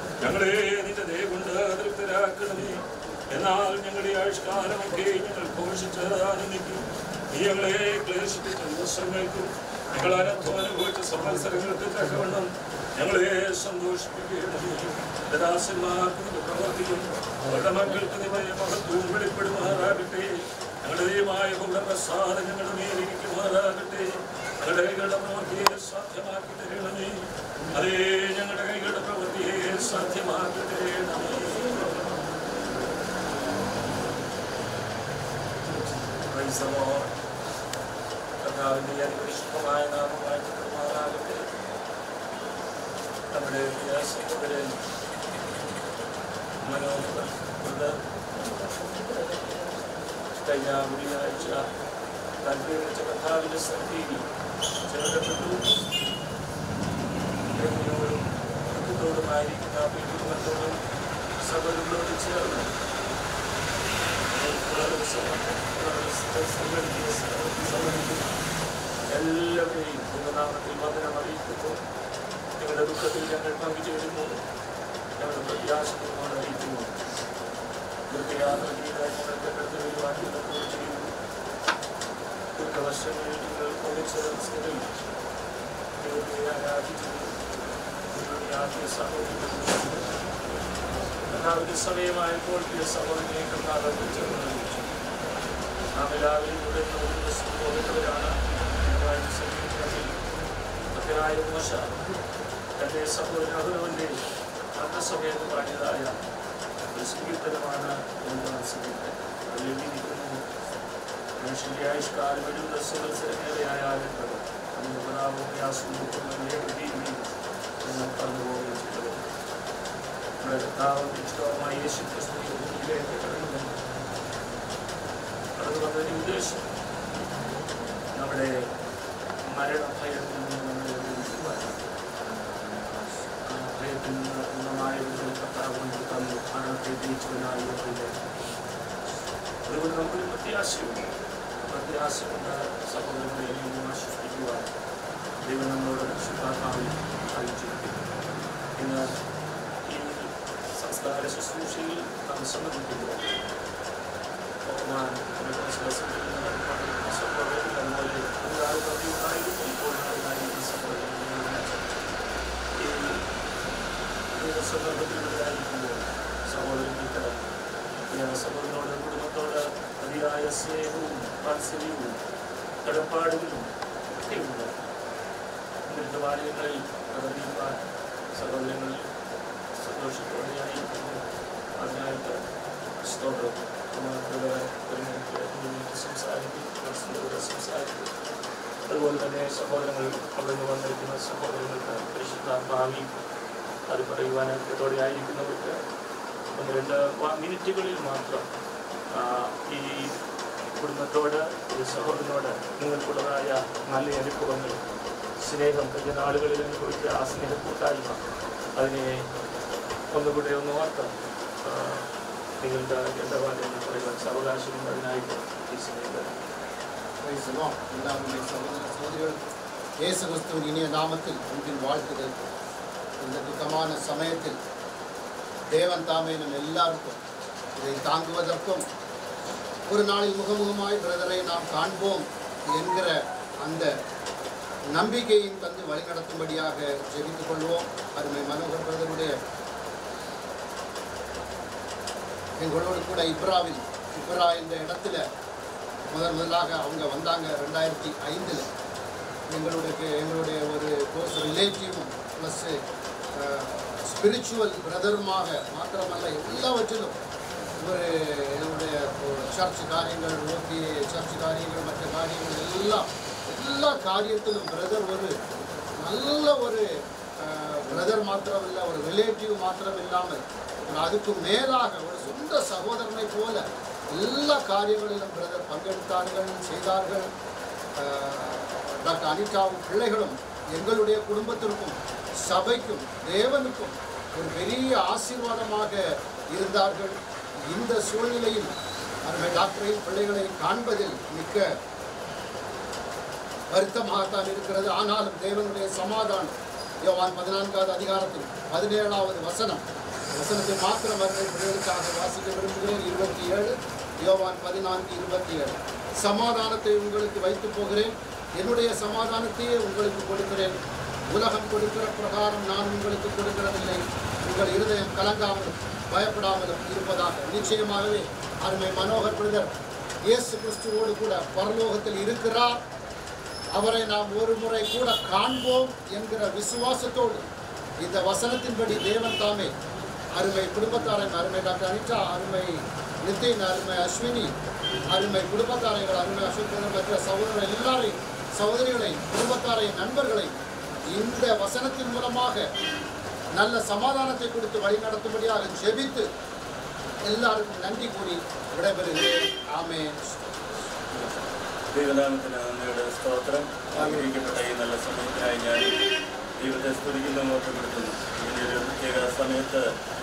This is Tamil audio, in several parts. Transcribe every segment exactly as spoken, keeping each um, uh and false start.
ഞങ്ങളെ നിന്റെ ദയ കൊണ്ട് തൃപ്തരാക്കണമേ. എന്നാൽ ഞങ്ങളുടെ ആയുഷ്കാലമൊക്കെ ഞങ്ങൾ ഘോഷിച്ച് ആനന്ദിക്കും. നീ ഞങ്ങളെ ക്ലേശിപ്പിച്ച ദിവസങ്ങൾക്കും ഞങ്ങൾ അനർത്ഥം അനുഭവിച്ച സംവത്സരങ്ങൾക്ക് തക്കവണ്ണം ഞങ്ങളെ സന്തോഷിപ്പിക്കുകയും ദാസന്മാർക്ക് പ്രവർത്തിക്കും. അവരുടെ മക്കൾക്ക് നിന്റെ മഹത്വവും വെളിപ്പെടുമാറാകട്ടെ. ഞങ്ങളുടെ ദൈവമായ പ്രസാദം ഞങ്ങളുടെ മേലിരിക്കുമാറാകട്ടെ. ഞങ്ങളുടെ കൈകളുടെ പ്രവൃത്തിയെ സാധ്യമാക്കി തരണമേ. അതേ ഞങ്ങളുടെ കൈകളുടെ പ്രവൃത്തിയെ സാധ്യമാക്കി തരണമേ. കർത്താവിന്റെ അതിപരിശുദ്ധമായ നാമം വാഴ്ത്തപ്പെടുമാറാകട്ടെ. നമ്മുടെ സഹോദരൻ മനോഹർ കഴിഞ്ഞ വെള്ളിയാഴ്ച താല്പര്യച്ച കർത്താവിന്റെ സന്നിധിയിൽ ചേർക്കപ്പെട്ടു. പ്രേമയോടും ഭക്തത്തോടുമായിരിക്കുന്ന കുടുംബത്തോടും സഹോദരങ്ങളോട് ചേർന്ന് എല്ലാവരെയും നാമത്തിൽ വന്ദനം അറിയിക്കുന്നു. ഞങ്ങളുടെ ദുഃഖത്തിൽ ഞങ്ങൾ പങ്കുചേരുന്നു. ഞങ്ങളുടെ പ്രത്യാശകളോട് അറിയിക്കുന്നു. ദീർഘയാത്ര ചെയ്ത ഞങ്ങൾക്ക് കടന്നുവരുവാനുള്ള ചെയ്യുന്നു. ദീർഘവർഷങ്ങളിൽ നിങ്ങൾ ഒന്നിച്ച ദിവസങ്ങളിൽ ദൈവത്തെ ആരാധിച്ചു. ആദ്യ സഹോദരൻ കർത്താവിന്റെ സമയമായപ്പോൾ പ്രിയ സഹോദരനെ കർത്താവ് ചേർന്ന് അറിയിച്ചു. നാം എല്ലാവരും ഇവിടെ പോകേണ്ടവരാണ്. ഭക്തനായ മോശ തന്റെ സഹോദരൻ അഹരോന്റെ അർത്ഥസമയത്ത് പാടിയതായ ഒരു സംഗീതമാണ് എഴുതിയിരിക്കുന്നത്. മനുഷ്യന്റെ ആയുഷ്കാലം എഴുപത് സംവത്സരമേറെയായാലും അതിന്റെ പ്രതാപവും വ്യാസവും എന്ന് പറഞ്ഞു പോവുകയും ചെയ്തത്. നമ്മുടെ കർത്താവ് ഇഷ്ടവുമായി യേശു ക്രിസ്തുവിന്റെ ഭൂമിയിലേക്ക് കടന്നു വന്നു. കടന്നു വന്നതിന്റെ ഉദ്ദേശം നമ്മുടെ മരണഭയത്തിൽ നിന്ന് നമ്മളെ വിടുവിക്കുവാനാണ്. ആ ഭയത്തിൽ നിന്ന് പൂർണ്ണമായ ഒരു കർത്താവ് നമുക്ക് തന്നു. മരണത്തെ ജയിച്ചവനായി അതുകൊണ്ട് നമുക്കൊരു പ്രത്യാശയുണ്ട്. പ്രത്യാശ കൊണ്ട് സഹോദരങ്ങളെ ഇനിയും ആശ്വസിപ്പിക്കുവാൻ ദൈവം നമ്മളോട് ശുഭാത്മാവിൽ അറിയിച്ചിരിക്കുന്നു. ഇന്ന് ഈ സംസ്കാര ശുശ്രൂഷയിൽ നാം സംബന്ധിക്കുമ്പോൾ സന്ദർഭത്തിലുള്ളതായിരിക്കുമ്പോൾ സഹോദരങ്ങൾക്ക് സഹോദരനോട് കുടുംബത്തോട് അതിയായ സ്നേഹവും വാത്സല്യവും കടപ്പാടുകളും ഒക്കെയുണ്ട്. ഇന്നത്തെ വാര്യങ്ങളിൽ പ്രവർത്തിക്കുവാൻ സഹോദരങ്ങളിൽ സന്തോഷത്തോടെയായിരിക്കുന്നു. അതിനായിട്ട് സ്തോത്രം സംസാരിക്കും സംസാരിക്കും അതുപോലെ തന്നെ സഹോദരങ്ങൾ അവിടെ നിന്ന് വന്നിരിക്കുന്ന സഹോദരങ്ങൾക്ക് പരിശുദ്ധാത്മാവി അത് പറയുവാനത്തോടെ ആയിരിക്കുന്നവർക്ക് ഒന്ന് രണ്ട് മിനിറ്റുകളിൽ മാത്രം ഈ കുടുംബത്തോട് ഈ സഹോദരനോട് നിങ്ങൾക്കുള്ളതായ നല്ല അനുഭവങ്ങൾ സ്നേഹം കഴിഞ്ഞ നാളുകളിൽ അനുഭവിച്ച ആ സ്നേഹക്കൂട്ടായ്മ അതിനെ ഒന്നുകൂടെ ഒന്ന് ഓർത്ത് നിങ്ങളുടെ എന്താ പറയുക പറയുവാൻ അവകാശമുണ്ട്. അതിനായിട്ട് ഈ സ്നേഹം യേശുക്രിസ്തുവിൻ ഇനിയ നാമത്തിൽ അൻപിൻ വാഴ്ത്തുകൾ. இந்த துக்கமான சமயத்தில் தேவன் தாமே நம் எல்லாருக்கும் இதை தாங்குவதற்கும் ஒரு நாளில் முகமுகமாய் பிரதரை நாம் காண்போம் என்கிற அந்த நம்பிக்கையும் தந்து வழிநடத்தும்படியாக ஜெபித்துக் கொள்வோம். அருமை மனோகர் பிரதருடைய எங்களோடு கூட இப்ராவில் இப்ரா என்ற இடத்துல முதல் முதலாக அவங்க வந்தாங்க. ரெண்டாயிரத்தி ஐந்தில் எங்களுடைய எங்களுடைய ஒரு க்ளோஸ் ரிலேட்டிவும் ப்ளஸ் ஸ்பிரிச்சுவல் பிரதருமாக மாத்திரமல்ல எல்லாவற்றிலும் ஒரு என்னுடைய சர்ச் காரியங்கள் ஓகே சர்ச் காரியங்கள் மற்ற காரியங்கள் எல்லாம் எல்லா காரியத்திலும் பிரதர் ஒரு நல்ல ஒரு பிரதர் மாத்திரமில்லை, ஒரு ரிலேட்டிவ் மாத்திரம் இல்லாமல் அதுக்கு மேலாக ஒரு சொந்த சகோதரனை போல எல்லா காரியங்களிலும் பிரதர் பங்கெடுத்தார்கள் செய்தார்கள். டாக்டர் அனிதாவும் பிள்ளைகளும் எங்களுடைய குடும்பத்திற்கும் சபைக்கும் தேவனுக்கும் ஒரு பெரிய ஆசீர்வாதமாக இருந்தார்கள். இந்த சூழ்நிலையில் அருமை டாக்டரையும் பிள்ளைகளை காண்பதில் மிக்க வருத்தமாகத்தான் இருக்கிறது. ஆனாலும் தேவனுடைய சமாதானம் யோவான் பதினான்காவது அதிகாரத்தில் பதினேழாவது வசனம் வசனத்தை மாத்திரம் வருடங்களுக்காக வாசிக்க விரும்புகிறேன். இருபத்தி ஏழு யோவான் பதினான்கு இருபத்தி ஏழு சமாதானத்தை உங்களுக்கு வைத்து போகிறேன், என்னுடைய சமாதானத்தையே உங்களுக்கு கொடுக்கிறேன். உலகம் கொடுக்கிற பிரகாரம் நான் உங்களுக்கு கொடுக்கிறதில்லை. உங்கள் இருதயம் கலங்காமலும் பயப்படாமலும் இருப்பதாக. நிச்சயமாகவே அருமை மனோகர் பிரதர் இயேசு கிறிஸ்துவோடு கூட பரலோகத்தில் இருக்கிறார். அவரை நாம் ஒரு முறை கூட காண்போம் என்கிற விசுவாசத்தோடு இந்த வசனத்தின்படி தேவன் தாமே அருமை குடும்பத்தாரின் அருமை டாக்டர் அனிதா, அருமை நிதின், அருமை அஸ்வினி, அருமை குடும்பத்தாரைகள், அருமை அஸ்வினி மற்ற சகோதரர்கள் எல்லாரையும், சகோதரிகளையும், குடும்பத்தாரையும், நண்பர்களையும் இந்த வசனத்தின் மூலமாக நல்ல சமாதானத்தை கொடுத்து வழி நடத்தும்படியாக ஜெபித்து எல்லாருக்கும் நன்றி கூறி விடைபெறுகிறேன். ஆமென். ദൈവനാമത്തിന് നന്ദിയുടെ സ്തോത്രം. ആഗ്രഹിക്കപ്പെട്ട ഈ നല്ല സമയത്തിനായി ഞാൻ ദൈവത്തെ സ്തുതിക്കുന്നു, ഓർമ്മപ്പെടുത്തുന്നു. ഇതിൻ്റെ ഒരു പ്രത്യേക സമയത്ത്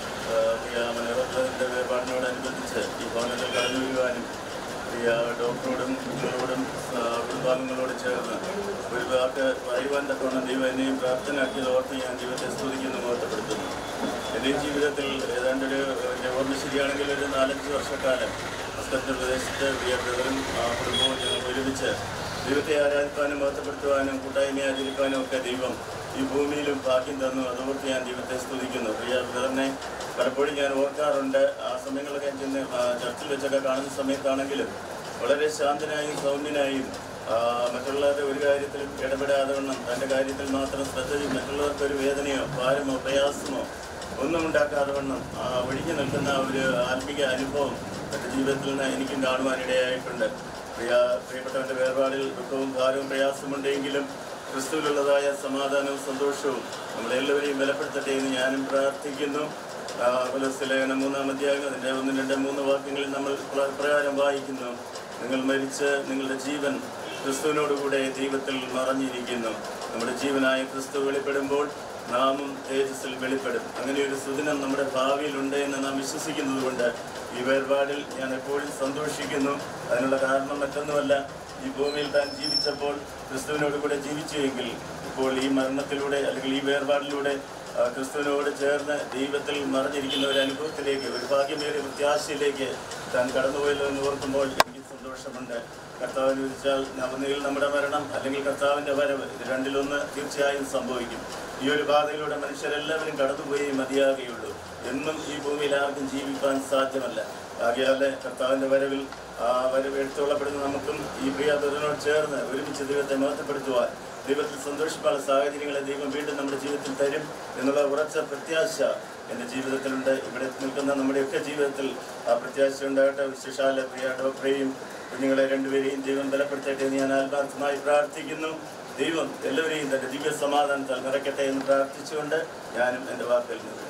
പ്രിയ മനോഹരത്തിൻ്റെ വേർപാടിനോടനുബന്ധിച്ച് ഈ ഭവനത്തിൽ കടന്നു വരുവാനും പ്രിയ ഡോക്ടറോടും കുട്ടികളോടും കുടുംബാംഗങ്ങളോടും ചേർന്ന് ഒരു വാക്ക് പറയുവാൻ തക്കവണ്ണം ദൈവം എന്നെയും പ്രാർത്ഥനയാക്കിയത് ഓർത്ത് ഞാൻ ദൈവത്തെ സ്തുതിക്കുന്നു, ഓർമ്മപ്പെടുത്തുന്നു. എൻ്റെ ജീവിതത്തിൽ ഏതാണ്ടൊരു എൻ്റെ ഓർമ്മ ശരിയാണെങ്കിൽ ഒരു നാലഞ്ച് വർഷക്കാലം മസ്കറ്റ് പ്രദേശത്ത് പ്രിയ ബ്രദറും ആ കുടുംബവും ഞങ്ങൾ ഒരുമിച്ച് ദൈവത്തെ ആരാധിക്കാനും മഹത്വപ്പെടുത്തുവാനും കൂട്ടായ്മ ആചരിക്കാനും ഒക്കെ ദൈവം ഈ ഭൂമിയിലും ഭാഗ്യം തന്നു. അതോർത്ത് ഞാൻ ദൈവത്തെ സ്തുതിക്കുന്നു. പ്രിയ ബ്രദറിനെ പലപ്പോഴും ഞാൻ ഓർക്കാറുണ്ട്. ആ സമയങ്ങളൊക്കെ ഞാൻ ചെന്ന് ചർച്ചിൽ വെച്ചൊക്കെ കാണുന്ന സമയത്താണെങ്കിലും വളരെ ശാന്തനായും സൗമ്യനായും മറ്റുള്ളവരുടെ ഒരു കാര്യത്തിലും ഇടപെടാതെ വണ്ണം തൻ്റെ കാര്യത്തിൽ മാത്രം ശ്രദ്ധയും മറ്റുള്ളവർക്കൊരു വേദനയോ ഭാരമോ പ്രയാസമോ ഒന്നും ഉണ്ടാക്കാതെ വണ്ണം ഒഴിഞ്ഞു നിൽക്കുന്ന ഒരു ആത്മീക അനുഭവം എൻ്റെ ജീവിതത്തിൽ നിന്ന് എനിക്കും കാണുവാനിടയായിട്ടുണ്ട്. പ്രിയ പ്രിയപ്പെട്ടവൻ്റെ വേർപാടിൽ ദുഃഖവും ഭാരവും പ്രയാസമുണ്ടെങ്കിലും ക്രിസ്തുവിലുള്ളതായ സമാധാനവും സന്തോഷവും നമ്മളെല്ലാവരെയും ബലപ്പെടുത്തട്ടെ എന്ന് ഞാനും പ്രാർത്ഥിക്കുന്നു. കൊലോസ്യലേഖനം മൂന്നാം അധ്യായം അതിൻ്റെ ഒന്ന് രണ്ട് മൂന്ന് വാക്യങ്ങളിൽ നമ്മൾ പ്രകാരം വായിക്കുന്നു, നിങ്ങൾ മരിച്ച് നിങ്ങളുടെ ജീവൻ ക്രിസ്തുവിനോടുകൂടെ ദൈവത്തിൽ മറഞ്ഞിരിക്കുന്നു. നമ്മുടെ ജീവനായ ക്രിസ്തു വെളിപ്പെടുമ്പോൾ നാമും തേജസ്സിൽ വെളിപ്പെടും. അങ്ങനെ ഒരു സുദിനം നമ്മുടെ ഭാവിയിലുണ്ട് എന്ന് നാം വിശ്വസിക്കുന്നത് കൊണ്ട് ഈ വേർപാടിൽ ഞാൻ എപ്പോഴും സന്തോഷിക്കുന്നു. അതിനുള്ള കാരണം മറ്റൊന്നുമല്ല, ഈ ഭൂമിയിൽ താൻ ജീവിച്ചപ്പോൾ ക്രിസ്തുവിനോട് കൂടെ ജീവിച്ചുവെങ്കിൽ ഇപ്പോൾ ഈ മരണത്തിലൂടെ അല്ലെങ്കിൽ ഈ വേർപാടിലൂടെ ക്രിസ്തുവിനോട് ചേർന്ന് ദൈവത്തിൽ മറഞ്ഞിരിക്കുന്ന ഒരു അനുഭവത്തിലേക്ക്, ഒരു ഭാഗ്യമേറിയ പ്രത്യാശയിലേക്ക് താൻ കടന്നുപോയല്ലോ എന്ന് ഓർക്കുമ്പോൾ എനിക്ക് സന്തോഷമുണ്ട്. കർത്താവിന് വിധിച്ചാൽ ഒന്നുകിൽ നമ്മുടെ മരണം അല്ലെങ്കിൽ കർത്താവിൻ്റെ വരവ്, ഇത് രണ്ടിലൊന്ന് തീർച്ചയായും സംഭവിക്കും. ഈ ഒരു പാതയിലൂടെ മനുഷ്യരെല്ലാവരും കടന്നുപോയേ മതിയാകുകയുള്ളൂ. എന്നും ഈ ഭൂമിയിൽ ആർക്കും ജീവിക്കാൻ സാധ്യമല്ല. ആകയാൽ കർത്താവിൻ്റെ വരവിൽ ആ വരവ് എടുത്തുകൊള്ളപ്പെടുന്ന നമുക്കും ഈ പ്രിയ ദൂതനോട് ചേർന്ന് ഒരുമിച്ച് ദൈവത്തെ മഹത്വപ്പെടുത്തുവാൻ, ദൈവത്തിൽ സന്തോഷിപ്പാനുള്ള സാഹചര്യങ്ങളെ ദൈവം വീണ്ടും നമ്മുടെ ജീവിതത്തിൽ തരും എന്നുള്ള ഉറച്ച പ്രത്യാശ എൻ്റെ ജീവിതത്തിലുണ്ട്. ഇവിടെ നിൽക്കുന്ന നമ്മുടെയൊക്കെ ജീവിതത്തിൽ ആ പ്രത്യാശ ഉണ്ടാകട്ടെ. വിശേഷാല പ്രിയ ഡോക്ടറെയും കുഞ്ഞുങ്ങളെ രണ്ടുപേരെയും ദൈവം ബലപ്പെടുത്തട്ടെ എന്ന് ഞാൻ ആത്മാർത്ഥമായി പ്രാർത്ഥിക്കുന്നു. ദൈവം എല്ലാവരെയും തൻ്റെ ദിവ്യ സമാധാനത്താൽ നിറയ്ക്കട്ടെ എന്ന് പ്രാർത്ഥിച്ചുകൊണ്ട് ഞാനും എൻ്റെ വാക്കിൽ നിന്ന്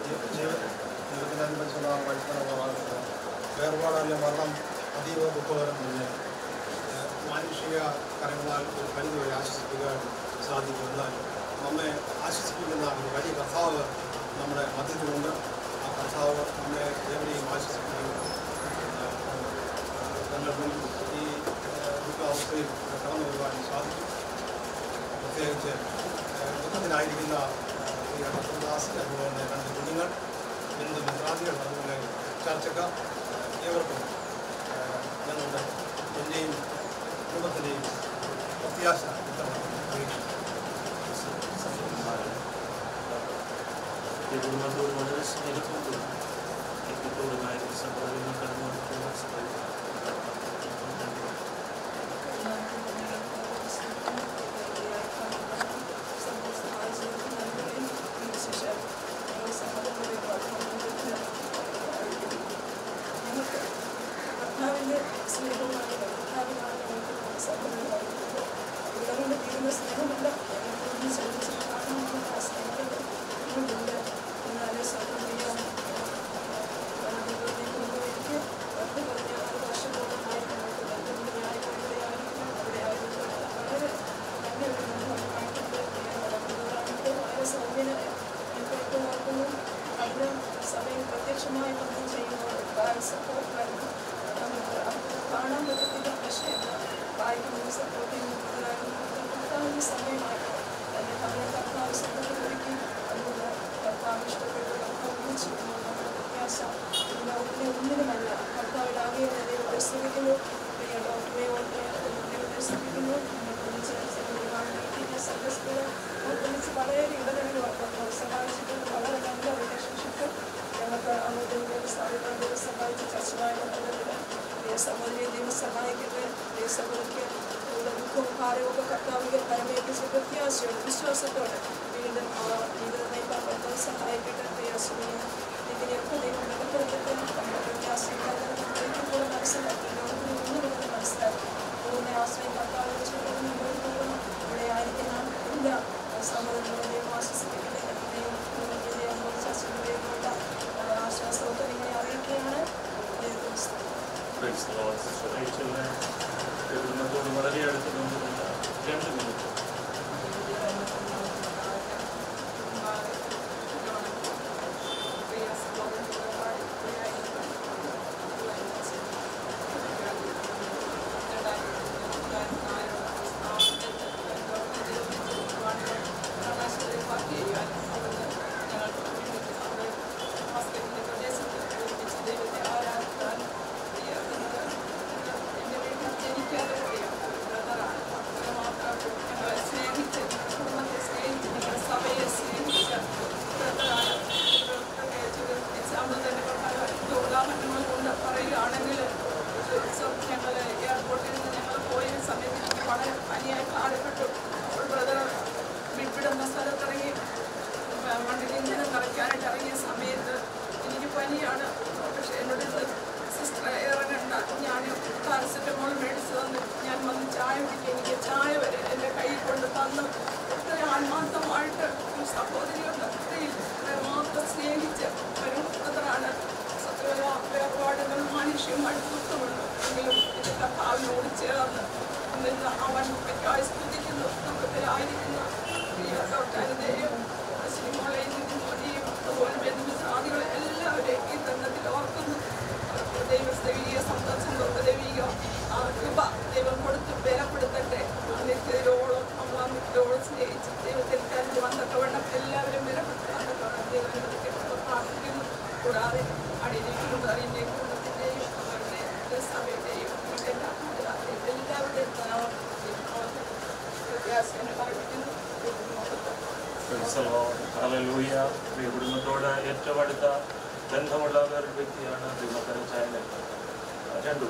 വേർപാടല്ല മരണം അതീവ ദുഃഖകരം തന്നെ മാനുഷിക കരങ്ങളാൽ ഒരു പരിധിവരെ ആശ്വസിപ്പിക്കാൻ സാധിക്കും. എന്നാൽ നമ്മെ ആശ്വസിപ്പിക്കുന്ന ഒരു വലിയ കർത്താവ് നമ്മുടെ മധ്യത്തിലുണ്ട്. ആ കർത്താവ് നമ്മെ ഏവരെയും ആശ്വസിപ്പിക്കുന്നു. ഞങ്ങൾക്കും ഈ ദുഃഖാവസ്ഥയിൽ കടന്നു വരുവാൻ സാധിക്കും. പ്രത്യേകിച്ച് ദുഃഖത്തിലായിരിക്കുന്ന ഈ ഭക്തദാസ്, അതുപോലെ തന്നെ രണ്ട് കുഞ്ഞുങ്ങൾ, ബന്ധു മിത്രാദികൾ, അതുപോലെ ചർച്ചക്കാർ ഏവർക്കും ഞങ്ങളുടെ എൻ്റെയും കുടുംബത്തിൻ്റെയും പ്രത്യാശ കുടുംബത്തോട് വളരെ സ്നേഹത്തോടും ഐക്യത്തോടുമായ സഹോദരങ്ങൾ കടന്നു കർത്താവിൻ്റെ സ്നേഹമാണ്, കർത്താവിനാണ് നമുക്ക് സഹോദരങ്ങൾ ഇവരുടെ തീരുന്ന സ്നേഹമില്ല. ആ സ്നേഹമില്ല. എന്നാലും സഹോദരിയാണ് എനിക്ക് പത്ത് പറഞ്ഞ ആറ് വർഷം വളരെ ഇടങ്ങളിൽ സഹായിച്ചിട്ടുണ്ട്. വളരെ നല്ല റിലേഷൻഷിപ്പ് ഞങ്ങൾക്ക് അങ്ങോട്ടും ഇങ്ങോട്ടും സ്ഥാപിക്കാൻ ദൈവം സഹായിച്ച് ചർച്ചമായ ബന്ധത്തിൽ സഹോദരിയെ ദൈവം സഹായിക്കട്ടെ. സഹോദരിക്ക് ദുഃഖവും ഭാരവും കർത്താവിനെ പരമേൽപ്പിച്ച് പ്രത്യാശയോടെ വിശ്വാസത്തോടെ വീണ്ടും ജീവിതം നയിക്കാൻ കർത്താവ് സഹായിക്കട്ടെ. പ്രയാസമില്ല ഇതിനെയൊക്കെ ദൈവം ബലപ്പെടുത്തട്ടെ. നമ്മുടെ പ്രത്യാശയില്ലാതെ മനസ്സിലാക്കി ലോകത്തിന് ഒന്നുമില്ലെന്ന് മനസ്സിലാക്കി അതിൻ്റെ ആശ്രയം കർത്താവിനെ ചുറ്റും മുന്നോട്ട് പോകണം. ഇവിടെ ആയിരിക്കുന്ന എല്ലാ സഹോദരങ്ങളെ ദൈവം ആശ്വസിപ്പിക്കട്ടെ. ദൈവം അനുഭവിച്ച ആശ്വാസമൊക്കെ നിങ്ങളെ അറിയിക്കുകയാണ്. കുടുംബത്തോട് വളരെ അടുത്ത് ബന്ധമുള്ള രണ്ട് മിനിറ്റ് കുടുംബത്തോട് ഏറ്റവും അടുത്ത ബന്ധമുള്ള ഒരു വ്യക്തിയാണ് ദൈവകരച്ചായൻ. രണ്ടു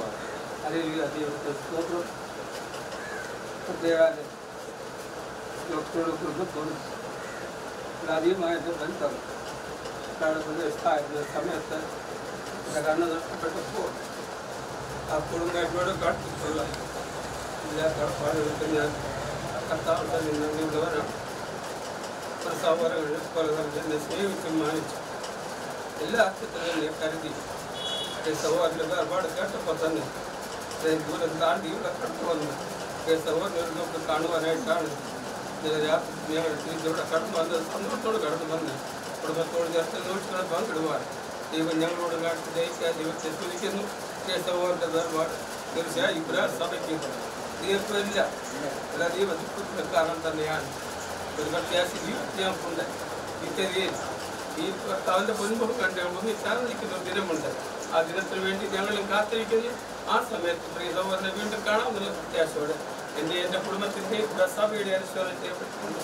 ഡോക്ടറുടെ കുടുംബത്തോട് അധികമായിട്ട് ബന്ധം പ്രദേശത്തായിരുന്ന സമയത്ത് എൻ്റെ കണ്ണ് നഷ്ടപ്പെട്ടപ്പോൾ ആ കുടുംബത്തോട് കാട്ടിട്ടുള്ള എല്ലാ കടപ്പാടുകൾക്ക് ഞാൻ കർത്താവിൻ്റെ നന്ദിയുള്ളവരാണ്. സഹോദരങ്ങളിൽ പലതരം എന്നെ സ്നേഹിച്ചും മാനിച്ചു എല്ലാ അർത്ഥത്തിലും എന്നെ കരുതി. സഹോദരൻ്റെ വേർപാട് കേട്ടപ്പോൾ തന്നെ ദൂരം താണ്ടി ഇവിടെ കടന്നു വന്ന് സഹോദരൻ നമുക്ക് കാണുവാനായിട്ടാണ് രാത്രി ഞങ്ങൾ തിരിച്ചിവിടെ കടന്നു വന്നത്. സന്തോഷത്തോട് കടന്നു വന്ന് കുടുംബത്തോട് ചേർത്ത് നോക്കികളെ പങ്കിടുവാൻ ദൈവം ഞങ്ങളോട് കാണിച്ച് ദയിക്കാൻ ദൈവത്തെ സ്തുതിക്കുന്നു. സഹോദരൻ്റെ വേർപാട് തീർച്ചയായും ഇബ്രാ സഭയ്ക്ക് ദീർഘമില്ല. എല്ലാ ദൈവത്തിന്റെ കാരണം തന്നെയാണ്. ഒരു പ്രത്യാശ ജീവിതത്തിനുണ്ട്. ഇത്തരയിൽ ഈ ഭർത്താവിൻ്റെ പൊൻമുഖം കണ്ട് മുന്നിൽ ചാർന്നിരിക്കുന്ന ഒരു ദിനമുണ്ട്. ആ ദിനത്തിന് വേണ്ടി ഞങ്ങളും കാത്തിരിക്കുന്നു. ആ സമയത്ത് പ്രിയ സഹോദരനെ വീണ്ടും കാണാമെന്നുള്ള പ്രത്യാശയോടെ എൻ്റെ എൻ്റെ കുടുംബത്തിൻ്റെ സഭയുടെ അനുശോചനത്തെ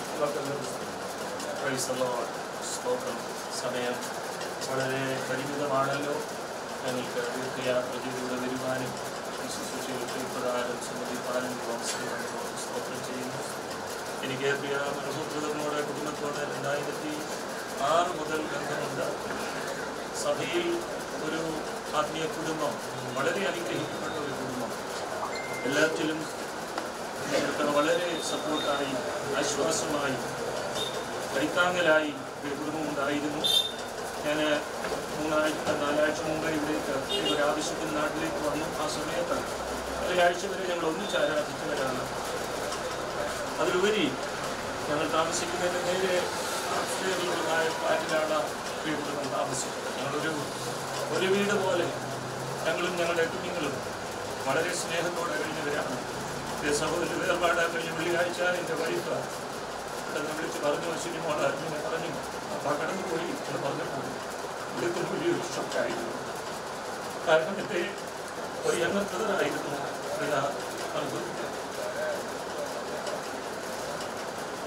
സമയം വളരെ പരിമിതമാണല്ലോ. ഞങ്ങൾക്ക് ദീർഘയാത്ര ചെയ്തിവിടെ വരുവാനും ശുശ്രൂഷകൾക്ക് പ്രധാനം സമ്മതിപ്പാനും സ്തോത്രം ചെയ്യുന്നു. എനിക്ക് പ്രിയ മനോഹൃതങ്ങളുടെ കുടുംബത്തോടെ രണ്ടായിരത്തി ആറ് മുതൽ ബന്ധമുണ്ട്. സഭയിൽ ഒരു ആത്മീയ കുടുംബം, വളരെ അനുഗ്രഹിക്കപ്പെട്ട ഒരു കുടുംബം. എല്ലാറ്റിലും വളരെ സപ്പോർട്ടായി ആശ്വാസമായി കൈത്താങ്ങലായി ഒരു കുടുംബം ഉണ്ടായിരുന്നു. ഞാൻ മൂന്നാഴ്ച നാലാഴ്ച മുമ്പ് ഇവിടേക്ക് ഒരാവശ്യത്തിന് നാട്ടിലേക്ക് വന്നു. ആ സമയത്ത് ഒരാഴ്ച വരെ ഞങ്ങൾ ഒന്നിച്ച് ആരാധിച്ചവരാണ്. അതിലുപരി ഞങ്ങൾ താമസിക്കുന്നതിൻ്റെ നേരെ ആശ്രയമായ ഫ്ലാറ്റിലാണ് വീടുകളും താമസിക്കുന്നത്. ഞങ്ങളൊരു ഒരു വീട് പോലെ ഞങ്ങളും ഞങ്ങളുടെ കുഞ്ഞുങ്ങളും വളരെ സ്നേഹത്തോടെ കഴിഞ്ഞവരാണ്. സഹോദരി വേർപാട് കഴിഞ്ഞ വെള്ളിയാഴ്ച എൻ്റെ വൈഫ് പെട്ടെന്ന് വിളിച്ച് പറഞ്ഞു, സിനിമ ഇങ്ങനെ പറഞ്ഞു അപ്പം കടന്നുപോയി എന്ന് പറഞ്ഞപ്പോൾ ഇവിടുത്തെ വലിയൊരു ഷോക്കായിരുന്നു. കാരണം എൻ്റെ ഒരു എണ്ണത്തതായിരുന്നു അനുഭവിക്കുന്നത്.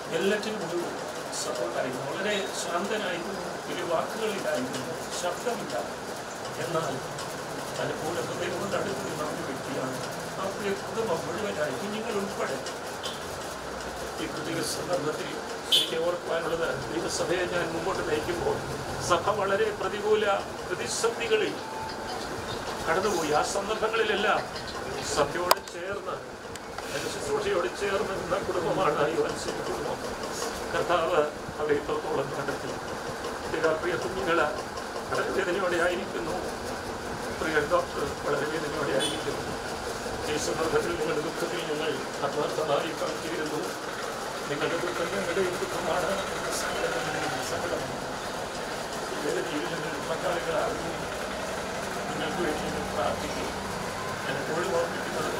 എല്ലാറ്റിനും ഒരു സപ്പോർട്ടായിരുന്നു. വളരെ ശാന്തനായിരുന്നു, വലിയ വാക്കുകളിലായിരുന്നു, ശബ്ദമില്ല. എന്നാൽ പലപ്പോഴും ഹൃദയം കൊണ്ട് അടുത്ത് നിന്ന ഒരു വ്യക്തിയാണ്. ആ പ്രിയ കുടുംബം മുഴുവനായി, കുഞ്ഞുങ്ങൾ ഉൾപ്പെടെ. ഈ പ്രത്യേക സന്ദർഭത്തിൽ എനിക്ക് ഓർക്കുവാനുള്ളത്, ദൈവസഭയെ ഞാൻ മുമ്പോട്ട് നയിക്കുമ്പോൾ സഭ വളരെ പ്രതികൂല പ്രതിസന്ധികളിൽ കടന്നുപോയി. ആ സന്ദർഭങ്ങളിലെല്ലാം സഭയോട് ചേർന്ന്, ശുശ്രൂഷയോട് ചേർന്ന് നിന്ന കുടുംബമാണ് ഈ വത്സര കുടുംബം. കർത്താവ് അവരെ ഇത്രത്തോളം കണ്ടെത്തി. പ്രിയ കുഞ്ഞുങ്ങൾ വളരെ വേദനയോടെ ആയിരിക്കുന്നു. പ്രിയ ഡോക്ടർ വളരെ വേദനയോടെ ആയിരിക്കുന്നു. ഈ സന്ദർഭത്തിൽ നിങ്ങളുടെ ദുഃഖത്തിൽ ഞങ്ങൾ ആത്മാർത്ഥമായി പങ്കുചേരുന്നു. നിങ്ങളുടെ ദുഃഖം ഞങ്ങളുടെയും ദുഃഖമാണ്, സങ്കടമാണ്. വേദനയിൽ നിങ്ങൾ പങ്കാളികളാകുന്നു. നിങ്ങൾക്ക് വേണ്ടി നിങ്ങൾ പ്രാർത്ഥിക്കും. ഞാൻ എപ്പോഴും ഓർമ്മിക്കുന്നത്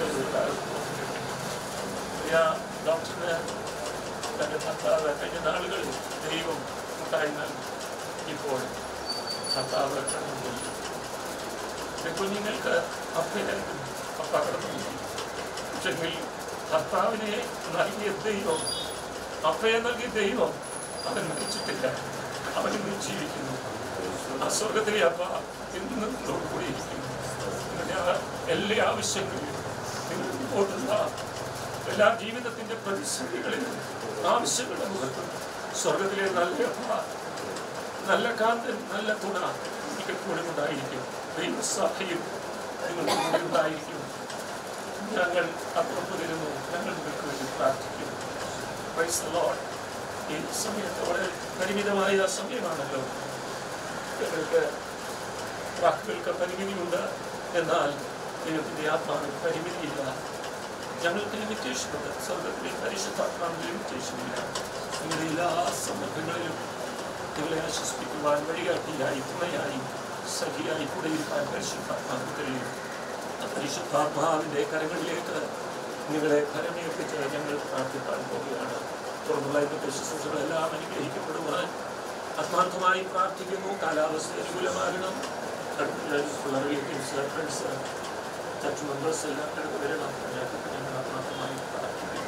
പ്രിയ ഡോക്ടറിന് തൻ്റെ ഭർത്താവ് കഴിഞ്ഞ നാളുകളിൽ ദൈവം ഉണ്ടായി നൽകി. ഇപ്പോൾ ഭർത്താവ് കടന്നുപോയി. കുഞ്ഞുങ്ങൾക്ക് അഭയം അപ്പ കടന്നുപോയി. പക്ഷെങ്കിൽ ഭർത്താവിനെ നൽകിയ ദൈവം, അഭയം നൽകിയ ദൈവം അവൻ മരിച്ചിട്ടില്ല, അവൻ ഇന്ന് ജീവിക്കുന്നു. ആ സ്വർഗത്തിലെ അപ്പ ഇന്നും കൂടിയിരിക്കുന്നു. എല്ലാ ആവശ്യങ്ങളിലും നിങ്ങൾ മുമ്പോട്ടുള്ള എല്ലാ ജീവിതത്തിന്റെ പ്രതിസന്ധികളിലും ആവശ്യങ്ങളുടെ മുഖത്തും സ്വർഗത്തിലെ നല്ല അപ്പ, നല്ല കാന്തൻ, നല്ല തുണ എപ്പോഴും ഉണ്ടായിരിക്കും. ദൈവസഭയും നിങ്ങൾക്ക് കൂടെ ഉണ്ടായിരിക്കും. ഞങ്ങൾ അപ്പുറത്ത് വരുന്നു, ഞങ്ങൾ നിങ്ങൾക്ക് വേണ്ടി പ്രാർത്ഥിക്കുന്നു. Praise the Lord. ഈ സമയത്ത് വളരെ പരിമിതമായ സമയമാണല്ലോ. ഞങ്ങൾക്ക് വാക്കുകൾക്ക് പരിമിതിയുണ്ട്, എന്നാൽ ദൈവത്തിൻ്റെ ആത്മാവിന് പരിമിതിയില്ല. ഞങ്ങൾക്ക് ലിമിറ്റേഷനുണ്ട്. സ്വർഗത്തിലെ പരിശുദ്ധാത്മാവിന് ലിമിറ്റേഷനില്ല. നിങ്ങളുടെ എല്ലാ സന്ദർഭങ്ങളിലും നിങ്ങളെ ആശ്വസിപ്പിക്കുവാൻ വഴികാട്ടിയായി, തുണയായി, സഖിയായി കൂടെ ഇരിക്കാൻ പരിശുദ്ധാത്മാവിന് കഴിയും. പരിശുദ്ധാത്മാവിൻ്റെ കരങ്ങളിലേക്ക് നിങ്ങളെ കരമേൽപ്പിച്ച് ഞങ്ങൾ പ്രാർത്ഥിക്കാൻ പോവുകയാണ്. തുടർന്നുള്ള ഇന്നത്തെ ശുശ്രൂഷകളെല്ലാം അനുഗ്രഹിക്കപ്പെടുവാൻ ആത്മാർത്ഥമായി പ്രാർത്ഥിക്കുന്നു. കാലാവസ്ഥ അനുകൂലമാകണം. അടുത്തുള്ള റിലേറ്റീവ്സ്, ഫ്രണ്ട്സ്, ചർച്ച് മെമ്പേഴ്സ് എല്ലാം കടന്നു വരണം. ഞങ്ങൾക്ക് ഞങ്ങൾ ആത്മാർത്ഥമായി പ്രാർത്ഥിക്കുന്നു.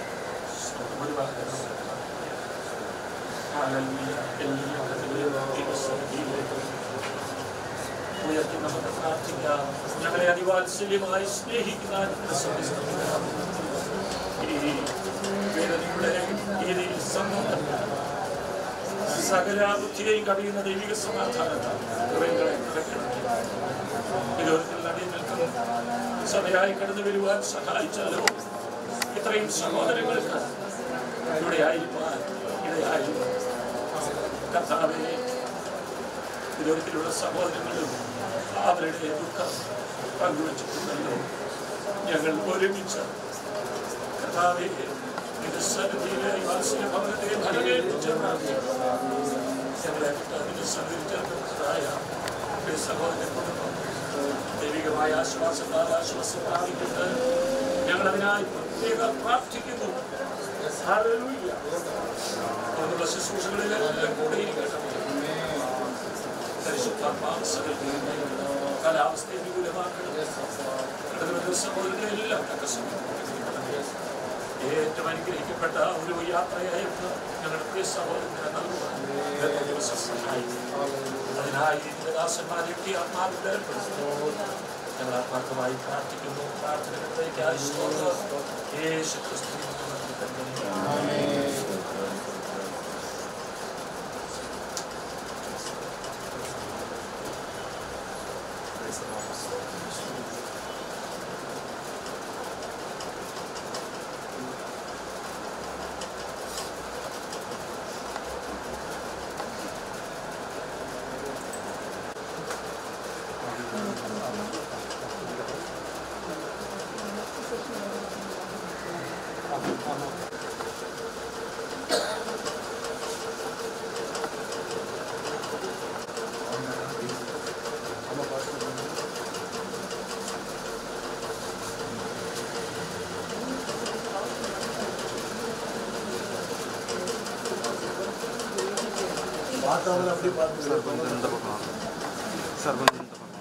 ഉയർത്തി നമുക്ക് പ്രാർത്ഥിക്കാം. ഞങ്ങളെ അതിവാത്സല്യമായി സ്നേഹിക്കുന്ന ഈ വേദനയുടെ രീതിയിൽ സമൂഹം സകല ബുദ്ധിയെയും കവിയുന്ന ദൈവിക സമാധാനത്താൽ ഹൃദയങ്ങളെ നിറയ്ക്കണം. വിരോധത്തിൽ നടി നിൽക്കുന്നു സഭയായി കടന്നു വരുവാൻ സഹായിച്ചല്ലോ. ഇത്രയും സഹോദരങ്ങൾക്ക് ഇവിടെയായിരിക്കാൻ ഇടയായി. കർത്താവെ, വിരോധത്തിലുള്ള സഹോദരങ്ങളും അവരുടെ ദുഃഖം പങ്കുവച്ചിട്ടുണ്ടല്ലോ. ഞങ്ങൾ ഒരുമിച്ച് കർത്താവെ നിരസനത്തിലെ വാത്സല്യ ഭവനത്തെ ഫലമേൽപ്പിച്ച് ഞങ്ങളെ അതിന്റെ സഹകരിച്ചായ സഹോദര കുടുംബം ദൈവികമായ ആശ്വാസത്താൽ ആശ്വാസം പ്രാപിക്കുന്നത് ഞങ്ങളതിനായി പ്രത്യേക പ്രാർത്ഥിക്കുന്നു. അതിനുള്ള ശുശ്രൂഷകളിലെല്ലാം കൂടെ ഇരിക്കണം. പരിശുദ്ധാത്മാവ് കാലാവസ്ഥയെ വിപുലമാക്കണം. സഹോദരങ്ങളെല്ലാം ഏറ്റവും അനുഗ്രഹിക്കപ്പെട്ട ഒരു യാത്രയായിരുന്നു ഞങ്ങളുടെ പ്രിയ സഹോദരനെ നൽകുവാൻ ദിവസം സഹായിക്കും. അതിനായി ദാസന്മാരെ ആത്മാവിൽ ബലപ്പെടുത്തുന്നു. ഞങ്ങൾ ആത്മാർത്ഥമായി പ്രാർത്ഥിക്കുന്നു. പ്രാർത്ഥനകളിലേക്കായി യേശു ക്രിസ്തു வாத்தாவில் அப்படி பார்த்து சார் கொஞ்சம் இந்த பக்கம் சார் கொஞ்சம் இந்த பக்கம்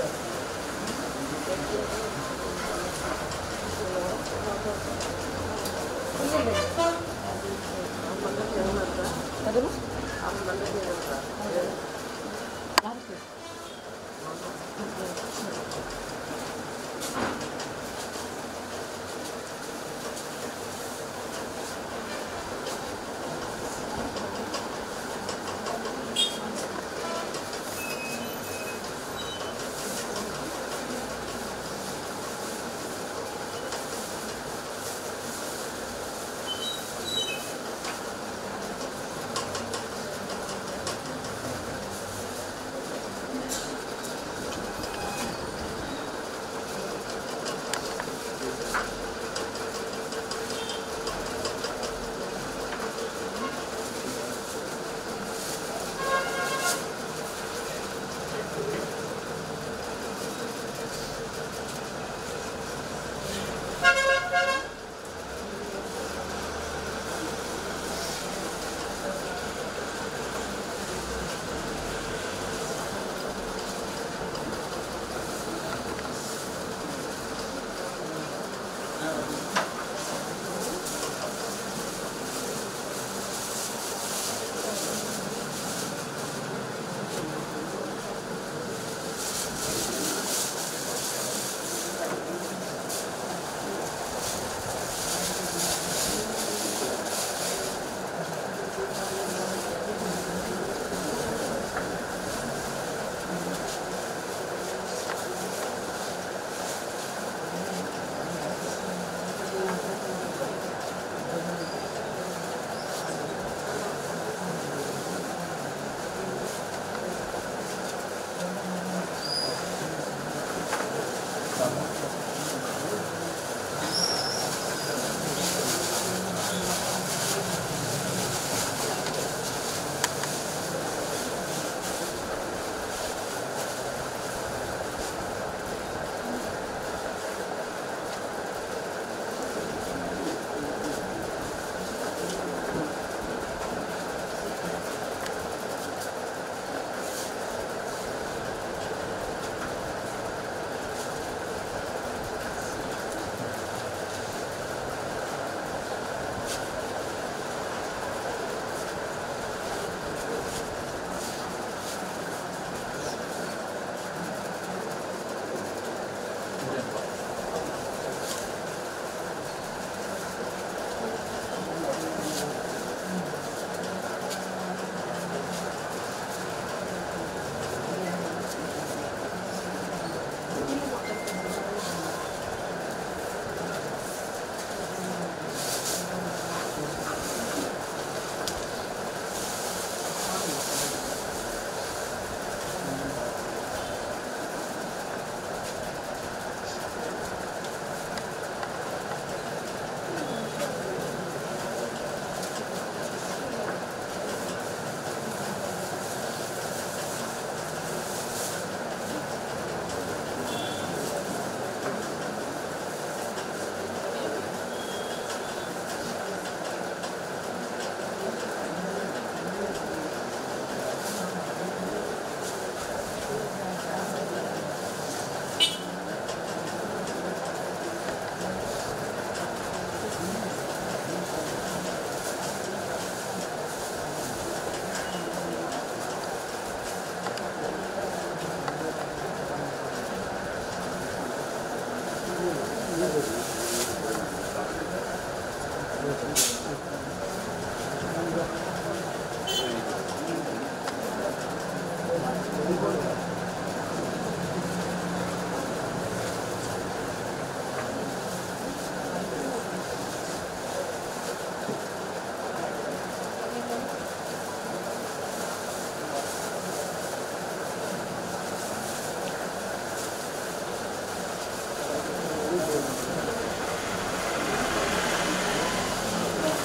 Thank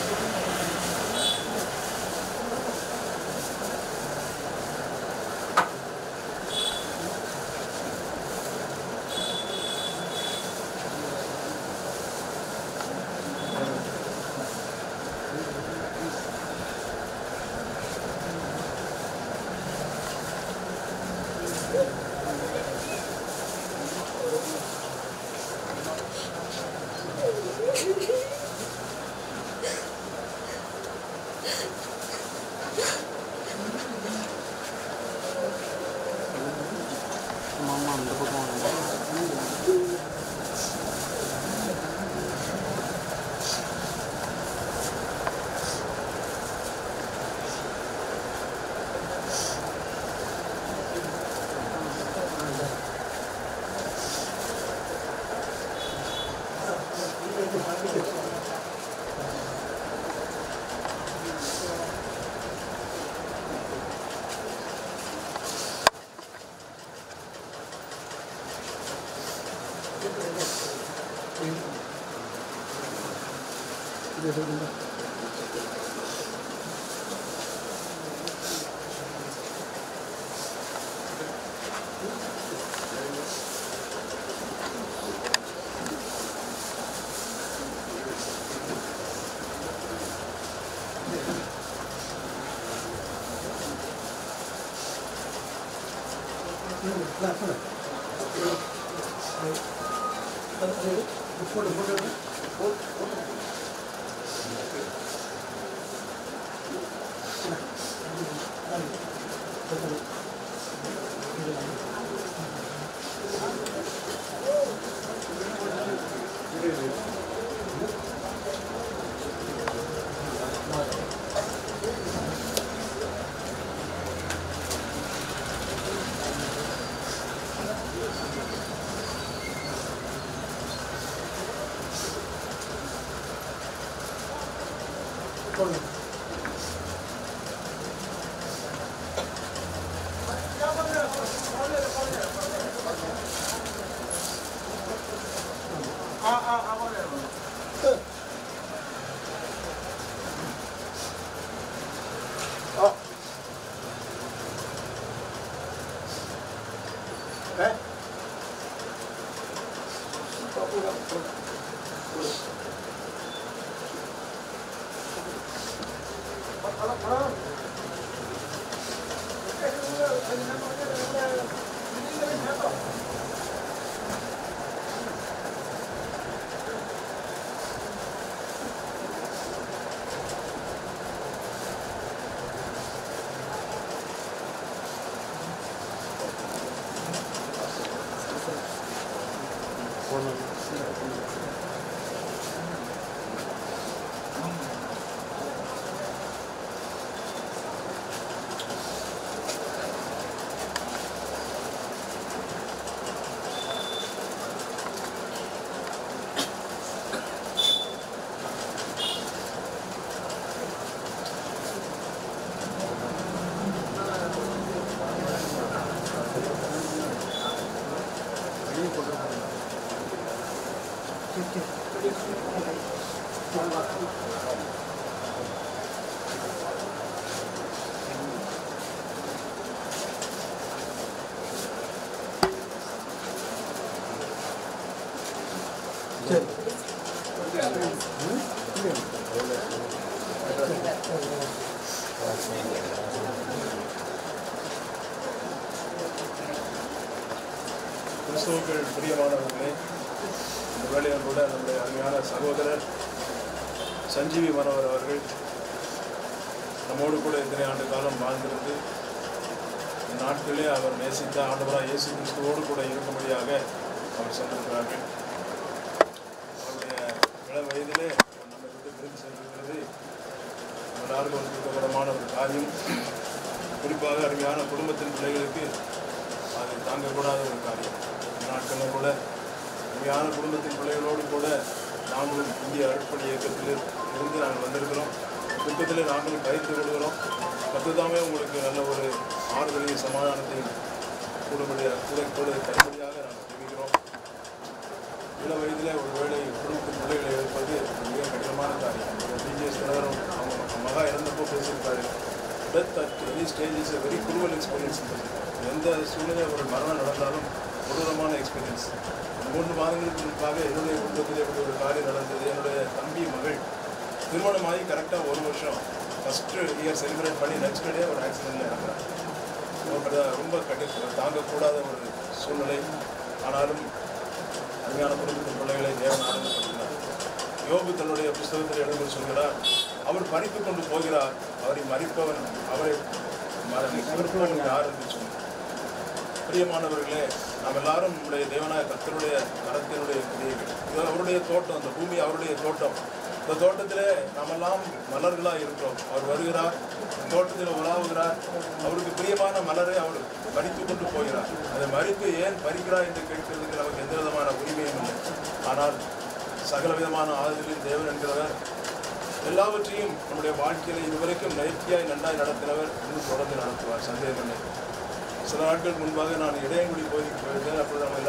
கிறிஸ்துவுக்குள் பிரியமானவர்களே, இந்த வேளையில் கூட நம்முடைய அருமையான சகோதரர் சஞ்சீவி மனோகர் அவர்கள் நம்மோடு கூட இத்தனை ஆண்டு காலம் வாழ்ந்திருந்து இந்த நாட்களே அவர் நேசித்த ஆண்டவராக இயேசு கிறிஸ்துவோடு கூட இருக்கும்படியாக அவர் சென்றிருக்கிறார்கள். அவருடைய இள வயதிலே நம்மை விட்டு பிரிந்து சென்றிருக்கிறது எல்லாருக்கும் ஒரு துக்ககரமான ஒரு காரியம். குறிப்பாக அருமையான குடும்பத்தின் பிள்ளைகளுக்கு அது தாங்கக்கூடாத ஒரு காரியம். நாட்களில் கூட அருமையான குடும்பத்தின் பிள்ளைகளோடு கூட நாங்களும் இந்திய அருட்பணி இயக்கத்தில் இருந்து நாங்கள் வந்திருக்கிறோம். துக்கத்தில் நாங்களும் பயிர்த்து கொள்கிறோம். கர்த்தர் உங்களுக்கு நல்ல ஒரு ஆறுதலையும் சமாதானத்தையும் கூடுபடியாக கூட கூட தரும்படியாக நாங்கள் தெரிவிக்கிறோம். இள வயதிலே ஒரு வேளை குடும்பத்தின் பிள்ளைகளை எடுப்பது மிக கடினமான காரியம். டிஜிஎஸ் தலைவரும் அவங்க மகா இறந்தப்போ பேசியிருக்காரு, death at any stage is a very cruel experience. எந்த சூழ்நிலை ஒரு மரணம் நடந்தாலும் கொடூரமான எக்ஸ்பீரியன்ஸ். மூன்று மாதங்களுக்கு முன்பாக என்னுடைய குடும்பத்தில் எப்படி ஒரு காரியம் நடந்தது. என்னுடைய தம்பி மகள் திருமணமாகி கரெக்டாக ஒரு வருஷம் ஃபஸ்ட்டு இயர் செலிப்ரேட் பண்ணி நெக்ஸ்ட் டே ஒரு ஆக்சிடென்ட்டில் இறங்குறாங்க. ரொம்ப கட்டி தாங்கக்கூடாத ஒரு சூழ்நிலை. ஆனாலும் அருமையான குடும்பத்தின் பிள்ளைகளை தேவன் ஆனந்தப்படுத்தினார். யோபு தன்னுடைய புஸ்தகத்தில் எழுந்து சொல்கிறார், அவர் பறித்து கொண்டு போகிறார், அவரை மறிப்பவன் அவரை மறுப்பவன் யார் என்று சொன்னார். பிரியமானவர்களே, நாம் எல்லாரும் நம்முடைய தேவனாய கர்த்தருடைய கரத்தினுடைய கிரியைகள். இது அவருடைய தோட்டம், அந்த பூமி அவருடைய தோட்டம். இந்த தோட்டத்திலே நாமெல்லாம் மலர்களாக இருக்கிறோம். அவர் வருகிறார், தோட்டத்தில் உலாவுகிறார், அவருக்கு பிரியமான மலரை அவர் பறித்து கொண்டு போகிறார். அதை மறித்து ஏன் பறிக்கிறார் என்று கேட்கிறதுக்கு நமக்கு எந்த விதமான உரிமையும் இல்லை. ஆனால் சகல விதமான ஆறுதலின் தேவன் என்கிறவர் எல்லாவற்றையும் நம்முடைய வாழ்க்கையில் இதுவரைக்கும் நேர்த்தியாய் நன்றாய் நடத்தினவர் இன்னும் தொடர்ந்து நடத்துவார், சந்தேகம் இல்லை. சில நாட்கள் முன்பாக நான் இடையங்குடி கோயிலுக்கு போயிருந்தேன். அப்பொழுது நம்ம எல்லாரும்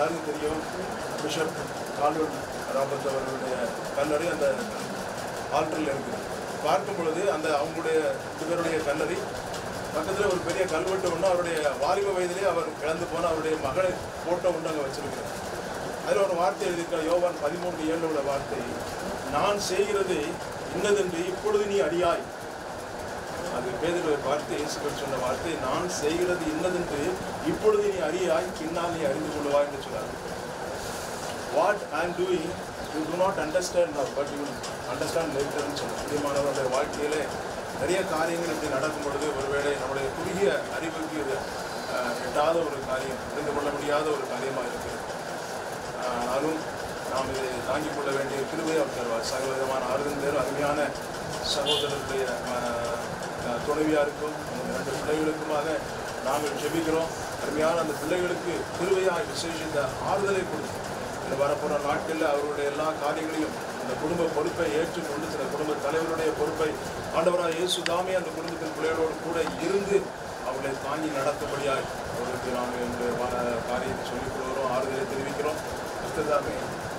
எல்லாருக்கும் தெரியும் பிஷப் கால்வர்ட் ராபர்ட் அவர்களுடைய கல்லறை அந்த ஆல்டரில் இருக்குது. பார்க்கும் பொழுது அந்த அவங்களுடைய இவருடைய கல்லறை பக்கத்தில் ஒரு பெரிய கல்வெட்டு ஒன்று அவருடைய வாலிப வயதிலே அவர் இழந்து போன அவருடைய மகளை ஃபோட்டோ ஒன்று அங்கே வச்சிருக்கிறார். அதில் ஒரு வார்த்தை எழுதியிருக்கார், யோவான் பதிமூன்று ஏழு உள்ள வார்த்தை, நான் செய்கிறது இன்னதென்று இப்பொழுது நீ அறியாய். அது பேதுருவை பார்த்து இயேசுக்கள் சொன்ன வார்த்தை, நான் செய்கிறது இன்னதென்று இப்பொழுது நீ அறியாய், பின்னால் நீ அறிந்து கொள்வாய் என்று சொன்னார். What I am doing you do not understand now but you understand லேட்டர்னு சொன்னார். பிரியமானவருடைய வாழ்க்கையிலே நிறைய காரியங்கள் இப்படி நடக்கும் பொழுது ஒருவேளை நம்முடைய குறுகிய அறிவுக்கு இது எட்டாத ஒரு காரியம், புரிந்து கொள்ள முடியாத ஒரு காரியமாக இருக்கிறது. ஆனாலும் நாம் இதை தாங்கிக் கொள்ள வேண்டிய கிருபை அவர் தருவார். சகல விதமான ஆறுதல் தேர் அருமையான சகோதரருடைய துணைவியாருக்கும் அந்த இரண்டு பிள்ளைகளுக்குமாக நாங்கள் ஜெபிக்கிறோம். அருமையான அந்த பிள்ளைகளுக்கு கிருபையாய் விசேஷித்த ஆறுதலை கொடுத்து இந்த வரப்போகிற நாட்களில் அவருடைய எல்லா காரியங்களையும் அந்த குடும்ப பொறுப்பை ஏற்றுக்கொண்டு சில குடும்ப தலைவருடைய பொறுப்பை ஆண்டவராக இயேசு தாமே அந்த குடும்பத்தின் பிள்ளைகளோடு கூட இருந்து அவர்களை தாங்கி நடத்தபடியாய் அவர்களுக்கு நாம் எங்களுடைய காரியத்தை சொல்லிக் கொடுக்கிறோம், ஆறுதலை தெரிவிக்கிறோம். தாமே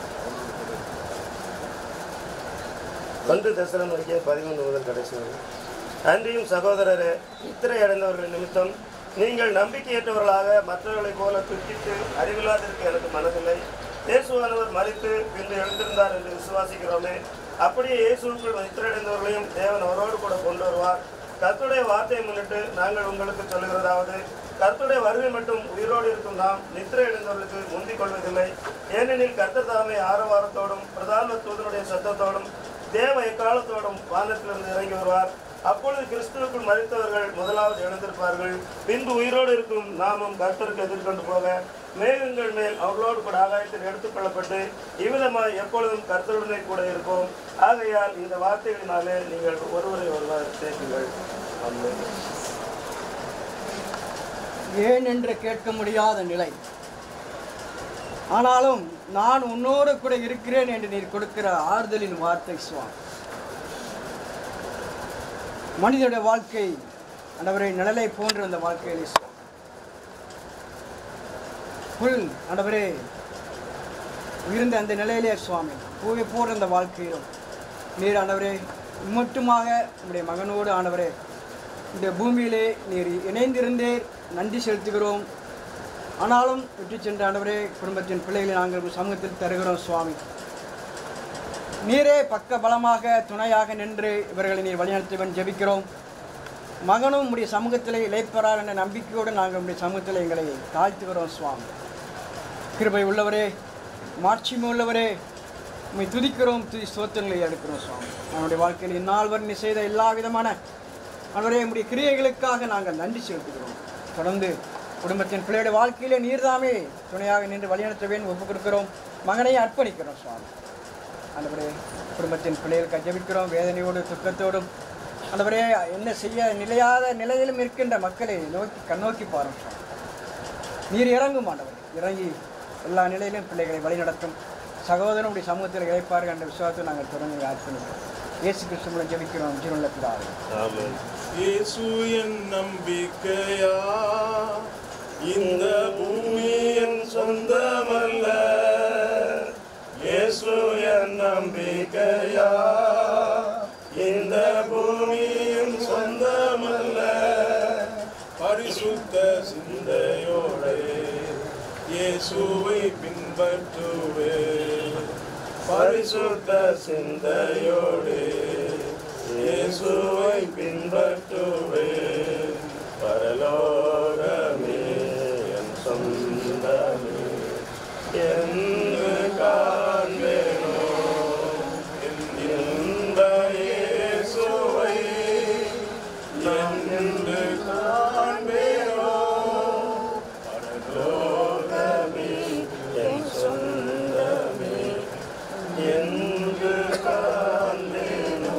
ஒன்று தெசலோனிக்கே பதிமூன்று முதல் கடைசி வரை. அன்றியும் சகோதரரே, நித்திரை அடைந்தவர்கள் நிமித்தம் நீங்கள் நம்பிக்கையற்றவர்களாக மற்றவர்களைப் போல துக்கித்து அறிவில்லாதிருக்க எனக்கு மனதில்லை. இயேசுவானவர் மரித்து பின்பு எழுந்திருந்தார் என்று விசுவாசிக்கிறோமே, அப்படியே இயேசுக்குள் நித்திரையடைந்தவர்களையும் தேவன் அவரோடு கூட கொண்டு வருவார். கர்த்தருடைய வார்த்தையை முன்னிட்டு நாங்கள் உங்களுக்கு சொல்லுகிறதாவது, கர்த்தருடைய வருகை மட்டும் உயிரோடு இருக்கும் நாம் நித்திரை அடைந்தவர்களுக்கு முந்திக் கொள்வதில்லை. ஏனெனில் கர்த்தர் தாமே ஆரவாரத்தோடும் பிரதான தூதனுடைய சத்தத்தோடும் தேவ எக்காலத்தோடும் வானத்திலிருந்து இறங்கி வருவார். அப்பொழுது கிறிஸ்துவுக்குள் மரித்தவர்கள் முதலாவது எழுந்திருப்பார்கள். பின்பு உயிரோடு இருக்கும் நாமும் கர்த்தருக்கு எதிர்கொண்டு போக மேகங்கள் மேல் அவர்களோடு கூட ஆகாயத்தில் எடுத்துக்கொள்ளப்பட்டு இவ்விதமாய் எப்பொழுதும் கர்த்தருடனே கூட இருப்போம். ஆகையால் இந்த வார்த்தைகளினாலே நீங்கள் ஒருவரை ஒருவர் சேர்க்குங்கள். ஏன் என்று கேட்க முடியாத நிலை, ஆனாலும் நான் உன்னோடு கூட இருக்கிறேன் என்று நீர் கொடுக்கிற ஆறுதலின் வார்த்தை சுவாமி. மனிதனுடைய வாழ்க்கை ஆண்டவரே நிழலை போன்ற அந்த வாழ்க்கையில் புல் ஆண்டவரே இருந்த அந்த நிலையிலே சுவாமி பூவை போன்ற அந்த வாழ்க்கையிலும் நீர் ஆண்டவரே மட்டுமாக உங்களுடைய மகனோடு ஆண்டவரே இந்த பூமியிலே நீர் இணைந்திருந்தே நன்றி செலுத்துகிறோம். ஆனாலும் விட்டு சென்ற ஆண்டவரே குடும்பத்தின் பிள்ளைகளை நாங்கள் சமூகத்தில் தருகிறோம் சுவாமி. நீரே பக்க பலமாக துணையாக நின்று இவர்களை நீர் வழிநடத்துவன் ஜெபிக்கிறோம். மகனும் உடைய சமூகத்தில் இளைப்பறார் என்ற நம்பிக்கையோடு நாங்கள் உடைய சமூகத்தில் எங்களை தாழ்த்துகிறோம் சுவாமி. கிருபை உள்ளவரே, மாட்சிமை உள்ளவரே, உண்மை துதிக்கிறோம், துதி ஸ்தோத்திரங்களை எடுக்கிறோம் சுவாமி. நம்முடைய வாழ்க்கையில் இந்நாள் வரை நீ செய்த எல்லா விதமான அவருடைய நம்முடைய கிரியைகளுக்காக நாங்கள் நன்றி செலுத்துகிறோம். தொடர்ந்து குடும்பத்தின் பிள்ளையுடைய வாழ்க்கையிலே நீர்தாமே துணையாக நின்று வழிநடத்தவேன் ஒப்புக் கொடுக்கிறோம். மகனையும் அர்ப்பணிக்கிறோம் சுவாமி. ஆண்டவரே குடும்பத்தின் பிள்ளைகளுக்கு ஜெபிக்கிறோம். வேதனையோடு துக்கத்தோடும் ஆண்டவரே என்ன செய்ய நிலையாத நிலையிலும் இருக்கின்ற மக்களை நோக்கி கண்ணோக்கி பாருங்க சுவாமி. நீர் இறங்கும் ஆண்டவர், இறங்கி எல்லா நிலையிலும் பிள்ளைகளை வழிநடத்தும். சகோதரனுடைய சமூகத்தில் இழைப்பார்கள் என்ற விசுவாசத்தை நாங்கள் தொடர்ந்து ஆட்பணிக்கிறோம். இயேசு கிறிஸ்து மூலம் ஜெபிக்கிறோம் ஜீவனுள்ள பிதாவே. ஆமென். இயேசு என் நம்பிக்கையா, இந்த பூமி என் சொந்தமல்ல. இயேசு என் நம்பிக்கையா, இந்த பூமி என் சொந்தமல்ல. பரிசுத்த சிந்தையோடு இயேசுவை பின்பற்றுவே, பரிசுத்த சிந்தையோடு இயேசுவை பின்பற்றுவே. பரலோகமே என் சொந்தமே என்று காண்பேனோ, இந்த இயேசுவை என்று காண்பேனோ. பரலோகமே என் சொந்தமே என்று காண்பேனோ.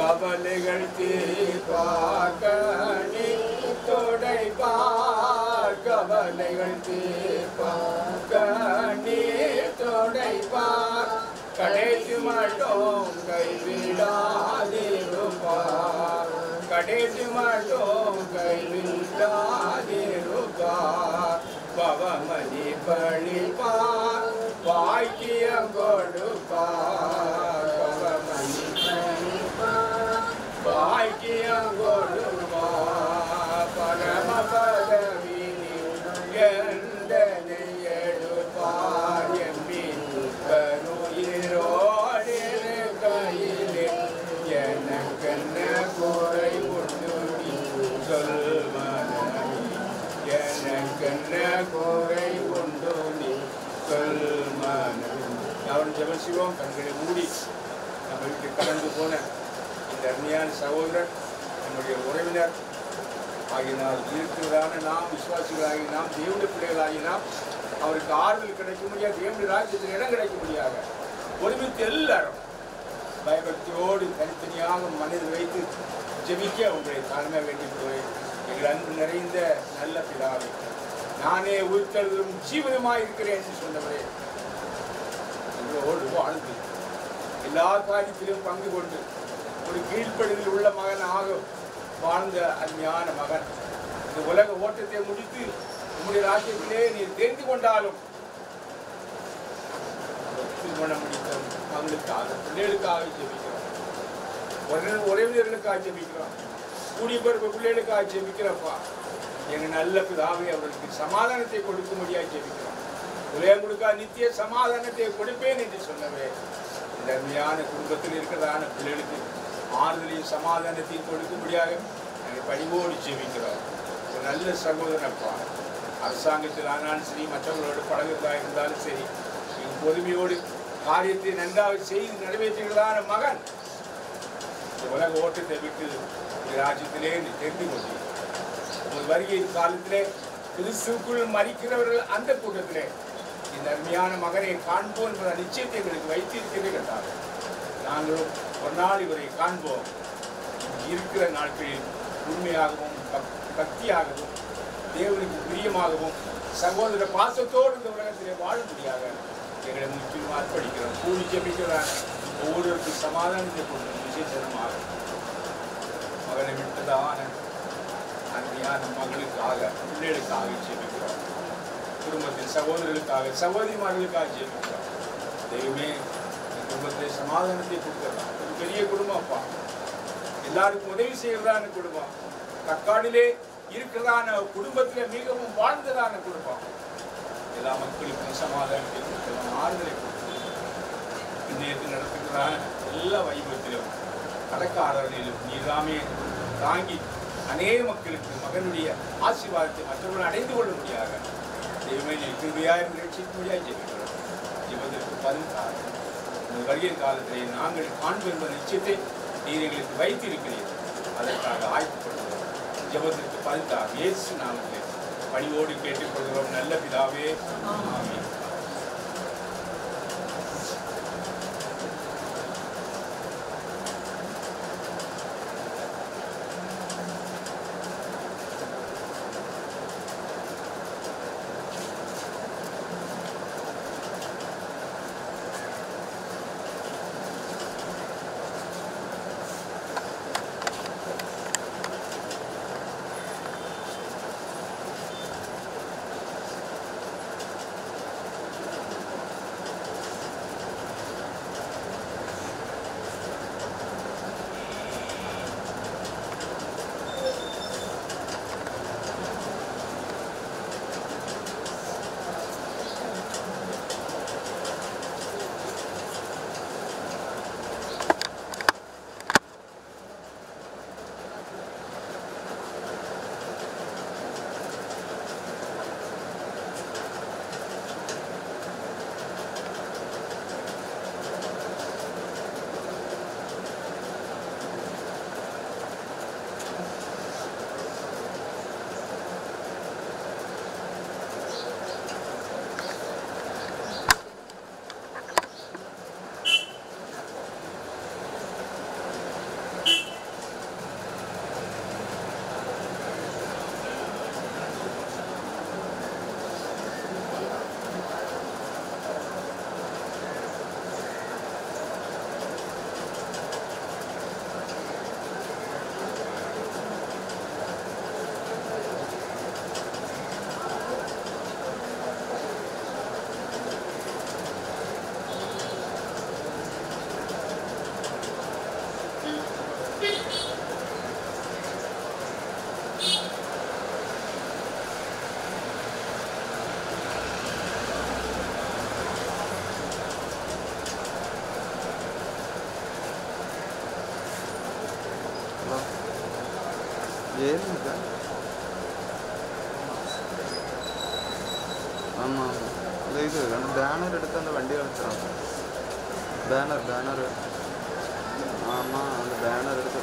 கவலைகள் தீர்ப்பார் கண்ணீர் துடைப்பார் கவலைகள் தீர்ப்பார் கண்ணீர் துடைப்பார் கடைசி மட்டும் கைவிடாதிருப்பார் கடைசி மட்டும் கைவிடாதிருப்பார் பவமதி பழிப்பார் பாக்கியம் கொடுப்பார் பவமதி பழிப்பார் பாக்கியம் கொடுப்பார் பரம பதவி எந்தனை எடுப்பார் எம்மின் கருயிரோடு கையிலே எனக்கென்ன குறை உண்டு நீ சொல் மனமே எனக்கென்ன குறை உண்டு நீ சொல் மனமே. அவன் ஜெபம் செய்வோம். கண்களை மூடி நம்ம வீட்டுக்கு கடந்து போன இந்த அருமையான சகோதரர் நம்முடைய உறவினர் ஆகினால் இருக்கிறதான நாம் விசுவாசிகளாகி நாம் தேவனுடைய பிள்ளைகளாகி நாம் அவருக்கு ஆறுதல் கிடைக்க முடியாது, தேவனுடைய ராஜ்யத்தில் இடம் கிடைக்க முடியாது. ஒருமித்து எல்லாரும் பயபக்தியோடு தனித்தனியாக மனதில் வைத்து ஜெபிக்க உங்களை தாழ்மை வேண்டிய எங்கள் அன்பு நிறைந்த நல்ல பிதாவே, நானே உயிர்த்தெழுதலும் ஜீவனமாக இருக்கிறேன் என்று சொன்னவரே, எங்களோடு வாழ்ந்து எல்லா காரியத்திலும் பங்கு கொண்டு ஒரு கீழ்ப்படியில் உள்ள மகனாக வாழ்ந்த அருமையான மகன் இந்த உலக ஓட்டத்தை முடித்து உங்களுடைய ராஜ்யத்திலே நீர் தெரிந்து கொண்டாலும் திருமணம் முடித்த மகளுக்காக பிள்ளைகளுக்காக ஜெபிக்கிறோம், உறவினர்களுக்காக ஜெபிக்கிறோம், கூடிய பிறகு பிள்ளைகளுக்காக ஜெபிக்கிறப்பா. எங்கள் நல்ல பிதாவை அவர்களுக்கு சமாதானத்தை கொடுக்கும்படியாக ஜெபிக்கிறோம். உலகம் கொடுக்கா நித்திய சமாதானத்தை கொடுப்பேன் என்று சொன்னவே இந்த அருமையான குடும்பத்தில் இருக்கிறதான பிள்ளைகளுக்கு ஆறுதலையும் சமாதானத்தையும் கொடுக்கும்படியாக நாங்கள் பணிவோடு ஜெபிக்கிறோம். ஒரு நல்ல சகோதரப்பா, அரசாங்கத்தில் ஆனாலும் சரி, மற்றவர்களோடு பழகிறதா இருந்தாலும் சரி, பொறுமையோடு காரியத்தை நன்றாக செய்து நிறைவேற்றுகிறதான மகன் இந்த உலக ஓட்டத்தை விட்டு இந்த ராஜ்யத்திலே தெரிந்து கொண்டு ஒரு வருகை காலத்திலே கிறிஸ்துவுக்குள் மறிக்கிறவர்கள் அந்த கூட்டத்திலே இந்த அருமையான மகனை காண்போம் என்ற நிச்சயத்தை எங்களுக்கு வைத்திருக்கிறதே கேட்டார். நாங்களும் ஒரு நாள் இவரை காண்போம். இருக்கிற நாட்களில் உண்மையாகவும் பக்தியாகவும் தேவனுக்கு பிரியமாகவும் சகோதர பாசத்தோடு இந்த உலகத்திலே வாழ முடியாத எங்களை முக்கியமாக அர்ப்பணிக்கிறோம். கூடி ஜெபிக்கிறான ஒவ்வொருவருக்கும் சமாதானத்தை கொண்டு விசேஷமாக மகனை விட்டதான அருமையான மகளுக்காக பிள்ளைகளுக்காக ஜெபிக்கிறோம். குடும்பத்தில் சகோதரர்களுக்காக சகோதரிமார்களுக்காக ஜெபிக்கிறோம். தெய்வமே குடும்பத்தில் சமாதானத்தை கொடுக்கலாம். ஒரு பெரிய குடும்பம் அப்பா, எல்லாருக்கும் உதவி செய்யறதான குடும்பம், தக்காடிலே இருக்கிறதான குடும்பத்திலே மிகவும் வாழ்ந்ததான குடும்பம். எல்லா மக்களுக்கும் சமாதானத்தை கொடுக்கலாம், ஆறுதலை கொடுக்கலாம். இந்நேரத்தில் நடத்துகிறான எல்லா வைபவத்திலும் கடற்காரர்களிலும் நீதாமே தாங்கி அநேக மக்களுக்கு மகனுடைய ஆசீர்வாதத்தை மற்றவர்கள் அடைந்து கொள்ள முடியாது. தெய்வமே நீ கிருபையாய் ரட்சிக்கும்படியாய் ஜெபிக்கிறோம். ஜெபத்திற்கு பதினாறு உங்கள் வருகை காலத்திலே நாங்கள் காண்போம் என்ற நிச்சயத்தை நீர் எங்களுக்கு வைத்திருக்கிறீர்கள். அதற்காக ஆய்வுப்படுகிறோம். ஜெபத்திற்கு பதினாறு இயேசு நாமத்திலே பணிவோடு கேட்டுக்கொள்கிறோம் நல்ல பிதாவே, ஆமென். ஏறிக்கா ஆமாம் அந்த இது அந்த பேனர் எடுத்து அந்த வண்டி அழைச்சிடும் பேனர் பேனர் ஆமாம் அந்த பேனர் எடுத்து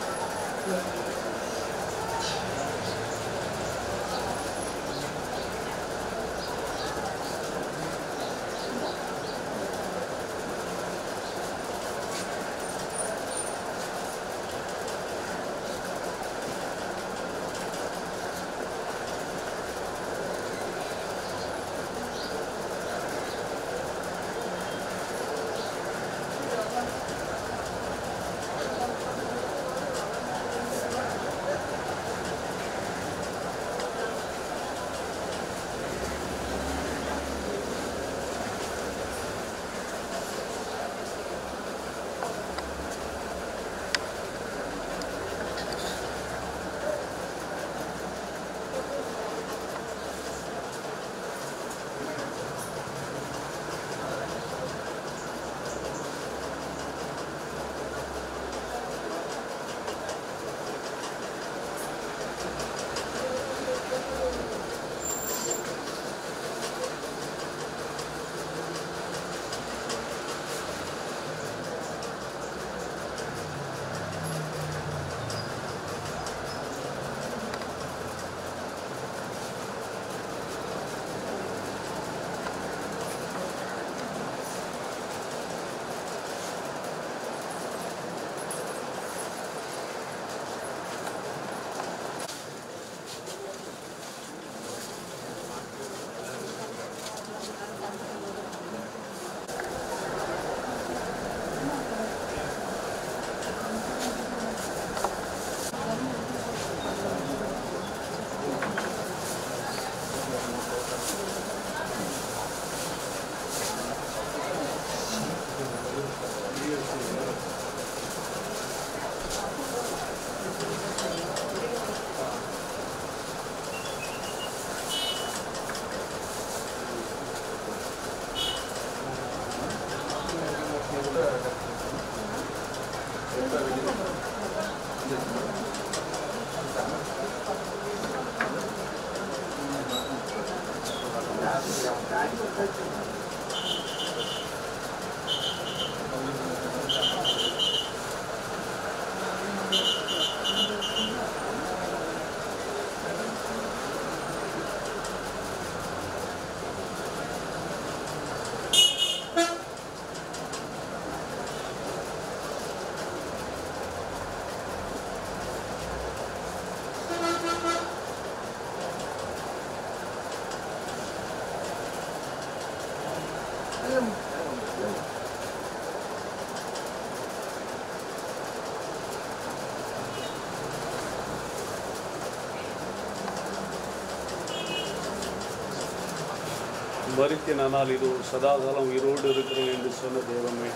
மறித்தனால் இது சதாகாலம் உயிரோடு இருக்கிறேன் என்று சொன்ன தேவமே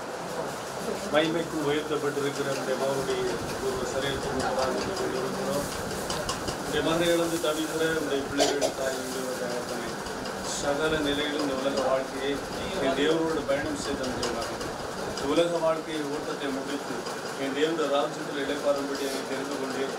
மகிமைக்குள் உயர்த்தப்பட்டிருக்கிற நம்முடைய மகனுடைய ஒரு சரீரத்தின் கொண்டிருக்கிறோம். நம்முடைய மகனை இழந்து தவிக்கிற நம்முடைய பிள்ளைகள் தாய் சகல நிலையிலும் இந்த உலக வாழ்க்கையை என் தேவனோடு பயணம் செய்த முடியலாம். இந்த உலக வாழ்க்கையை ஓட்டத்தை முடித்து என் தேவனுடைய ராஜ்யத்தில் இடைப்பாரும்படி என்னை தெரிந்து கொண்டேன்.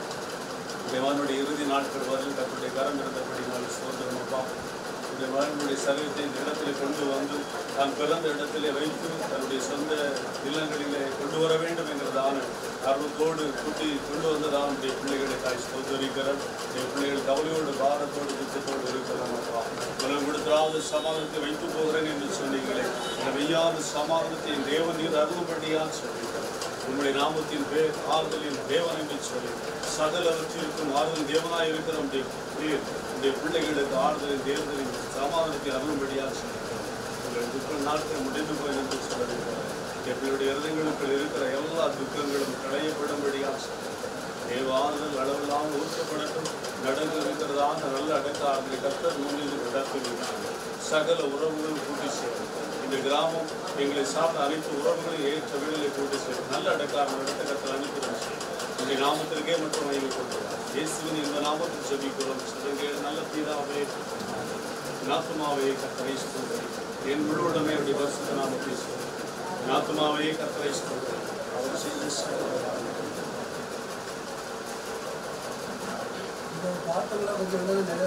தேவனுடைய இறுதி நாட்கள் வரையில் தன்னுடைய கரம் இருந்தபடி நான் சோதரமப்பா இந்த மகனுடைய சரீரத்தை இந்த இடத்தில் கொண்டு வந்து தான் பிறந்த இடத்திலே வைத்து தன்னுடைய சொந்த இல்லங்களிலே கொண்டு வர வேண்டும் என்கிறதான ஆர்வத்தோடு கூட்டி கொண்டு வந்ததான் நம்முடைய பிள்ளைகளை தாய் சோதரிக்கிறார். என் பிள்ளைகள் கவலையோடு பாரத்தோடு திட்டத்தோடு இருக்கிறான். அப்பா உலகம் கொடுத்தாவது சமாதானத்தை வைத்து போகிறேன் என்று சொன்னீங்களே இந்த வெய்யாத சமாதானத்தை என் தேவன் நீர் அருள்படியால் சொல்லியிருக்கிறார். உங்களுடைய நாமத்தின் பேர் ஆறுதலின் தேவன் என்று சொல்லி சகலவற்றிற்கும் ஆறுதல் தேவனாய் இருக்கிற நம்முடைய நீர் உடைய பிள்ளைகளுக்கு ஆறுதலின் தேவதலின் சமாதானத்தை அருளும்படியாக சொல்லியிருக்கிறார். உங்கள் துக்க நாட்கள் முடிந்து போய் என்று சொல்லியிருக்கிறார். எங்களுடைய இருதயங்களுக்கு இருக்கிற எல்லா துக்கங்களும் களையப்படும்படியாக சொல்லியிருக்கிறார். தேவ ஆறுதல் அளவில்லாமல் ஊற்றப்படட்டும். நடந்து இருக்கிறதான நல்ல அடக்க ஆறுதலை கர்த்தர் முன்னில் நடத்துகிறார். சகல உறவுகளும் கூட்டி சேரும். இந்த கிராமம் எங்களை சார்ந்த அனைத்து உறவுகளையும் ஏற்ற வீடுகளை கூட்டி சேரும். நல்ல அடக்காரம் நடத்த கர்த்தர் அனுப்பிடும் உங்களுடைய நாமத்திற்கே மற்றும் வழங்கி கொண்டுள்ளார். இயேசுவின் இந்த நாமத்தில் ஜெபிக்கிறோம். சொல்லுங்க நல்ல தீதாவே நாத்துமாவே கர்த்தரை ஸ்தோத்திரி. என் முழுவதுமே அவருடைய பரிசுத்த நாமத்தை சொல்லி நாத்துமாவே கர்த்தரை ஸ்தோத்திரி. அவர் செய்த வார்த்தைகளாக கொஞ்சம் எழுத நிறைய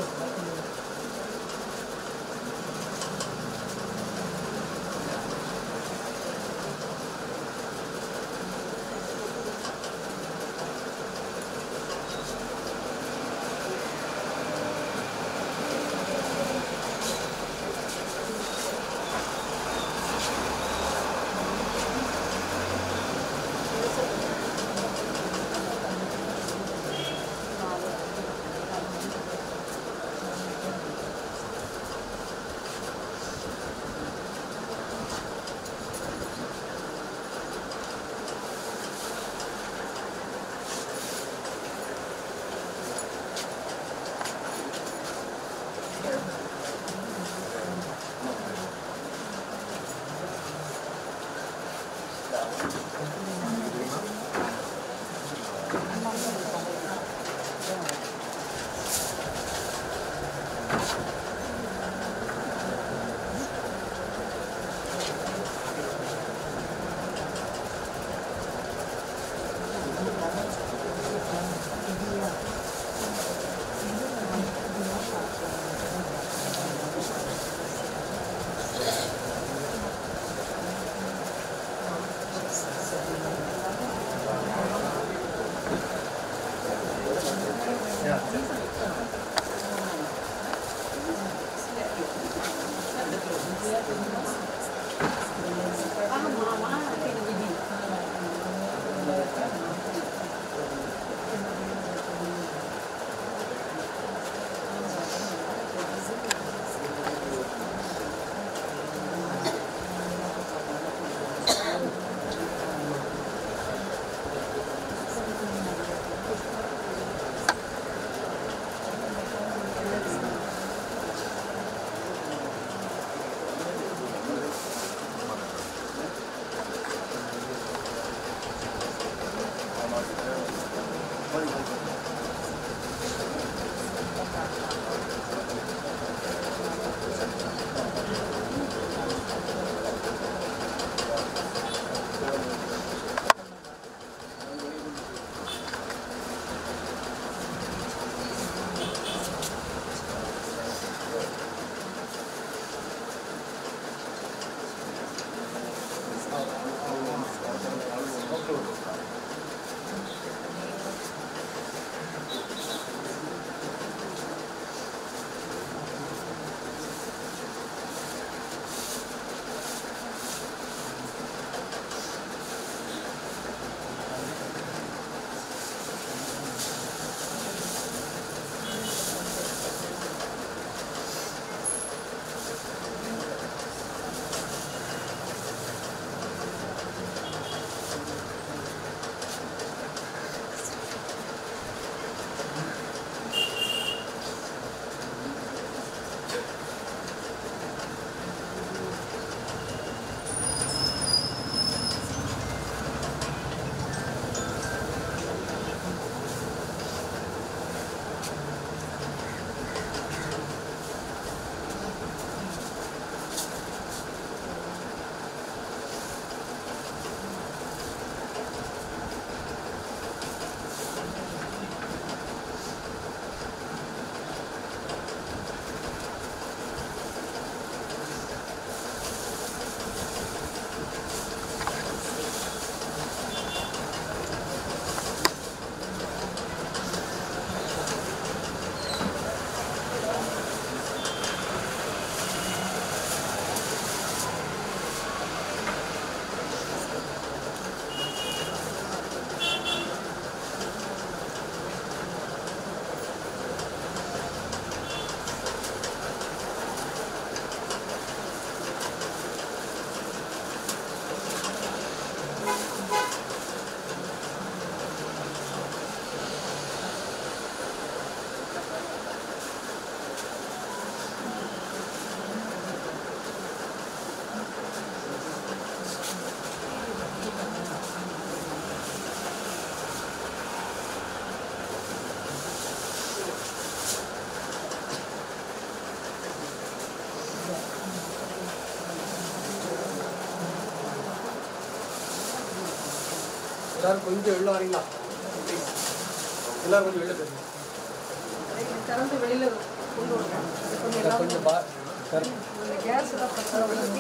எல்லாரும் கொஞ்சம் வெளில வரீங்களா? எல்லாரும் கொஞ்சம் வெளில போயிருங்க. திறந்து வெளியில் கொண்டு விடுவோம். கொஞ்சம் கொஞ்சம் கேஸ் எல்லாம் பிரச்சனை பண்ணி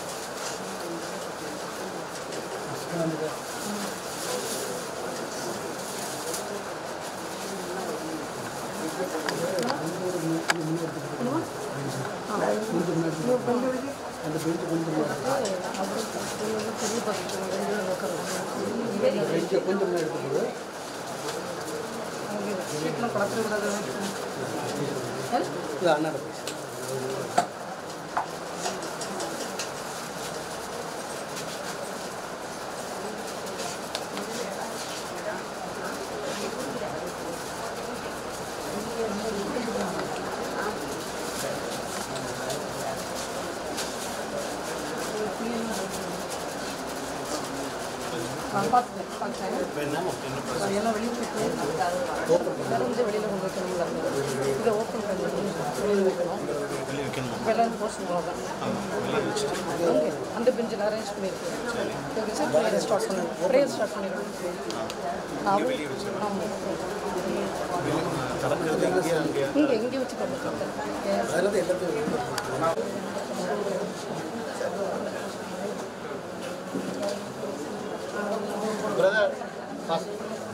சீட்டில் குழப்பி விடாத அண்ணா பார்த்துட்டேன் பார்த்துட்டேன் எல்லாம் வெளியே திறந்து வெளியில் கொண்டு வைக்கணும்ல இதை ஓப்பன் பண்ணி வெளியில் வைக்கணும் இப்போ எல்லாம் போஸ்ட் தான் ஓகே அந்த பெஞ்சில் அரேஞ்ச் பண்ணியிருக்கேன் சார் ப்ரேயர் ஸ்டார்ட் பண்ணணும் ப்ரேயர் ஸ்டார்ட் பண்ணிடுவோம் ஆமாம் இங்கே இங்கே வச்சு Brother, fast.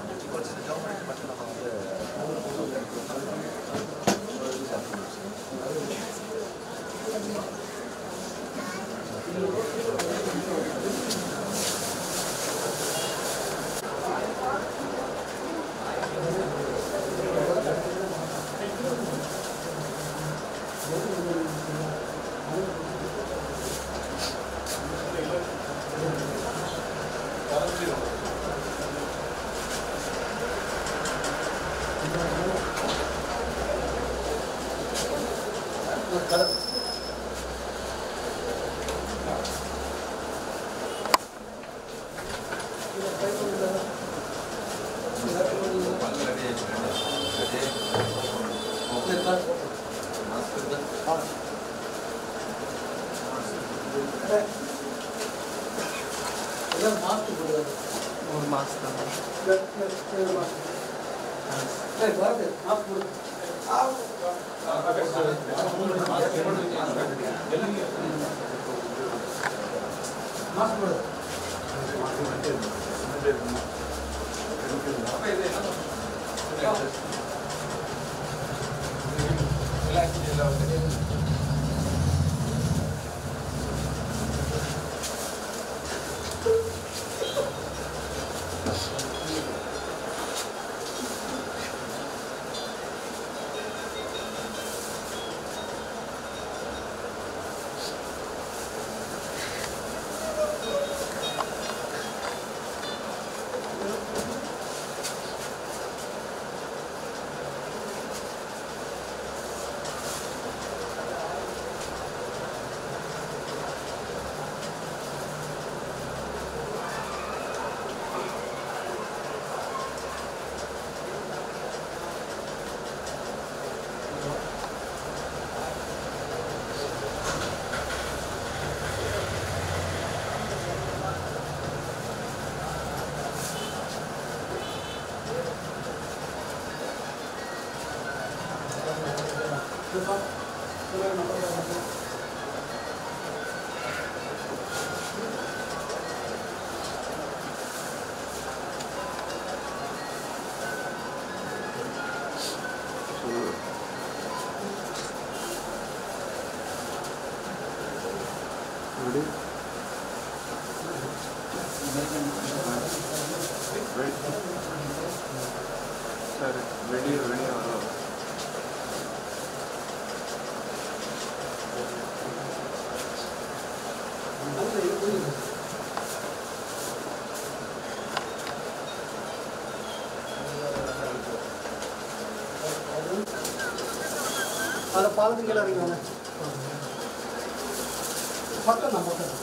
ஒரு மாதம் சரி வெளியே வெளியே வரும் அதை பாலத்துக்கு இறங்கிவாங்க பக்கம் தான் பக்கம்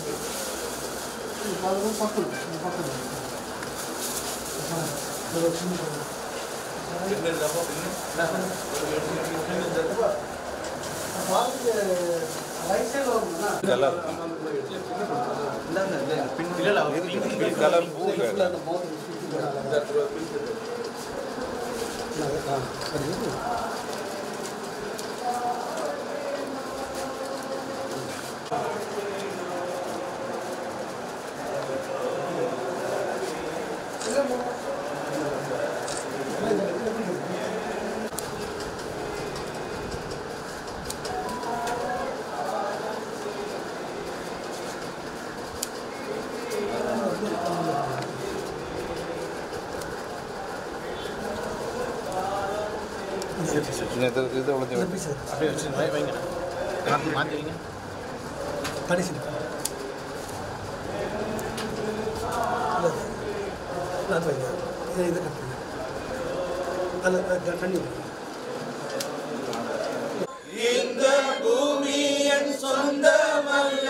பாலமும் பக்கம் பக்கம் பாலத்துக்கு ரைட் சைடில் வரும்னா கலர் கலர் பூ இது இது உழைச்சி அப்படியே வச்சு வைங்க மாற்றி வைங்க கடைசி அது வைங்க இதை இதை கட் பண்ணுங்க அதில் தண்ணி இந்த பூமி என் சொந்தமல்ல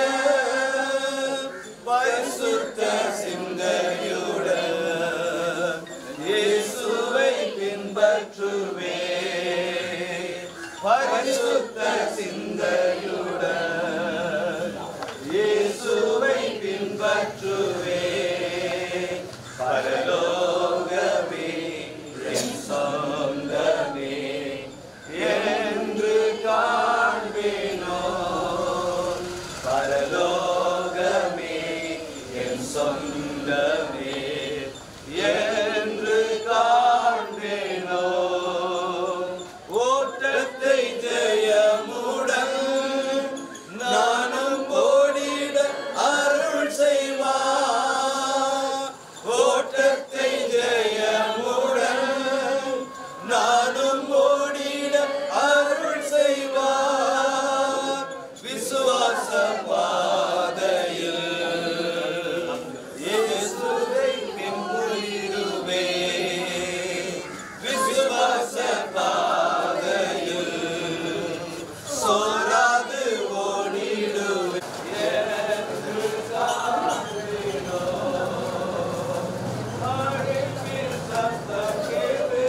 பரிசுத்த சிந்தையுடன் இயேசுவை பின்பற்றுவே பரிசுத்த சிந்தையுடன் இயேசுவை பின்பற்றுவே பரலோகமே என் சொந்தமே என்று காண்பேனோ பரலோகமே என் சொந்தமே என்று காண்பேனோ ஓட்டத்தை ஜெயமுடன் நானும் ஓடிட அருள் செய்வார் ஓட்டத்தை ஜெயமுடன் நானும் ஓடிட அருள் செய்வார் விசுவாச பாதையில் இயேசுவை பின்பற்றிடுவே விசுவாச பாதையில் சோராது ஓடிடுவே என்று காண்பேனோ அழைப்பில் சத்தம் கேட்டு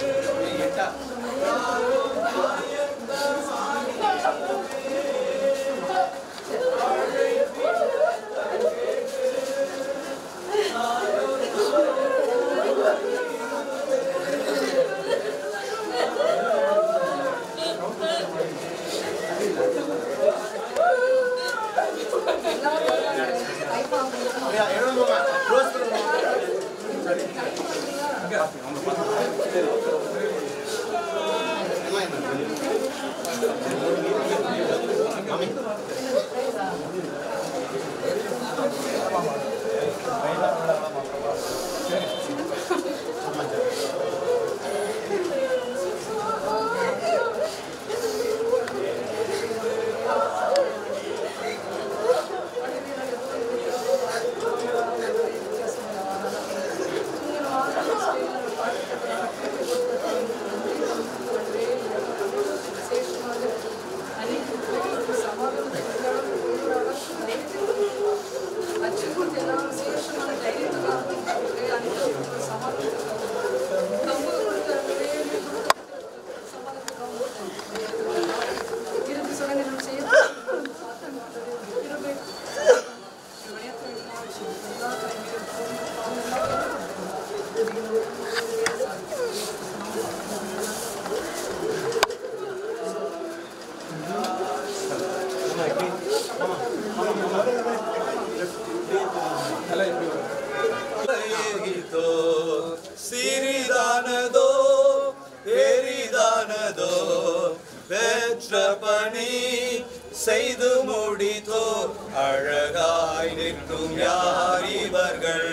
சிறிதானதோ பெரிதானதோ பெற்ற பணி செய்து முடித்தோ அழகாய் நிற்கும் யார் இவர்கள்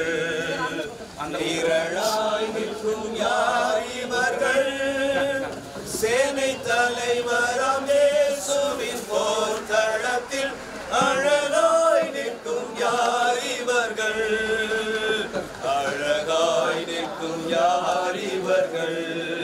திரளாய் நிற்கும் யார் இவர்கள் சேனை தலைவராம் இயேசுவின் போர் தளத்தில் அழகாய் நிற்கும் யார் இவர்கள் அழகாய் நிற்கும் யார் இவர்கள்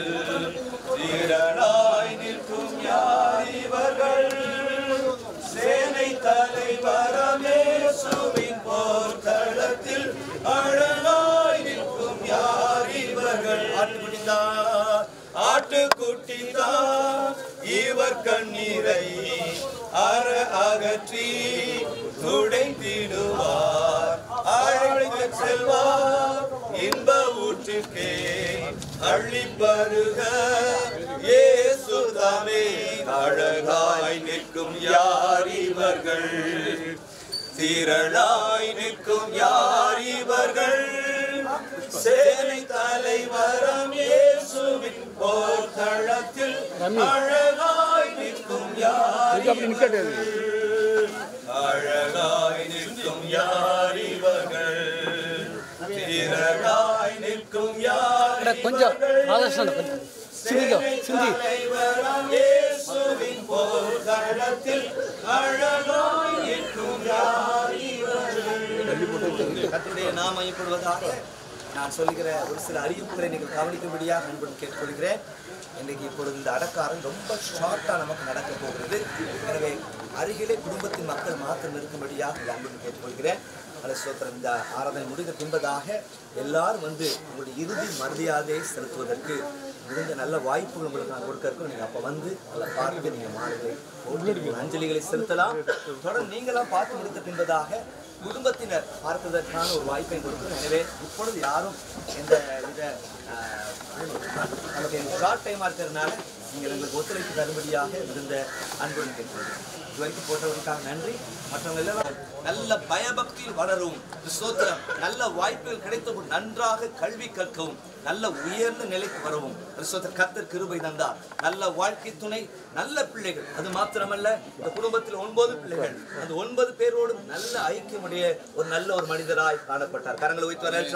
திரளாய் நிற்கும் யார் இவர்கள் சேனை தலைவராம் இயேசுவின் போர் தளத்தில் அழகாய் நிற்கும் யார் இவர்கள் ஆட்டுக்குட்டிதான் ஆட்டுக்குட்டிதான் இவர் கண்ணீரை அற அகற்றி துடைத்திடுவார் அழைத்து செல்வார் இன்ப ஊற்றுக்கே அள்ளி பருக இயேசுதாமே அழகாய் நிற்கும் யார் இவர்கள் திரளாய் நிற்கும் யார் இவர்கள் சேனை தலைவராம் இயேசுவின் போர் தளத்தில் அழகாய் நிற்கும் யார் இவர்கள் அழகாய் நிற்கும் யார் இவர்கள் திரளாய் நிற்கும் யார் கொஞ்சம் ஆதர்ஷம் கொஞ்சம் சிந்திக்கோ சிந்தி இயேசுவின் போர்க்களத்தில் அழகாய் நிற்கும் யார் இவர்கள்? கர்த்தருடைய நாமம் மகிமைப்படுவதாக. நான் சொல்லுகிற ஒரு சில அறிவிப்புகளை நீங்கள் கவனிக்கும்படியாக அன்புடன் கேட்டுக்கொள்கிறேன். இன்றைக்கு இப்பொழுது இந்த அடக்காரம் ரொம்ப ஷார்ட்டாக நமக்கு நடக்க போகிறது. எனவே அருகிலே குடும்பத்தின் மக்கள் மாத்திரம் இருக்கும்படியாக அன்புடன் கேட்டுக்கொள்கிறேன். அந்த ஸ்தோத்திரம். இந்த ஆராதனை முடிந்த பின்பதாக எல்லாரும் வந்து உங்களுடைய இறுதி மரியாதையை செலுத்துவதற்கு முடிந்த நல்ல வாய்ப்புகள் உங்களுக்கு நான் கொடுக்க இருக்கோம். நீங்கள் அப்போ வந்து நல்லா பார்த்து நீங்கள் மாறுகளை அஞ்சலிகளை செலுத்தலாம். தொடர்ந்து நீங்களாம் பார்த்து முடித்த பின்பதாக குடும்பத்தினர் பார்ப்பதற்கான ஒரு வாய்ப்பை கொடுக்கும். எனவே இப்பொழுது யாரும் எந்த வித நமக்கு ஷார்ட் டைமாக இருக்கிறதுனால நீங்கள் எங்களுக்கு ஒத்துழைப்பு தரும்படியாக இருந்த அன்புடன் கேட்கிறேன். இது வரைக்கும் போட்டவர்களுக்காக நன்றி. மற்றவங்க எல்லாம் நல்ல பயபக்தியில் வளரும் ஸ்தோத்திரம். நல்ல வாய்ப்புகள் கிடைத்தவும் நன்றாக கல்வி கற்கவும் நல்ல உயர்ந்த நிலைக்கு வரவும் கர்த்தர் கிருபை தந்தார். நல்ல வாழ்க்கை துணை, நல்ல பிள்ளைகள். அது மாத்திரமல்ல, இந்த குடும்பத்தில் ஒன்பது பிள்ளைகள். அந்த ஒன்பது பேரோடும் நல்ல ஐக்கியமுடைய ஒரு நல்ல ஒரு மனிதராய் காணப்பட்டார். கரங்களை வைத்து வர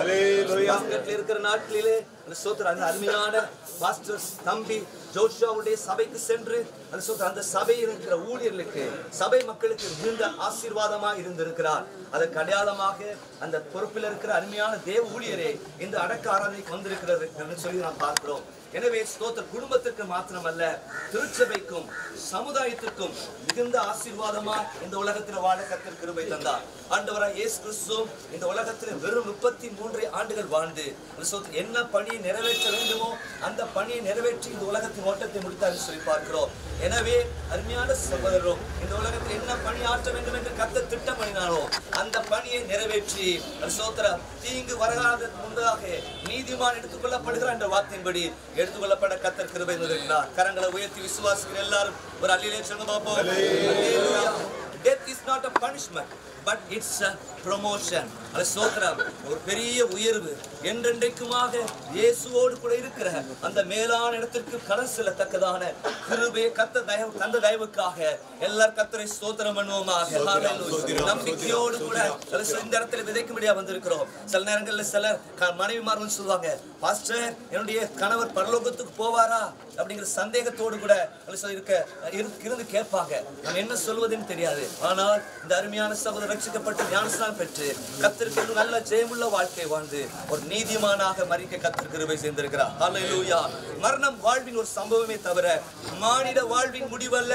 இருக்கிற நாட்களிலே அந்த அருமையான பாஸ்டர் தம்பி ஜோஷுவாவுடைய சபைக்கு சென்று அந்த சபையில் இருக்கிற ஊழியர்களுக்கு, சபை மக்களுக்கு மிகுந்த ஆசீர்வாதமாக இருந்திருக்கிறார். அதற்கு அடையாளமாக அந்த பொறுப்பில் இருக்கிற அருமையான தேவ ஊழியரே இந்த அடக்க ஆராதனைக்கு வந்திருக்கிறது சொல்லி நாம் பார்க்கிறோம். எனவே ஸ்தோத்திர குடும்பத்திற்கு மாத்திரமல்ல, திருச்சபைக்கும் சமுதாயத்திற்கும் மிகுந்த ஆசீர்வாதமா இந்த உலகத்தில் வாழ கர்த்தர் கிருபை தந்தார். ஆண்டவராய் இயேசு கிறிஸ்து இந்த உலகத்தில் வெறும் முப்பத்தி மூன்று ஆண்டுகள் வாழ்ந்து என்ன பணியை நிறைவேற்ற வேண்டுமோ அந்த பணியை நிறைவேற்றி இந்த உலகத்தின் ஓட்டத்தை முடித்தார் சொல்லி பார்க்கிறோம். எனவே அருமையான சகோதரரும், இந்த உலகத்தில் என்ன பணி ஆற்ற வேண்டும் என்று கர்த்தர் திட்டம் பண்ணினாரோ அந்த பணியை நிறைவேற்றி ஸ்தோத்திர தீங்கு வராதற்கு முன்பதாக நீதிமான் எடுத்துக் கொள்ளப்படுகிறார் என்ற வார்த்தையின்படி எடுத்துக்கொள்ளப்பட கர்த்தர் கிருபை தந்திருக்கிறார். கரங்களை உயர்த்தி விசுவாசிக்கிற எல்லாரும் ஒரு அல்லேலூயா சொல்லுங்க பாப்போம். அல்லேலூயா. Death is not a punishment, but it's a promotion. அது ஸ்தோத்திரம். ஒரு பெரிய உயர்வு. என்றென்றைக்குமாக இயேசுவோடு கூட இருக்கிற அந்த மேலான இடத்திற்கு கடன் செல்லத்தக்கதான கிருபையை கர்த்தர் தயவு தந்த தயவுக்காக எல்லாரும் கர்த்தரை ஸ்தோத்திரம் பண்ணுவோமாக. நம்பிக்கையோடு கூட இந்த இடத்துல விதைக்கும்படியா வந்திருக்கிறோம். சில நேரங்களில் சிலர் மனைவிமார்கள் சொல்லுவாங்க, பாஸ்டர் என்னுடைய கணவர் பரலோகத்துக்கு போவாரா அப்படிங்கிற சந்தேகத்தோடு கூட இருக்க இருந்து கேட்பாங்க. நம்ம என்ன சொல்வதுன்னு தெரியாது. ஆனால் இந்த அருமையான சகோதரர் ரட்சிக்கப்பட்டு ஞானஸ்நானம் பெற்று கர்த்தருக்கு நல்ல ஜெயமுள்ள வாழ்க்கை வாழ்ந்து ஒரு நீதிமானாக மரிக்க கர்த்தர் கிருபை செய்திருக்கிறார். ஹல்லேலூயா. மரணம் வாழ்வின் ஒரு சம்பவமே தவிர மானிட வாழ்வின் முடிவல்ல.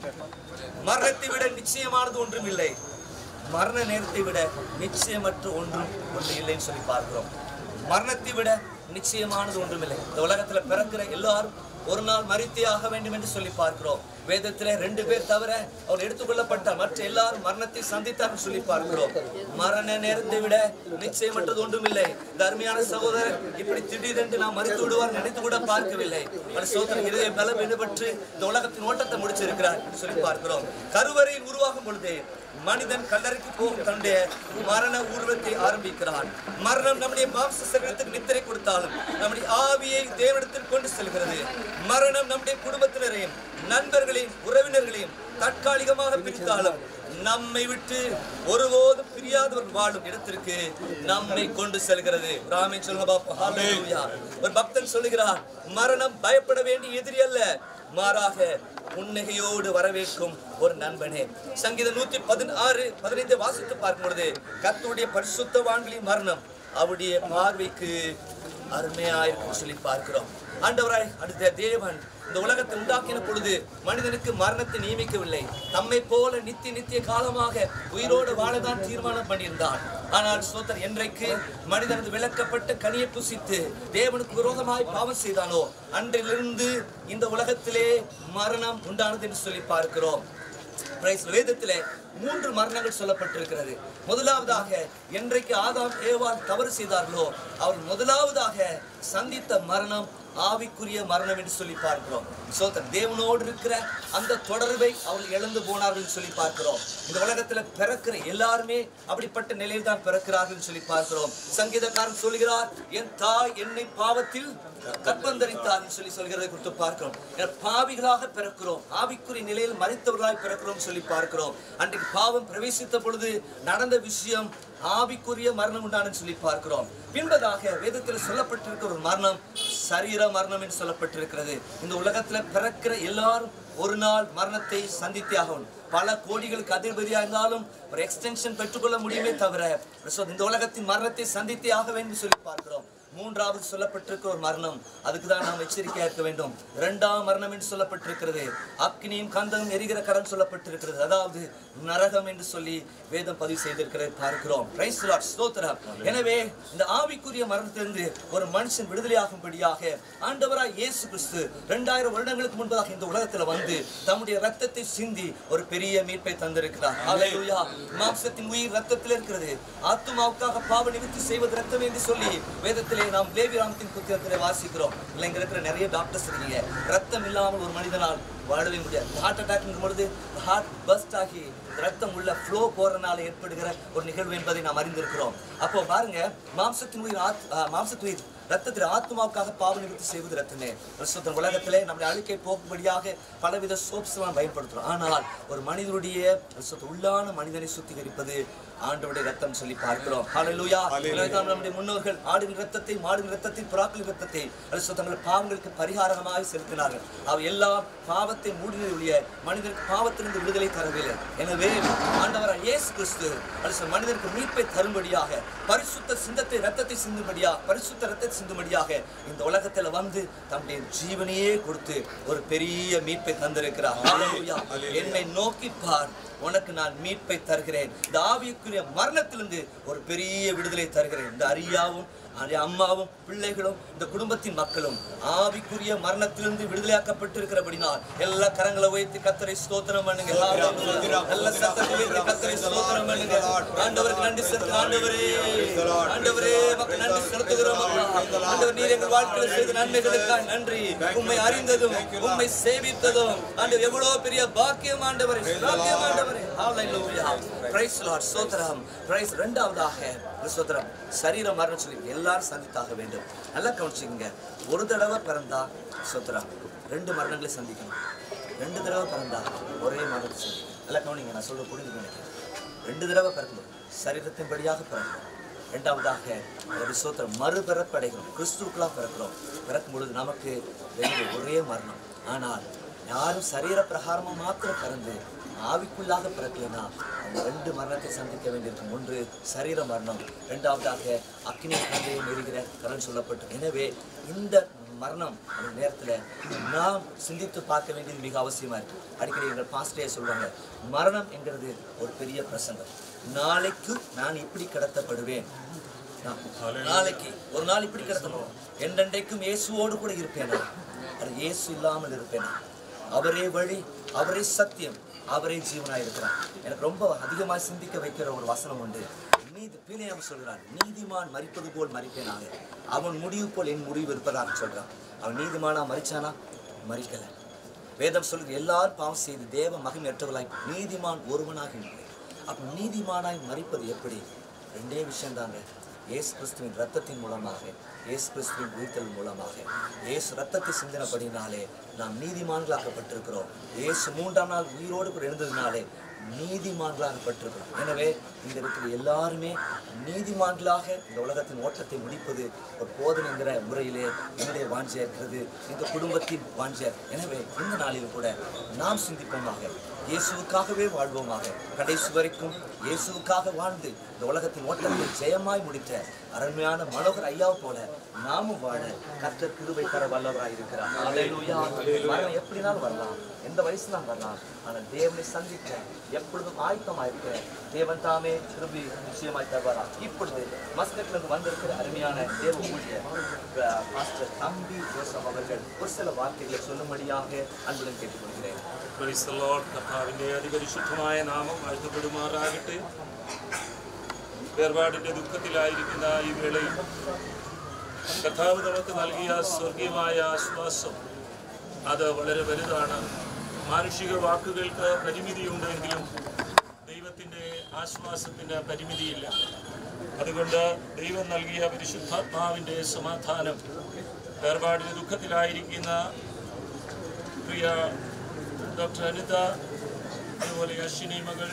மரணத்தை விட நிச்சயமானது ஒன்றும் இல்லை. மரண நேரத்தை விட நிச்சயமற்ற ஒன்றும் ஒன்று இல்லைன்னு சொல்லி பார்க்கிறோம். மரணத்தை விட நிச்சயமானது ஒன்றுமில்லை. இந்த உலகத்துல பிறக்கிற எல்லாரும் ஒரு நாள் மரித்தே ஆக வேண்டும் என்று சொல்லி பார்க்கிறோம். வேதத்திலே ரெண்டு பேர் தவிர அவர் எடுத்துக்கொள்ளப்பட்டார், மற்ற எல்லாரும் மரணத்தை சந்தித்தார் சொல்லி பார்க்கிறோம். மரண நேரத்தை விட நிச்சயமற்றது ஒன்றுமில்லை. இந்த அருமையான சகோதரர் இப்படி திடீரென்று நாம் மறித்து விடுவார் நினைத்து கூட பார்க்கவில்லை. சகோதரர் இதய பலம் ஈடுபட்டு இந்த உலகத்தின் ஓட்டத்தை முடிச்சிருக்கிறார் சொல்லி பார்க்கிறோம். கருவறையில் உருவாகும் பொழுது மனிதன் கல்லறைக்கு போகும் தன்னுடைய மரண ஊர்வலத்தை ஆரம்பிக்கிறான். மரணம் நம்முடைய மாம்ச சரீரத்துக்கு நித்திரை கொடுத்தாலும் நம்முடைய ஆவியை தேவனிடத்தில் கொண்டு செல்கிறது. மரணம் நம்முடைய குடும்பத்தினரையும் நண்பர்களையும் உறவினர்களையும் தற்காலிகமாக பிரித்தாலும் நம்மை விட்டு ஒருபோதும் பிரியாதவர் வாழும் இடத்திற்கு நம்மை கொண்டு செல்கிறது. ராமே சொல்லுங்க பாப்பா. ஹல்லேலூயா. ஒரு பக்தன் சொல்லுகிறார், மரணம் பயப்பட வேண்டிய எதிரி அல்ல, மாறாக புன்னகையோடு வரவேற்கும் ஒரு நண்பனே. சங்கீதம் நூத்தி பதினாறு பதினைந்து வாசித்து பார்க்கும் பொழுது கர்த்தருடைய பரிசுத்தவான்களின் மரணம் அவருடைய பார்வைக்கு அருமையாயிருக்கும் சொல்லி பார்க்கிறோம். ஆண்டவராய் அடுத்த தேவன் இந்த உலகத்தை உண்டாக்கின பொழுது மனிதனுக்கு மரணத்தை நியமிக்கவில்லை. தம்மை போல நித்திய நித்திய காலமாக உயிரோடு வாழதான் தீர்மானம் பண்ணியிருந்தான். ஆனால் ஸ்தோத்திரம், என்றைக்கு மனிதனது விளக்கப்பட்ட கனியை புசித்து தேவனுக்கு விரோதமாய் பாவம் செய்தானோ அன்றிலிருந்து இந்த உலகத்திலே மரணம் உண்டானது என்று சொல்லி பார்க்கிறோம். வேதத்திலே மூன்று மரணங்கள் சொல்லப்பட்டிருக்கிறது. முதலாவதாக என்றைக்கு ஆதாம் ஏவாள் தவறு செய்தார்களோ அவர் முதலாவதாக சந்தித்த மரணம் ஆவிக்குரிய மரணம் என்று சொல்லி பார்க்கிறோம். சோதரன் தேவனோடு இருக்கிற அந்த தொடர்பை அவர்கள் இழந்து போனார்கள் சொல்லி பார்க்கிறோம். இந்த உலகத்துல பிறக்கிற எல்லாருமே அப்படிப்பட்ட நிலையில் தான் பிறக்கிறார்கள் சொல்லி பார்க்கிறோம். சங்கீதக்காரன் சொல்கிறார், என் தாய் என்னை பாவத்தில் கற்பந்தரித்தார் சொல்லி சொல்கிறதை குறித்து பார்க்கிறோம். பாவிகளாக பிறக்கிறோம், ஆவிக்குரிய நிலையில் மரித்தவர்களாய் பிறக்கிறோம் சொல்லி பார்க்கிறோம். அன்றைக்கு பாவம் பிரவேசித்த பொழுது நடந்த விஷயம் ஆவிக்குரிய மரணம் உண்டானு சொல்லி பார்க்கிறோம். பின்பதாக வேதத்தில் சொல்லப்பட்டிருக்கிற ஒரு மரணம் சரீர மரணம் என்று சொல்லப்பட்டிருக்கிறது. இந்த உலகத்துல பிறக்கிற எல்லாரும் ஒரு நாள் மரணத்தை சந்தித்தே ஆகும். பல கோடிகளுக்கு அதிபதியா இருந்தாலும் ஒரு எக்ஸ்டென்ஷன் பெற்றுக்கொள்ள முடியுமே தவிர இந்த உலகத்தின் மரணத்தை சந்தித்தே ஆக வேண்டும் சொல்லி பார்க்கிறோம். மூன்றாவது சொல்லப்பட்டிருக்கிற ஒரு மரணம், அதுக்கு தான் நாம் எச்சரிக்கையா இருக்க வேண்டும். இரண்டாம் மரணம் என்று சொல்லப்பட்டிருக்கிறது. அக்னியும் கந்தமும் எரிகிற கடன் சொல்லப்பட்டிருக்கிறது. அதாவது நரகம் என்று சொல்லி வேதம் பதிவு செய்திருக்கிறது பார்க்கிறோம். பிரைஸ் தி லார்ட், ஸ்தோத்திரம். எனவே இந்த ஆவிக்குரிய மரணத்திலிருந்து ஒரு மனுஷன் விடுதலையாகும்படியாக ஆண்டவராய் இயேசு கிறிஸ்து இரண்டாயிரம் வருடங்களுக்கு முன்பதாக இந்த உலகத்துல வந்து தம்முடைய ரத்தத்தை சிந்தி ஒரு பெரிய மீட்பை தந்திருக்கிறார். ஹல்லேலூயா. மாம்சத்தின் உயிர் ரத்தத்தில் இருக்கிறது, ஆத்துமாவுக்காக பாவ நிவர்த்தி செய்வது ரத்தம் என்று சொல்லி வேதத்திலே நாம் லேவியராமத்தின் புத்தகத்திலே வாசிக்கிறோம். இல்லை, இங்க இருக்கிற நிறைய டாக்டர்ஸ் இருக்கீங்க, ரத்தம் இல்லாமல் ஒரு மனிதனால் வாழவே முடியாது. ஹார்ட் அட்டாக் பொழுது ஹார்ட் பஸ்ட் ஆகி ரத்தம் உள்ள ஃப்ளோ போறதுனால ஏற்படுகிற ஒரு நிகழ்வு என்பதை நாம் அறிந்திருக்கிறோம். அப்போ பாருங்க, மாம்சத்தின் உயிர் மாம்சத்தின் உயிர் ரத்தத்தில் ஆத்மாவுக்காக பாவ நிவர்த்தி செய்வது ரத்தமே. உலகத்திலே நம்முடைய அழுக்கை போக்கும்படியாக பலவித சோப்ஸ் எல்லாம் பயன்படுத்துறோம். ஆனால் ஒரு மனிதனுடைய உள்ளான மனிதனை சுத்திகரிப்பது ஆண்டவருடைய ரத்தம் சொல்லி பார்க்கிறோம். ஹல்லேலூயா. நம்முடைய முன்னோர்கள் ஆடுகிற ரத்தத்தை, மாடுகிற ரத்தத்தை, புறாக்களின் ரத்தத்தை தங்கள் பாவங்களுக்கு பரிகாரமாக செலுத்தினார்கள். அவை எல்லாம் பாவத்தை மூடிய மனிதனுக்கு பாவத்திலிருந்து விடுதலை தரவில்லை. எனவே ஆண்டவராய் இயேசு கிறிஸ்து மனிதனுக்கு மீட்பை தரும்படியாக பரிசுத்த சிந்தத்தை ரத்தத்தை சிந்தும்படியாக பரிசுத்த ரத்தத்தை சிந்தும்படியாக இந்த உலகத்துல வந்து தம்முடைய ஜீவனையே கொடுத்து ஒரு பெரிய மீட்பை தந்திருக்கிறார். ஹல்லேலூயா. என்னை நோக்கி பார், உனக்கு நான் மீட்பை தருகிறேன். இந்த ஆவிக்குரிய மரணத்திலிருந்து ஒரு பெரிய விடுதலை தருகிறேன். இந்த அரியாவும் அம்மாவும் பிள்ளைகளும் இந்த குடும்பத்தின் மக்களும் ஆவிக்குரிய மரணத்திலிருந்து விடுதலையாக்கப்பட்டிருக்கிறபடினால் எல்லா கரங்களை உயர்த்தி கர்த்தரை ஸ்தோத்திரம் பண்ணுங்க. எல்லா சத்தத்தை உயர்த்தி கர்த்தரை ஸ்தோத்திரம் பண்ணுங்க. ஆண்டவருக்கு நன்றி செலுத்துகிறோம். ஆண்டவரே, ஆண்டவரே மக்கள் நன்றி செலுத்துகிறோம். ஆண்டவர் நீர் எங்கள் வாழ்க்கையில் செய்த நன்மைகளுக்காக நன்றி. உம்மை அறிந்ததும் உம்மை சேவித்ததும் ஆண்டவர் எவ்வளவு பெரிய பாக்கியம் ஆண்டவரே, பாக்கியம் ஆண்டவரே. ஹல்லேலூயா. Praise the Lord. ஸ்தோத்திரம். பிரைஸ். இரண்டாவதாக ஸ்தோத்திரம், சரீர மரணம் சொல்லி எல்லாரும் சந்தித்தாக வேண்டும். நல்லா கவனிச்சுங்க. ஒரு தடவை பிறந்தா ஸ்தோத்திரம் ரெண்டு மரணங்களை சந்திக்கணும். ரெண்டு தடவை பிறந்தா ஒரே மரணத்தை சந்திக்கணும். நல்லா கவனிங்க, நான் சொல்ல புரிஞ்சு நினைக்கிறேன். ரெண்டு தடவை பிறக்கணும், சரீரத்தின் படியாக பிறக்கணும். இரண்டாவதாக ஒரு ஸ்தோத்திரம் மறுபிறப்படைகிறோம், கிறிஸ்துவுக்குள்ளாக பிறக்கிறோம். பிறக்கும் பொழுது நமக்கு ரெண்டு ஒரே மரணம். ஆனால் யாரும் சரீர பிரகாரமாக மாத்திரம் பிறந்து ஆவிக்குள்ளாக பிறக்கலைன்னா அந்த ரெண்டு மரணத்தை சந்திக்க வேண்டியிருக்கும். ஒன்று சரீர மரணம், இரண்டாவதாக அக்னி கந்தையும் எரிகிற கடன் சொல்லப்பட்டு. எனவே இந்த மரணம் அந்த நேரத்தில் நாம் சிந்தித்து பார்க்க வேண்டியது மிக அவசியமாக இருக்குது. அடிக்கடி எங்கள் பாஸ்டரே சொல்லுவாங்க, மரணம் என்கிறது ஒரு பெரிய பிரசங்கம். நாளைக்கு நான் இப்படி கடத்தப்படுவேன், நாளைக்கு ஒரு நாள் இப்படி கடத்தப்படுவேன், என்றென்றைக்கும் இயேசுவோடு கூட இருப்பேனா, அது இயேசு இல்லாமல் இருப்பேனா, அவரே வழி, அவரே சத்தியம், அவரே ஜீவனாக இருக்கிறார். எனக்கு ரொம்ப அதிகமாக சிந்திக்க வைக்கிற ஒரு வசனம் உண்டு. நீதி பிணையம் சொல்கிறான், நீதிமான் மரிப்பது போல் மரிப்பேனாக, அவன் முடிவு போல் என் முடிவு இருப்பதாக சொல்றான். அவன் நீதிமானா மரிச்சானா? மரிக்கல. வேதம் சொல்லுது, எல்லாரும் பாவம் செய்து தேவ மகிமை அற்றவர்களாய் நீதிமான் ஒருவனாக இல்லை. அப்ப நீதிமானாய் மரிப்பது எப்படி? ரெண்டே விஷயம் தாங்க. இயேசு கிறிஸ்துவின் ரத்தத்தின் மூலமாக, இயேசு கிறிஸ்துவின் உயிர்த்தல் மூலமாக, இயேசு ரத்தத்தை சிந்தினபடினாலே நாம் நீதிமான்களாக்கப்பட்டிருக்கிறோம். இயேசு மூன்றாம் நாள் உயிரோடு கூட எழுந்ததினாலே நீதிமான்களாகப்பட்டிருக்கிறோம். எனவே இந்த இருக்கிற எல்லாருமே நீதிமான்களாக இந்த உலகத்தின் ஓட்டத்தை முடிப்பது ஒரு போதனை என்கிற முறையிலே என்னுடைய வாஞ்சியா இருக்கிறது, இந்த குடும்பத்தின் வாஞ்சியா. எனவே இந்த நாளில் கூட நாம் சிந்திப்போமாக, இயேசுவுக்காகவே வாழ்வோமாக. கடைசி வரைக்கும் இயேசுவுக்காக வாழ்ந்து இந்த உலகத்தின் ஓட்டத்தை ஜெயமாய் முடித்த அருமையான மனோகர் ஐயாவை போல நாமும் வாழ கர்த்தர் கிருபை தர வல்லவராய் இருக்கிறார். ஹல்லேலூயா. மரணம் எப்படினாலும் வரலாம், எந்த வயசுலாம் வரலாம், ஆனால் தேவனை சந்திக்க எப்பொழுதும் ஆயத்தமாயிருக்க தேவன் தாமே கிருபை நிச்சயமாய் தருவாரா. இப்பொழுது மஸ்கட்லேருந்து வந்திருக்கிற அருமையான தேவ ஊழியர் மாஸ்டர் தம்பி ஜோசப் அவர்கள் ஒரு சில வார்த்தைகளை சொல்லும்படியாக அன்புடன் கேட்டுக்கொள்கிறேன். കർത്താവിന്റെ അതിപരിശുദ്ധമായ നാമം വാഴ്ത്തപ്പെടുമാറാകട്ടെ. വേർപാടിന്റെ ദുഃഖത്തിലായിരിക്കുന്ന ഈ വേളയിൽ കർത്താവ് നമുക്ക് നൽകിയ സ്വർഗീയമായ ആശ്വാസം അത് വളരെ വലുതാണ്. മാനുഷിക വാക്കുകൾക്ക് പരിമിതിയുണ്ടെങ്കിലും ദൈവത്തിൻ്റെ ആശ്വാസത്തിന് പരിമിതിയില്ല. അതുകൊണ്ട് ദൈവം നൽകിയ പരിശുദ്ധാത്മാവിൻ്റെ സമാധാനം വേർപാടിന് ദുഃഖത്തിലായിരിക്കുന്ന പ്രിയ ഡോക്ടർ അനിത, അതുപോലെ അശ്വിനി മകൾ,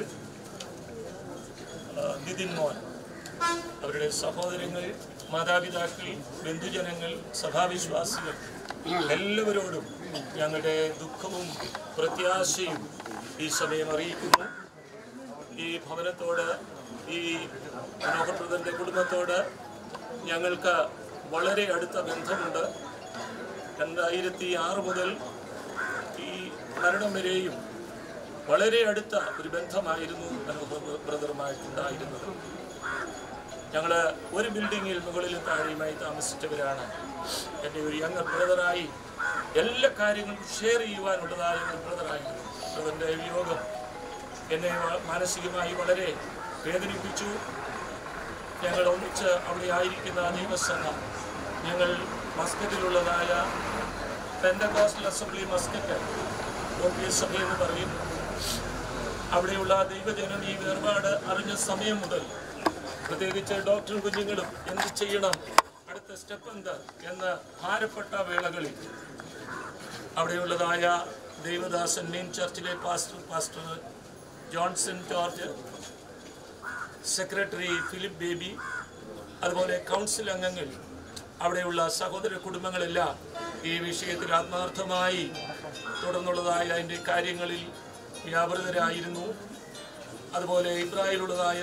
നിതിൻ മോൻ, അവരുടെ സഹോദരങ്ങൾ, മാതാപിതാക്കൾ, ബന്ധുജനങ്ങൾ, സഭാവിശ്വാസികൾ എല്ലാവരോടും ഞങ്ങളുടെ ദുഃഖവും പ്രത്യാശയും ഈ സമയം അറിയിക്കുന്നു. ഈ ഭവനത്തോട്, ഈ മനോഹർപ്രദന്റെ കുടുംബത്തോട് ഞങ്ങൾക്ക് വളരെ അടുത്ത ബന്ധമുണ്ട്. രണ്ടായിരത്തി ആറ് മുതൽ ഈ മരണം വരെയും വളരെ അടുത്ത ഒരു ബന്ധമായിരുന്നു മനോഹർ ബ്രദറുമായിട്ടുണ്ടായിരുന്നത്. ഞങ്ങൾ ഒരു ബിൽഡിങ്ങിൽ മുകളിലും താഴെയുമായി താമസിച്ചവരാണ്. എൻ്റെ ഒരു യങ്ങർ ബ്രദറായി എല്ലാ കാര്യങ്ങളും ഷെയർ ചെയ്യുവാനുള്ളതായ ഒരു ബ്രദറായിരുന്നു. ബ്രദറിൻ്റെ വിയോഗം എന്നെ മാനസികമായി വളരെ വേദനിപ്പിച്ചു. ഞങ്ങൾ ഒന്നിച്ച് അവിടെ ആയിരിക്കുന്ന ദൈവസംഘം, ഞങ്ങൾ മസ്കറ്റിലുള്ളതായ Pentecostal assembly Muscat O P S സഭ എന്ന് പറയും. അവിടെയുള്ള ദൈവജനം ഈ വേർപാട് അറിഞ്ഞ സമയം മുതൽ, പ്രത്യേകിച്ച് ഡോക്ടർ കുഞ്ഞുങ്ങളും എന്ത് ചെയ്യണം, അടുത്ത സ്റ്റെപ്പ് എന്ത് എന്ന് ഭാരപ്പെട്ട വേളകളിൽ അവിടെയുള്ളതായ ദൈവദാസൻ മെയിൻ ചർച്ചിലെ pastor pastor Johnson George, secretary Philip Baby, അതുപോലെ കൗൺസിൽ അംഗങ്ങൾ, അവിടെയുള്ള സഹോദര കുടുംബങ്ങളെല്ലാം ഈ വിഷയത്തിൽ ആത്മാർത്ഥമായി തുടർന്നുള്ളതായ അതിൻ്റെ കാര്യങ്ങളിൽ വ്യാപൃതരായിരുന്നു. അതുപോലെ ഇബ്രാഹിലുള്ളതായ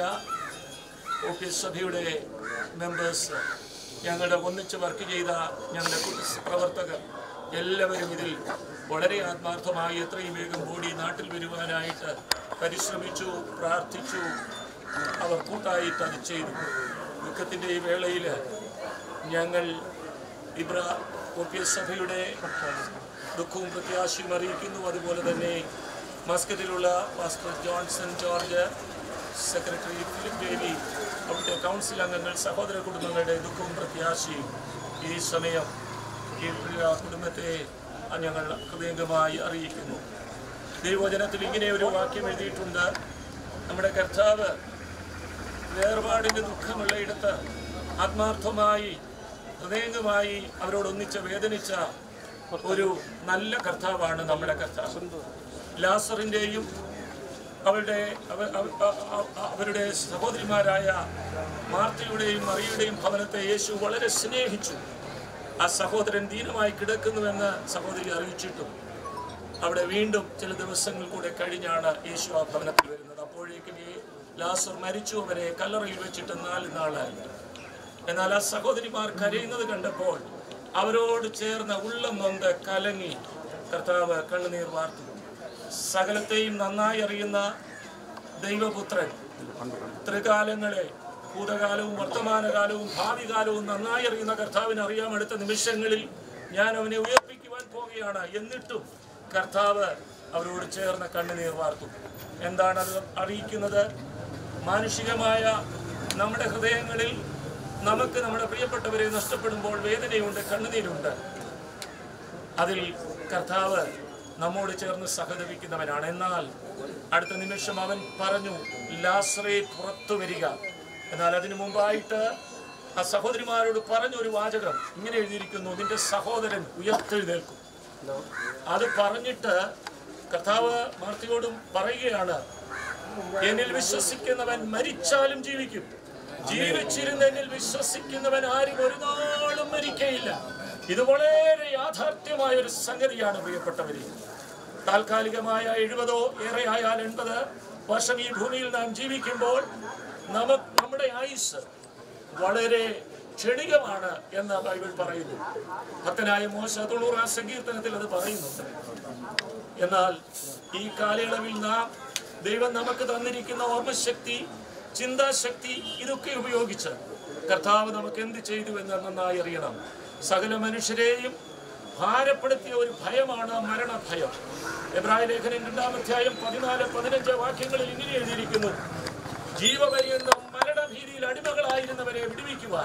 ഒ പി എസ് സഭയുടെ മെമ്പേഴ്സ്, ഞങ്ങളുടെ ഒന്നിച്ച് വർക്ക് ചെയ്ത ഞങ്ങളുടെ പ്രവർത്തകർ എല്ലാവരും ഇതിൽ വളരെ ആത്മാർത്ഥമായി എത്രയും വേഗം ബോഡി നാട്ടിൽ വരുവാനായിട്ട് പരിശ്രമിച്ചു, പ്രാർത്ഥിച്ചു. അവർ കൂട്ടായിട്ട് അത് ചെയ്തു. ദുഃഖത്തിൻ്റെ ഈ വേളയിൽ ഞങ്ങൾ ഇബ്രാ ഒ പി എസ് സഭയുടെ ദുഃഖവും പ്രത്യാശയും അറിയിക്കുന്നു. അതുപോലെ തന്നെ മസ്കറ്റിലുള്ള പാസ്റ്റർ ജോൺസൺ ജോർജ്, സെക്രട്ടറി ഫിലിപ്പ് ബേബി, അവിടുത്തെ കൗൺസിൽ അംഗങ്ങൾ, സഹോദര കുടുംബങ്ങളുടെ ദുഃഖവും പ്രത്യാശയും ഈ സമയം ഈ കുടുംബത്തെ ഞങ്ങൾ ഹൃദയംഗമായി അറിയിക്കുന്നു. ദൈവവചനത്തിൽ ഇങ്ങനെ ഒരു വാക്യം എഴുതിയിട്ടുണ്ട്: നമ്മുടെ കർത്താവ് വേർപാടിൻ്റെ ദുഃഖമുള്ളയിടത്ത് ആത്മാർത്ഥമായി ഹൃദയംഗമായി അവരോടൊന്നിച്ച് വേദനിച്ച ഒരു നല്ല കർത്താവാണ് നമ്മുടെ കർത്താവ്. ലാസറിൻ്റെയും അവരുടെ അവരുടെ സഹോദരിമാരായ മാർത്തയുടെയും മറിയുടെയും ഭവനത്തെ യേശു വളരെ സ്നേഹിച്ചു. ആ സഹോദരൻ ദീനമായി കിടക്കുന്നുവെന്ന് സഹോദരി അറിയിച്ചിട്ടും അവിടെ വീണ്ടും ചില ദിവസങ്ങൾ കൂടെ കഴിഞ്ഞാണ് യേശു ആ ഭവനത്തിൽ വരുന്നത്. അപ്പോഴേക്കും ഈ ലാസർ മരിച്ചു. അവരെ കല്ലറയിൽ വെച്ചിട്ട് നാല് നാളായി. എന്നാൽ ആ സഹോദരിമാർ കരയുന്നത് കണ്ടപ്പോൾ അവരോട് ചേർന്ന് ഉള്ളം നൊന്ത് കലങ്ങി കർത്താവ് കണ്ണുനീർ വാർത്തു. സകലത്തെയും നന്നായി അറിയുന്ന ദൈവപുത്രൻ ത്രികാലങ്ങളെ, ഭൂതകാലവും വർത്തമാനകാലവും ഭാവി കാലവും നന്നായി അറിയുന്ന കർത്താവിന് അറിയാം അടുത്ത നിമിഷങ്ങളിൽ ഞാൻ അവനെ ഉയർപ്പിക്കുവാൻ പോവുകയാണ്. എന്നിട്ടും കർത്താവ് അവരോട് ചേർന്ന് കണ്ണുനീർ വാർത്തു. എന്താണ് അത് അറിയിക്കുന്നത്? മാനുഷികമായ നമ്മുടെ ഹൃദയങ്ങളിൽ നമുക്ക് നമ്മുടെ പ്രിയപ്പെട്ടവരെ നഷ്ടപ്പെടുമ്പോൾ വേദനയുണ്ട്, കണ്ണുനീരുണ്ട്. അതിൽ കർത്താവ് നമ്മോട് ചേർന്ന് സഹതപിക്കുന്നവനാണ്. എന്നാൽ അടുത്ത നിമിഷം അവൻ പറഞ്ഞു, ലാസറേ പുറത്തു വരിക. എന്നാൽ അതിനു മുമ്പായിട്ട് ആ സഹോദരിമാരോട് പറഞ്ഞൊരു വാചകം ഇങ്ങനെ എഴുതിയിരിക്കുന്നു: നിന്റെ സഹോദരൻ ഉയർത്തെഴുന്നേൽക്കും. അത് പറഞ്ഞിട്ട് കർത്താവ് മാർത്തിയോടും പറയുകയാണ്, എന്നിൽ വിശ്വസിക്കുന്നവൻ മരിച്ചാലും ജീവിക്കും. ജീവിച്ചിരുന്ന എന്നിൽ വിശ്വസിക്കുന്നവൻ ആരും ഒരു നാളും മരിക്കയില്ല. ഇത് വളരെ യാഥാർത്ഥ്യമായ ഒരു സംഗതിയാണ് പ്രിയപ്പെട്ടവരെ. താൽക്കാലികമായ എഴുപതോ ഏറെ ആയാൽ എൺപത് വർഷം ഈ ഭൂമിയിൽ നാം ജീവിക്കുമ്പോൾ നമ്മ നമ്മുടെ ആയുസ് വളരെ ക്ഷണികമാണ് എന്ന് ബൈബിൾ പറയുന്നു. ഭക്തനായ മോശ തൊണ്ണൂറാം സങ്കീർത്തനത്തിൽ അത് പറയുന്നുണ്ട്. എന്നാൽ ഈ കാലയളവിൽ നാം ദൈവം നമുക്ക് തന്നിരിക്കുന്ന ഓർമ്മശക്തി, ചിന്താശക്തി ഇതൊക്കെ ഉപയോഗിച്ച് കർത്താവ് നമുക്ക് എന്ത് ചെയ്തു എന്ന് നന്നായി അറിയണം. സകല മനുഷ്യരെയും ഭാരപ്പെടുത്തിയ ഒരു ഭയമാണ് മരണഭയം. എബ്രായ ലേഖനം രണ്ടാം അധ്യായം പതിനാല് പതിനഞ്ച് വാക്യങ്ങളിൽ ഇങ്ങനെ എഴുതിയിരിക്കുന്നു: ജീവപര്യന്തം മരണഭീതിയിൽ അടിമകളായിരുന്നവരെ വിടുവിക്കുവാൻ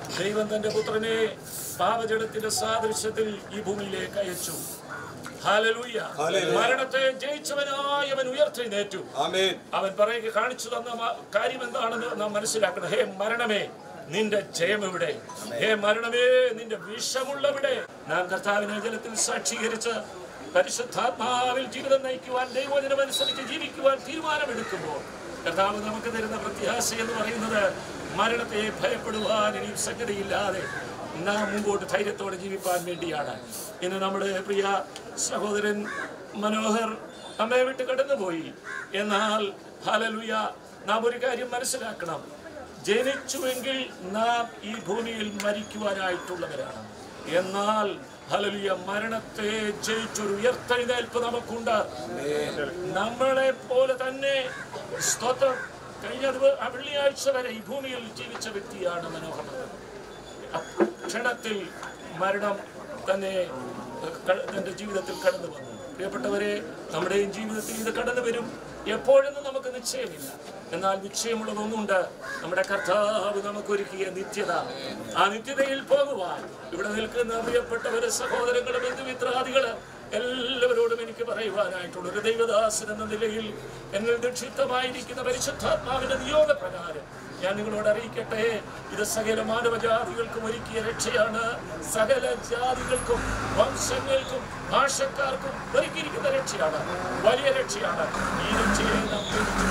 ദൈവം തന്റെ പുത്രനെ പാപജടത്തിന്റെ സാദൃശ്യത്തിൽ ഈ ഭൂമിയിലേക്ക് അയച്ചു. ഹല്ലേലൂയ. മരണത്തെ ജയിച്ചവനായി അവൻ ഉയർത്തെഴുന്നേറ്റു. അവൻ പറയുക കാണിച്ചു തന്ന കാര്യം എന്താണെന്ന് നാം മനസ്സിലാക്കണം. ഹേ മരണമേ, നിന്റെ ജയം എവിടെ? ഹേ മരണമേ, നിന്റെ വിഷമുള്ളവിടെ? നാം കർത്താവിനെ ജലത്തിൽ സാക്ഷീകരിച്ച് പരിശുദ്ധാത്മാവിൽ ജീവിതം നയിക്കുവാൻ, ദൈവവചനമനുസരിച്ച് ജീവിക്കുവാൻ തീരുമാനമെടുക്കുമ്പോൾ കർത്താവ് നമുക്ക് തരുന്ന പ്രത്യാശ എന്ന് പറയുന്നത് മരണത്തെ ഭയപ്പെടുവാൻ ഇനിയും സംഗതിയില്ലാതെ നാം മുമ്പോട്ട് ധൈര്യത്തോടെ ജീവിപ്പാൻ വേണ്ടിയാണ്. ഇന്ന് നമ്മുടെ പ്രിയ സഹോദരൻ മനോഹർ നമ്മെ വിട്ട് കടന്നുപോയി. എന്നാൽ ഹല്ലേലൂയ, നാം ഒരു കാര്യം മനസ്സിലാക്കണം. ജനിച്ചുവെങ്കിൽ നാം ഈ ഭൂമിയിൽ മരിക്കുവാനായിട്ടുള്ളവരാണ്. എന്നാൽ ഹല്ലേലൂയ, മരണത്തെ ജയിച്ചൊരു ഉയർത്തെഴുന്നേൽപ്പ് നമുക്കുണ്ട്. നമ്മളെ പോലെ തന്നെ സ്തോത്രം കഴിഞ്ഞ വെള്ളിയാഴ്ച വരെ ഈ ഭൂമിയിൽ ജീവിച്ച വ്യക്തിയാണ് മനോഹർ. ക്ഷണത്തിൽ മരണം തന്നെ തന്റെ ജീവിതത്തിൽ കടന്നു വന്നു. പ്രിയപ്പെട്ടവരെ, നമ്മുടെയും ജീവിതത്തിൽ ഇത് കടന്നു വരും. എപ്പോഴെന്നും നമുക്ക് നിശ്ചയമില്ല. എന്നാൽ നിശ്ചയമുള്ളതൊന്നുണ്ട്, നമ്മുടെ കർത്താവ് നമുക്കൊരുക്കിയ നിത്യത. ആ നിത്യതയിൽ പോകുവാൻ ഇവിടെ നിൽക്കുന്ന പ്രിയപ്പെട്ടവരെ, സഹോദരങ്ങള്, ബന്ധുമിത്രാദികള്, എല്ലാവരോടും എനിക്ക് പറയുവാനായിട്ടുള്ള ഒരു ദൈവദാസൻ എന്ന നിലയിൽ എന്നിൽ ദക്ഷിത്തമായിരിക്കുന്ന പരിശുദ്ധാത്മാവിന്റെ നിയോഗപ്രകാരം ഞാൻ നിങ്ങളോട് അറിയിക്കട്ടെ, ഇത് സകല മാനവജാതികൾക്കും ഒരുക്കിയ രക്ഷയാണ്. സകല ജാതികൾക്കും വംശങ്ങൾക്കും ഭാഷക്കാർക്കും ഒരുക്കിയിരിക്കുന്ന രക്ഷയാണ്. വലിയ രക്ഷയാണ്. ഈ രക്ഷയെ നാം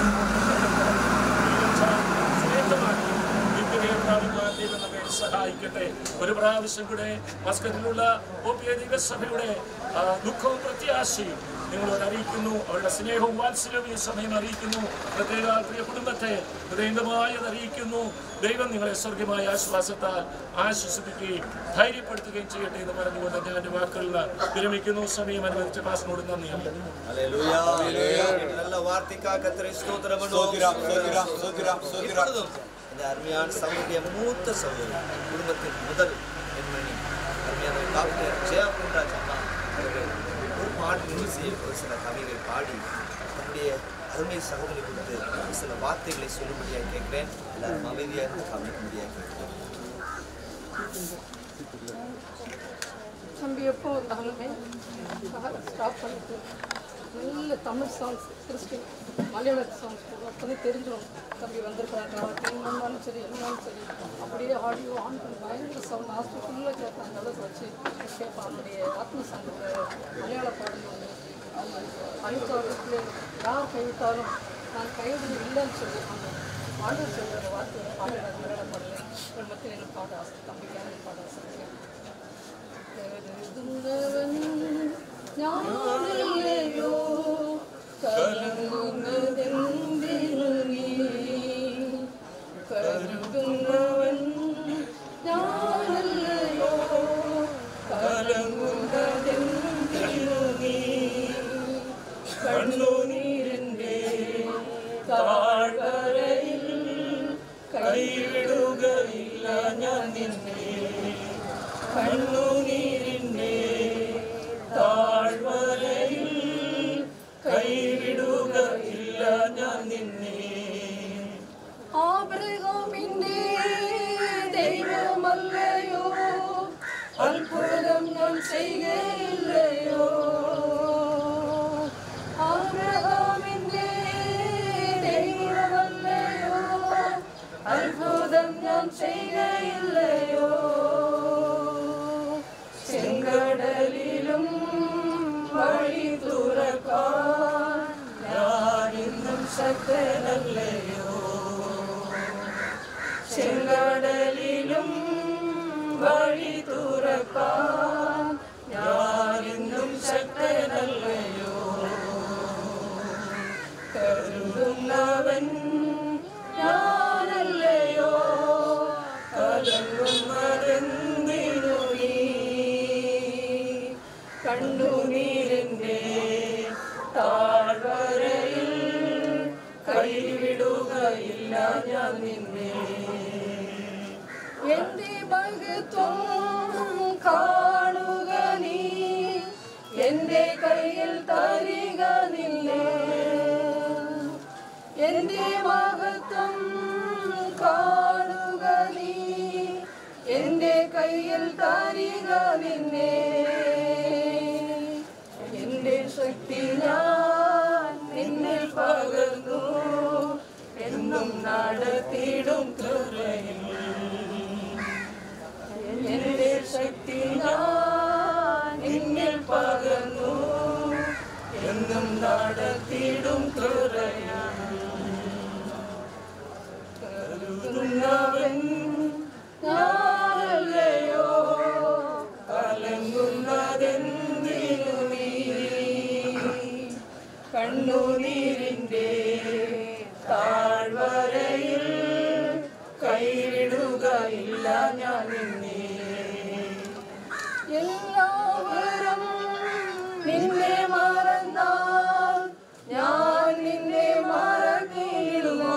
ദൈവം നമ്മെ സഹായിക്കട്ടെ. ഒരു പ്രാവശ്യം കൂടെ മസ്കറ്റിലുള്ള ഓപിയധിക സഭയുടെ ദുഃഖവും പ്രത്യാശയും നിങ്ങളോട് അറിയിക്കുന്നു. അവരുടെ സ്നേഹവും വാത്സല്യവും ഈ സമയം അറിയിക്കുന്നു. പ്രത്യേക പ്രിയ കുടുംബത്തെ ഹൃദയംഗമായത് അറിയിക്കുന്നു. ദൈവം നിങ്ങളെ സ്വർഗമായ ആശ്വാസത്താൽ ആശ്വസിപ്പിക്കുകയും ധൈര്യപ്പെടുത്തുകയും ചെയ്യട്ടെ എന്ന് പറഞ്ഞുകൊണ്ട് ഞാൻ എൻ്റെ വാക്കുകളിൽ വിരമിക്കുന്നു. സമയം അനുവദിച്ച പാസിനോട് നന്ദി. இந்த அருமையான சகோதரிய மூத்த சகோதரி குடும்பத்தின் முதல் பெண்மணி அருமையான டாக்டர் ஜெயா குண்டராஜ் அம்மா அவர்கள் ஒரு பாட்டு நிகழ்ச்சியை ஒரு சில கவிகள் பாடி தன்னுடைய அருமை சகோதரி கொடுத்து சில வார்த்தைகளை சொல்லும்படியாக கேட்கிறேன். எல்லாரும் அமைதியாக இருந்து கவனிக்கும்படியாக கேட்கிறேன். தம்பி எப்போ வந்தாலுமே ஸ்டாப் பண்ணிட்டு நல்ல தமிழ் சாங்ஸ், கிறிஸ்டின் மலையாள சாங்ஸ் அப்போதே தெரிஞ்சிடும் தம்பி வந்திருக்கிறாங்க. இருந்தாலும் சரி இருந்தாலும் சரி அப்படியே ஆடியோ ஆன் பண்ணி பயங்கர சவுண்ட் ஹாஸ்பிட்டலில் கேட்பாங்க. அந்த அளவுக்கு வச்சு கேட்பான். அவனுடைய ஆத்ம சங்கத்தை மலையாள பாடல் ஒன்று அவங்க அழுத்தவர்களுக்கு யார் கைவிட்டாலும் நான் கைவிட இல்லைன்னு சொல்லி அந்த ஆண்டவர் சொல்கிற வார்த்தை பாடல மலையாள பாடல ஒரு மத்திய எனக்கு பாட ஆசை. தம்பிக்கு எனக்கு பாட ஆசை. ஞானோ കരുതുന്നതെന്തിനു നീ കരുതുന്നവൻ ഞാനല്ലയോ കലങ്ങുന്നതെന്തിനു നീ കണ്ണുനീരിൻ്റെ താഴ്വരയിൽ കൈവിടുകയില്ല ഞാൻ നിന്നെ കണ്ണുനീരിൻ്റെ താഴ്വരയിൽ കൈവിടുകയില്ല ഞാൻ നിന്നെ. ആബ്രഹാമിന്റെ ദൈവമല്ലയോ അത്ഭുതം ഞാൻ ചെയ്യുകയില്ലയോ. ആബ്രഹാമിന്റെ ദൈവമല്ലയോ അത്ഭുതം ഞാൻ ചെയ്യുകയില്ലയോ. ചെങ്കടലിലും വഴി തുറക്കാൻ ഞാനിന്നും ശക്തനല്ലയോ. ചെങ്കടലിലും വഴി തുറക്കാൻ ഞാനിന്നും ശക്തനല്ലയോ. കരുതുന്നവൻ ഞാനല്ലയോ കലങ്ങുന്നതെന്തിനു നീ കണ്ണുനീരിൻ്റെ താഴ്വരയിൽ കൈവിടുകയില്ല ഞാൻ നിന്നെ. എന്റെ മഹത്വം കാണുക നീ എന്റെ കയ്യിൽ തരിക നിന്നെ. എന്റെ മഹത്വം കാണുക നീ പാതയിൽ തരിക നിന്നെ എന്റെ ശക്തി ഞാൻ നിന്നിൽ പകർന്നു എന്നും നടത്തിയിടും കൃപയിൽ എന്റെ ശക്തി ഞാൻ നിന്നിൽ പകർന്നു എന്നും നടത്തിയിടും കൃപയിൽ കരുതുന്നവൻ ഞാനല്ലയോ കലങ്ങുന്നതെന്തിനു നീ കണ്ണുനീരിന്റെ താഴ്വരയിൽ കൈവിടുകയില്ല ഞാൻ നിന്നെ എല്ലാവരും നിന്നെ മറന്നാൽ ഞാൻ നിന്നെ മറക്കിടുമോ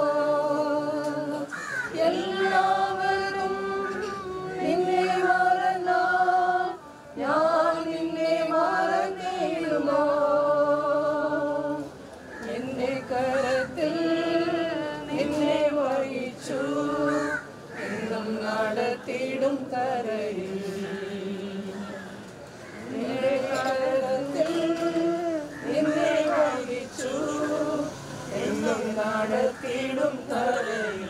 എല്ലാവരും നിന്നെ മറന്നാൽ ഞാൻ നിന്നെ മറക്കിടുമോ എന്റെ കരത്തിൽ നിന്നെ വഹിച്ചു എന്നും നടത്തിയിടും കരയിൽ എന്റെ കരത്തിൽ നിന്നെ വഹിച്ചു എന്നും നടത്തിയിടും കരയിൽ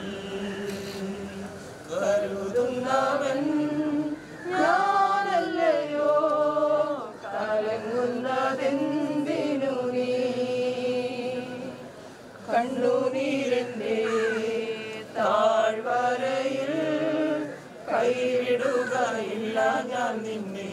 കരുതുന്നവൻ ഞാനല്ലയോ കലങ്ങുന്നതെന്തിനു നീ കണ്ണുനീരിന്റെ താഴ്വരയിൽ കൈവിടുകയില്ല ഞാൻ നിന്നെ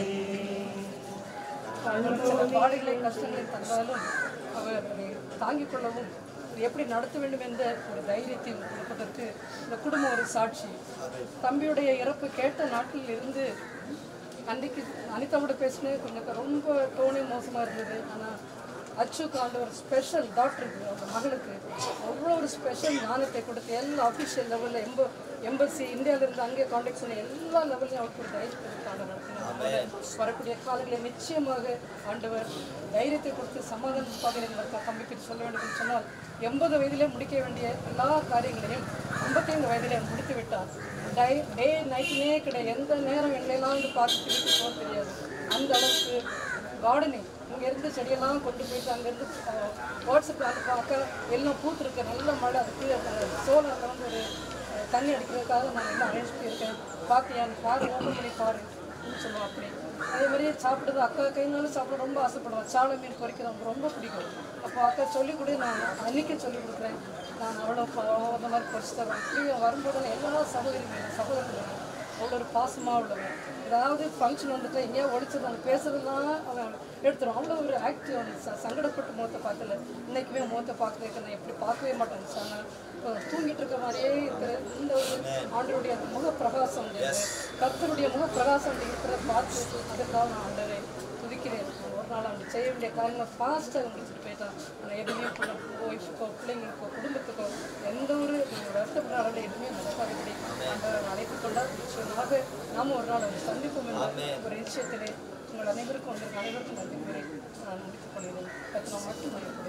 சில பாடுகளை கஷ்டங்களை தந்தாலும் அவர் அதை தாங்கிக் கொள்ளவும் எப்படி நடத்த வேண்டும் என்ற ஒரு தைரியத்தை கொடுப்பதற்கு இந்த குடும்பம் ஒரு சாட்சி. தம்பியுடைய இறப்பு கேட்ட நாட்டில் இருந்து அன்றைக்கு அனிதாவோட பேசினேன், கொஞ்சம் ரொம்ப டோனே மோசமாக இருந்தது. ஆனால் அச்சுக்கு ஆண்டவர் ஸ்பெஷல் டாக்டருக்கு அவங்க மகளுக்கு அவ்வளோ ஒரு ஸ்பெஷல் ஞானத்தை கொடுத்து எல்லா அஃபிஷியல் லெவலில் எம்ப எம்பசி இந்தியாவிலிருந்து அங்கே காண்டாக்ட் பண்ணி எல்லா லெவலையும் அவருக்கு ஒரு தைரியத்தை கொடுத்து ஆண்டவர் நடத்தினார். வரக்கூடிய காலங்களில் நிச்சயமாக ஆண்டவர் தைரியத்தை கொடுத்து சமாதானத்துக்காக எங்களுக்கு தம்பிக்கு சொல்ல வேண்டும் என்று சொன்னால் எண்பது வயதிலே முடிக்க வேண்டிய எல்லா காரியங்களையும் ஐம்பத்தைந்து வயதிலே முடித்து விட்டார். டை டே நைட்னே கிடையாது, எந்த நேரம் எங்கெல்லாம் வந்து பார்த்துட்டு வீட்டுக்கு போக தெரியாது. அந்த அளவுக்கு கார்டனிங் இங்கேருந்து செடியெல்லாம் கொண்டு போயிட்டு அங்கேருந்து வாட்ஸ்அப்பில் அது பார்க்க எல்லாம் பூத்துருக்கு, நல்ல மழை, அதுக்கு சோலார் கலந்து ஒரு தண்ணி அடிக்கிறதுக்காக நான் எல்லாம் அரேஞ்ச் பண்ணியிருக்கேன், பார்த்தியா நீ பாரு, ஓப்பன் பண்ணி பாரு அப்படின்னு சொல்லுவோம். அப்படி அதே மாதிரியே சாப்பிடுறது அக்கா கைனாலும் சாப்பிட ரொம்ப ஆசைப்படுவேன். சாலை மீன் பொறிக்கிறது எனக்கு ரொம்ப பிடிக்கும். அப்போ அக்கா சொல்லிக் கொடு, நான் அன்றைக்கே சொல்லிக் கொடுக்குறேன், நான் அவ்வளோ அந்த மாதிரி பொறிச்சு தருவேன். இப்படி வரும்போது எல்லா சகோதரிகளும் சகோதரர்களும் அவ்வளோ ஒரு பாசமாக உள்ளவன். ஏதாவது ஃபங்க்ஷன் வந்துட்டு எங்கேயா ஒழிச்சது அவங்க பேசுறதுலாம் அவன் எடுத்துரும். அவ்வளோ ஒரு ஆக்டிவ் வந்து ச சங்கடப்பட்டு முகத்தை பார்த்துல இன்றைக்குமே முகத்தை பார்க்குறதுக்கு நான் எப்படி பார்க்கவே மாட்டேன் சார். நான் தூங்கிட்டு இருக்கிற மாதிரியே இருக்கிற இந்த ஒரு ஆண்டருடைய முக பிரகாசம், கர்த்தருடைய முக பிரகாசம் இருக்கிறத பார்த்து அதுக்காக நான் ஆண்டரை துதிக்கிறேன். ஒரு நாள் அவங்க செய்ய வேண்டிய காரியங்களை ஃபாஸ்ட்டாக முடிச்சுட்டு போயிட்டான். நான் எதுவுமே ஒய்ஃபுக்கோ பிள்ளைங்களுக்கோ குடும்பத்துக்கோ எந்த ஒரு வருத்தப்படுற அளவில் எதுவுமே நடக்காதபடி அந்த அழைப்பு கொண்டால் நிச்சயமாக நாம் ஒரு நாள் அவர் சந்திப்போம் என்ற ஒரு நிச்சயத்திலே உங்கள் அனைவருக்கும் வந்து அனைவருக்கும் நன்றி கூறி நான் முடித்துக் கொள்கிறேன். கர்த்தர் மட்டும்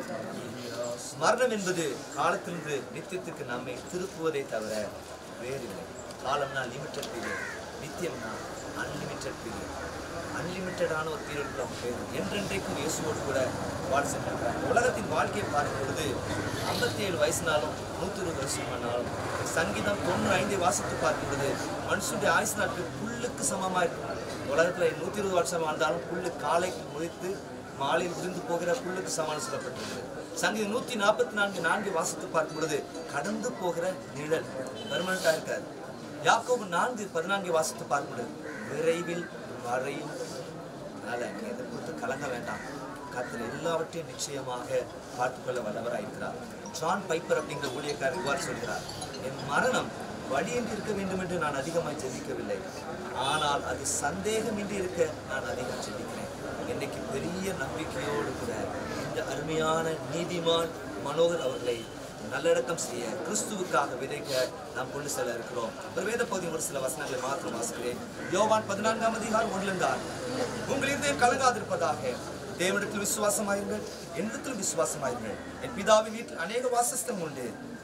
மரணம் என்பது காலத்திலிருந்து நித்தியத்துக்கு நம்மை திருப்புவதை தவிர வேறில்லை. காலம்னா லிமிட்டட் பீரியட், நித்தியம்னா அன்லிமிட்டட் பீரியட். அன்லிமிட்டடான ஒரு பீரியட் அவங்க பேர் என்றென்றைக்கும் இயேசுவோடு கூட வாழ சென்றிருக்கிறாங்க. உலகத்தின் வாழ்க்கையை பார்க்கும் பொழுது ஐம்பத்தி ஏழு வயசுனாலும் நூற்றி இருபது வருஷம் பண்ணாலும் சங்கீதம் தொண்ணூறு ஐந்தை வாசித்து பார்க்கும் பொழுது மனுஷனுடைய ஆயுசு நாட்கள் புல்லுக்கு சமமாக இருக்கும். உலகத்தில் நூற்றி இருபது வருஷம் வாழ்ந்தாலும் புல்லு காலைக்கு முளைத்து மாலையில் விழுந்து போகிற புல்லுக்கு சமானம் சொல்லப்பட்டிருக்கிறது. சங்கீதம் நூற்றி நாற்பத்தி நான்கு நான்கு வாசித்து பார்க்கும் பொழுது கடந்து போகிற நிழல் பெர்மனண்டா இருக்காது. யாக்கோபு நான்கு பதினான்கு வாசித்து பார்க்கும் பொழுது விரைவில் வரையும். அதனால நீங்க இதை குறித்து கலங்க வேண்டாம். கர்த்தர் எல்லாவற்றையும் நிச்சயமாக பார்த்துக்கொள்ள வல்லவராயிருக்கிறார். ஜான் பைப்பர் அப்படிங்கிற ஊழியக்காரர் இவ்வாறு சொல்கிறார், என் மரணம் வழியின்றி இருக்க வேண்டும் என்று நான் அதிகமாக ஜெபிக்கவில்லை, ஆனால் அது சந்தேகமின்றி இருக்க நான் அதிகம் ஜெபிக்கிறேன். இன்னைக்கு பெரிய நம்பிக்கையோடு கூட இந்த அருமையான நீதிமான் மனோகர் அவர்களை நல்லடக்கம் செய்ய கிறிஸ்துவுக்காக விதைக்க நாம் கொண்டு செல்ல இருக்கிறோம். ஒரு வேத பகுதி ஒரு சில வசனங்களை மாத்திரம் வாசிக்கிறேன். யோவான் பதினான்காம் அதிகாரம் ஒன்றிலிருந்து ஆறு. உங்கள் இதயம் கலங்காதிருப்பதாக, தேவனிடத்தில் விசுவாசமாயிருங்கள், என்னிடத்தில் விசுவாசமாயிருங்கள். என் பிதாவின் வீட்டில் அநேக வாசஸ்தலம் உண்டு,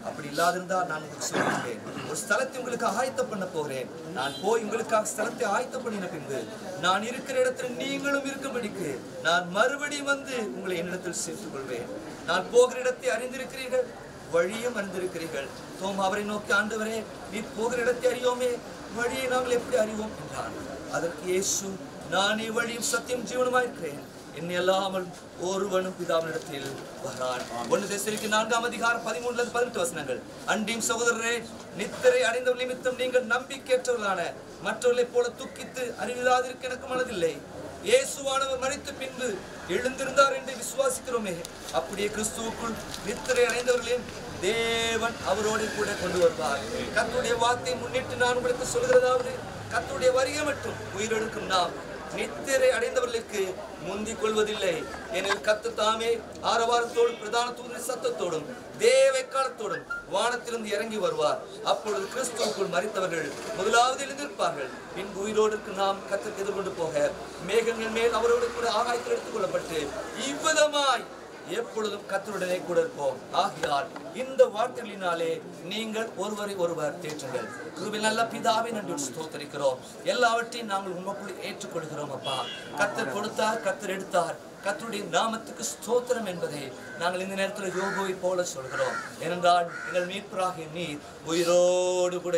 அப்படி இல்லாதிருந்தால் நான் உங்களுக்கு சொல்லியிருக்கேன், ஒரு ஸ்தலத்தை உங்களுக்கு ஆயத்தம் பண்ண போகிறேன். நான் போய் உங்களுக்காக ஸ்தலத்தை ஆயத்தம் பண்ணின பின்பு நான் இருக்கிற இடத்துல நீங்களும் இருக்கும்படிக்கு நான் மறுபடியும் வந்து உங்களை என்னிடத்தில் சேர்த்துக் கொள்வேன். நான் போகிற இடத்தை அறிந்திருக்கிறீர்கள், வழியும் அறிந்திருக்கிறீர்கள். தோமா அவரை நோக்கி, ஆண்டவரே, நீ போகிற இடத்தை அறியோமே, வழியை நாங்கள் எப்படி அறிவோம் என்றான். அதற்கு இயேசு, நானே வழியும் சத்தியம் ஜீவனுமாயிருக்கிறேன், என்னை அல்லாமல் ஒருவனும் பிதாவினிடத்தில் வரான். ஒன்று தெசலோனிக்கேயர் நான்காம் அதிகாரம் பதிமூன்றுல இருந்து பதினெட்டு வசனங்கள். அன்றியும் சகோதரரே, நித்திரை அடைந்தவர் நிமித்தம் நீங்கள் நம்பிக்கையற்றவர்களான மற்றவர்களைப் போல துக்கித்து அறிவில்லாதிருக்க எனக்கு மனதில்லை. இயேசுவானவர் மரித்த பின்பு எழுந்திருந்தார் என்று விசுவாசிக்கிறோமே, அப்படியே கிறிஸ்துவுக்குள் நித்திரை அடைந்தவர்களையும் தேவன் அவரோடு கூட கொண்டு வருவார். கர்த்தருடைய வார்த்தை முன்னிட்டு நான் உங்களுக்கு சொல்கிறதாவது, கர்த்தருடைய வருகை மட்டும் உயிரெழுக்கும் நாம் நித்திரை அடைந்தவர்களுக்கு முந்திக் கொள்வதில்லை. எனில் கர்த்தர் தாமே ஆரவாரத்தோடும் பிரதான தூதரின் சத்தத்தோடும் தேவக்காலத்தோடும் வானத்திலிருந்து இறங்கி வருவார். அப்பொழுது கிறிஸ்துவுக்குள் மரித்தவர்கள் முதலாவது எழுந்திருப்பார்கள். பின் உயிரோடு நாம் கர்த்தருக்கு எதிர்கொண்டு போக மேகங்கள் மேல் அவரோடு கூட ஆகாயத்தில் எடுத்துக் கொள்ளப்பட்டு இவ்விதமாய் எப்பொழுதும் கர்த்தருடனே கூட இருப்போம். ஆகையால் இந்த வார்த்தைகளினாலே நீங்கள் ஒருவரை ஒருவர் தேற்றுங்கள். கிருபையுள்ள நல்ல பிதாவே, நன்றி ஸ்தோத்திரிக்கிறோம். எல்லாவற்றையும் நாங்கள் உமக்குள் ஏற்றுக்கொள்கிறோம். அப்பா, கர்த்தர் கொடுத்தார், கர்த்தர் எடுத்தார், கர்த்தருடைய நாமத்துக்கு ஸ்தோத்திரம் என்பதை நாங்கள் இந்த நேரத்தில் யோபுவை போல சொல்கிறோம். ஏனென்றால் எங்கள் மீட்பராகிய நீர் உயிரோடு கூட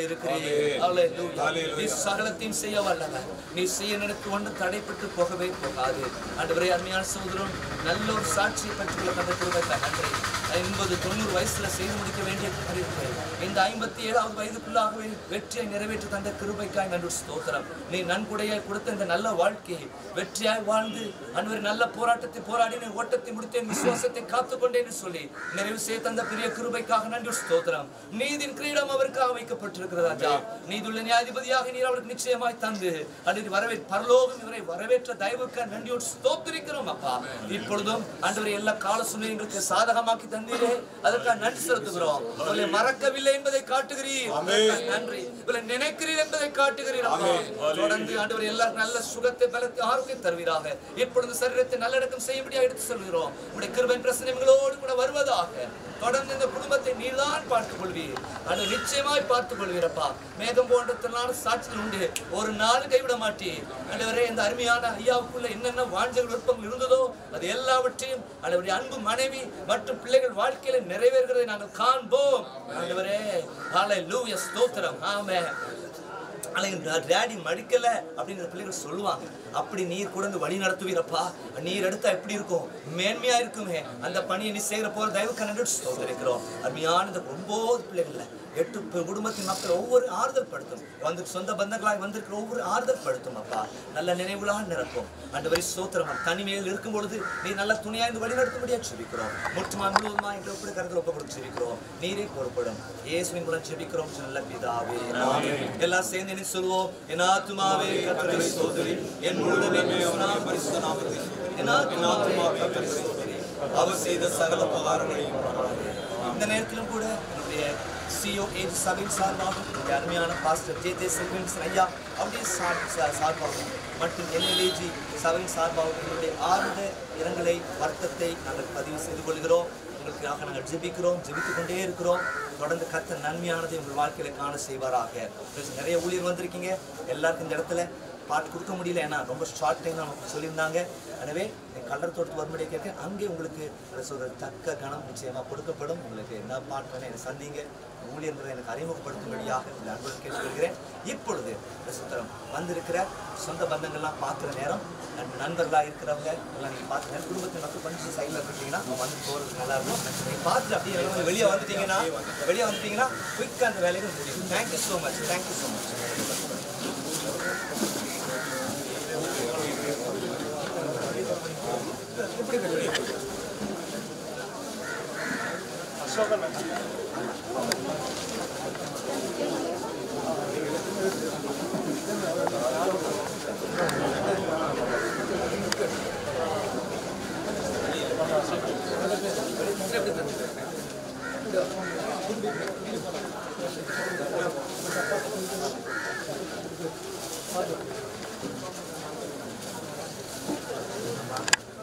இருக்கிறீர். நீ சகலத்தையும் செய்ய வல்லவர். நீ செய்ய நினைத்து கொண்டு தடைப்பட்டு போகவே போகாது. ஆண்டவரே, அருமையான சகோதரன் நல்ல ஒரு சாட்சியை பற்றியுள்ள அந்த கிருபைக்கு நன்றி. ஐம்பது தொண்ணூறு வயசுல செய்து முடிக்க வேண்டிய காரியத்தை இந்த ஐம்பத்தி ஏழாவது வயதுக்குள்ளாகவே வெற்றியை நிறைவேற்றி தந்த கிருபைக்காய் நன்றி ஸ்தோத்திரம். நீ நன்கொடையாய் கொடுத்த இந்த நல்ல வாழ்க்கையை வெற்றியாய் வாழ்ந்து அன்வரை நல்ல போராட்டத்தை போராடினேன், ஓட்டத்தை முடித்தேன், விசுவாசத்தை காத்துக்கொண்டேன் என்று சொல்லி நிறைவு செய்ய தந்த பெரிய கிருபைக்காக நன்றி ஸ்தோத்திரம். நீதின் கிரீடம் அவருக்காக வைக்கப்பட்டிருக்கிறது. ராஜா, நீதுள்ள நியாயாதிபதியாக நீர் அவருக்கு நிச்சயமாய் தந்து அன்றைய வரவே பரலோகம் இவரை வரவேற்ற தயவுக்கு நன்றியோடு ஸ்தோத்திரிக்கிறோம். அப்பா, இப்பொழுதும் அன்றைய எல்லா கால சூழ்நிலைகளுக்கு சாதகமாக்கி தந்தீரே, அதற்காக நன்றி செலுத்துகிறோம். உங்களை மறக்கவில்லை என்பதை காட்டுகிறீர், நன்றி. உங்களை நினைக்கிறீர் என்பதை காட்டுகிறீர். தொடர்ந்து ஆண்டவர் எல்லாரும் நல்ல சுகத்தை, பலத்தை, ஆரோக்கியம் தருவீராக. இப்பொழுது சரீரத்தை நல்லடக்கம் செய்யும்படியாக எடுத்து சொல்கிறோம். உங்களுடைய கிருபையின் பிரசன்னங்களோடு கூட வருவதாக. தொடர்ந்து இந்த குடும்பத்தை நீதான் பார்த்துக் கொள்வீர், அது நிச்சயமாய் பார்த்துக் கொள்வீரப்பா. மேகம் போன்ற சாட்சிகள் உண்டு, ஒரு நாள் கைவிட மாட்டீர். ஆண்டவரே, இந்த அருமையான ஐயாவுக்குள்ள என்னென்ன வாஞ்சல் விருப்பங்கள் இருந்ததோ அது எல்லாவற்றையும் ஆண்டவருடைய அன்பு மனைவி மற்றும் பிள்ளைகள் வாழ்க்கையில நிறைவேறுகிறதை நாங்கள் காண்போம். ஆண்டவரே, ஹல்லேலூயா, ஸ்தோத்திரம். ஆமென். டேடி மடிக்கல அப்படிங்கிற பிள்ளைகள் சொல்லுவாங்க. அப்படி நீர் கூட வழி நடத்துவீரப்பா. நீர் எடுத்தா எப்படி இருக்கும், மேன்மையா இருக்குமே. அந்த பணியை நீ செய்கிற போல தயவு கண்டு இருக்கிறோம். அருமையான இந்த ஒன்பது பிள்ளைகள்ல எட்டு குடும்பத்தின் மக்கள் ஒவ்வொரு ஆறுதல் படுத்தும், வந்து சொந்த பந்தங்களாய் வந்திருக்கிற ஒவ்வொரு ஆறுதல் படுத்தும். அப்பா, நல்ல நினைவுகளாக நிரப்பும். ஆண்டவரே, ஸ்தோத்திரம். தனிமையில் இருக்கும் பொழுது நீ நல்ல துணையா இந்த வழி நடத்தும்படியாக செபிக்கிறோம். முற்றுமா முழுவதுமா எங்களை ஒப்படை கருத்தில் ஒப்பப்படுத்தி செபிக்கிறோம். நீரே பொறுப்படும். இயேசுவின் மூலம் செபிக்கிறோம் நல்ல பிதாவே. எல்லாம் சேர்ந்து நீ சொல்வோம். என் ஆத்துமாவே கர்த்தரை ஸ்தோத்திரி, என் முழுவதுமே பரிசுத்த நாமத்தை, என் ஆத்துமாவே கர்த்தரை ஸ்தோத்திரி, அவர் செய்த சகல உபகாரங்களையும். இந்த நேரத்திலும் கூட என்னுடைய சிஓ ஏஜ் சபையின் சார்பாகவும் அருமையான பாஸ்டர் ஜே ஜே செல்வன்ஸ் ஐயா அப்படியே சார்பாகவும் மற்றும் என்எல்ஏஜி சபையின் சார்பாகவும் எங்களுடைய ஆழ்ந்த இரங்கலை வருத்தத்தை நாங்கள் பதிவு செய்து கொள்கிறோம். உங்களுக்காக நாங்கள் ஜெபிக்கிறோம், ஜெபித்துக் கொண்டே இருக்கிறோம். தொடர்ந்து கர்த்தர் நன்மையானதை உங்கள் வாழ்க்கையில காண செய்வாராக. நிறைய ஊழியர் வந்திருக்கீங்க, எல்லாருக்கும் இந்த இடத்துல பாட்டு கொடுக்க முடியல, ஏன்னா ரொம்ப ஷார்ட் டைம் நமக்கு சொல்லியிருந்தாங்க. எனவே கல்லர் தோட்டத்து வரும்படியே கேட்க அங்கே உங்களுக்கு சொல்கிற தக்க கணம் நிச்சயமாக கொடுக்கப்படும். உங்களுக்கு என்ன பாட்டு வேணும் என்னை சந்திங்க, ஊழியர்களை எனக்கு அறிமுகப்படுத்தும்படியாக இந்த அன்புடன் கேட்டுக்கொள்கிறேன். இப்பொழுது சுத்தரம் வந்திருக்கிற சொந்த பந்தங்கள்லாம் பார்க்குற நேரம், நண்பர்களாக இருக்கிறவங்க எல்லாம் நீங்கள் பார்க்குற நேரம், குடும்பத்தில் மக்கள் கொஞ்சம் சைடில் இருக்கீங்கன்னா வந்து போகிறது நல்லா இருக்கும். நீங்கள் பார்த்துட்டு அப்படியே வெளியே வந்துட்டீங்கன்னா வெளியே வந்துட்டீங்கன்னா குயிக்காக அந்த வேலைகள் முடியும். Thank you so much, thank you so much.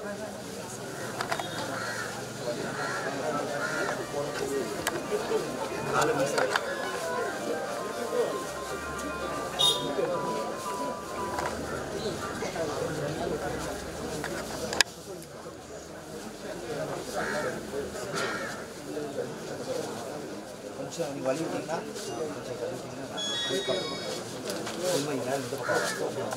Thank you. கொஞ்சம் நீங்கள் வழி விட்டீங்கன்னா கொஞ்சம் வழி விட்டீங்கன்னா உண்மைங்க இந்த பக்கம்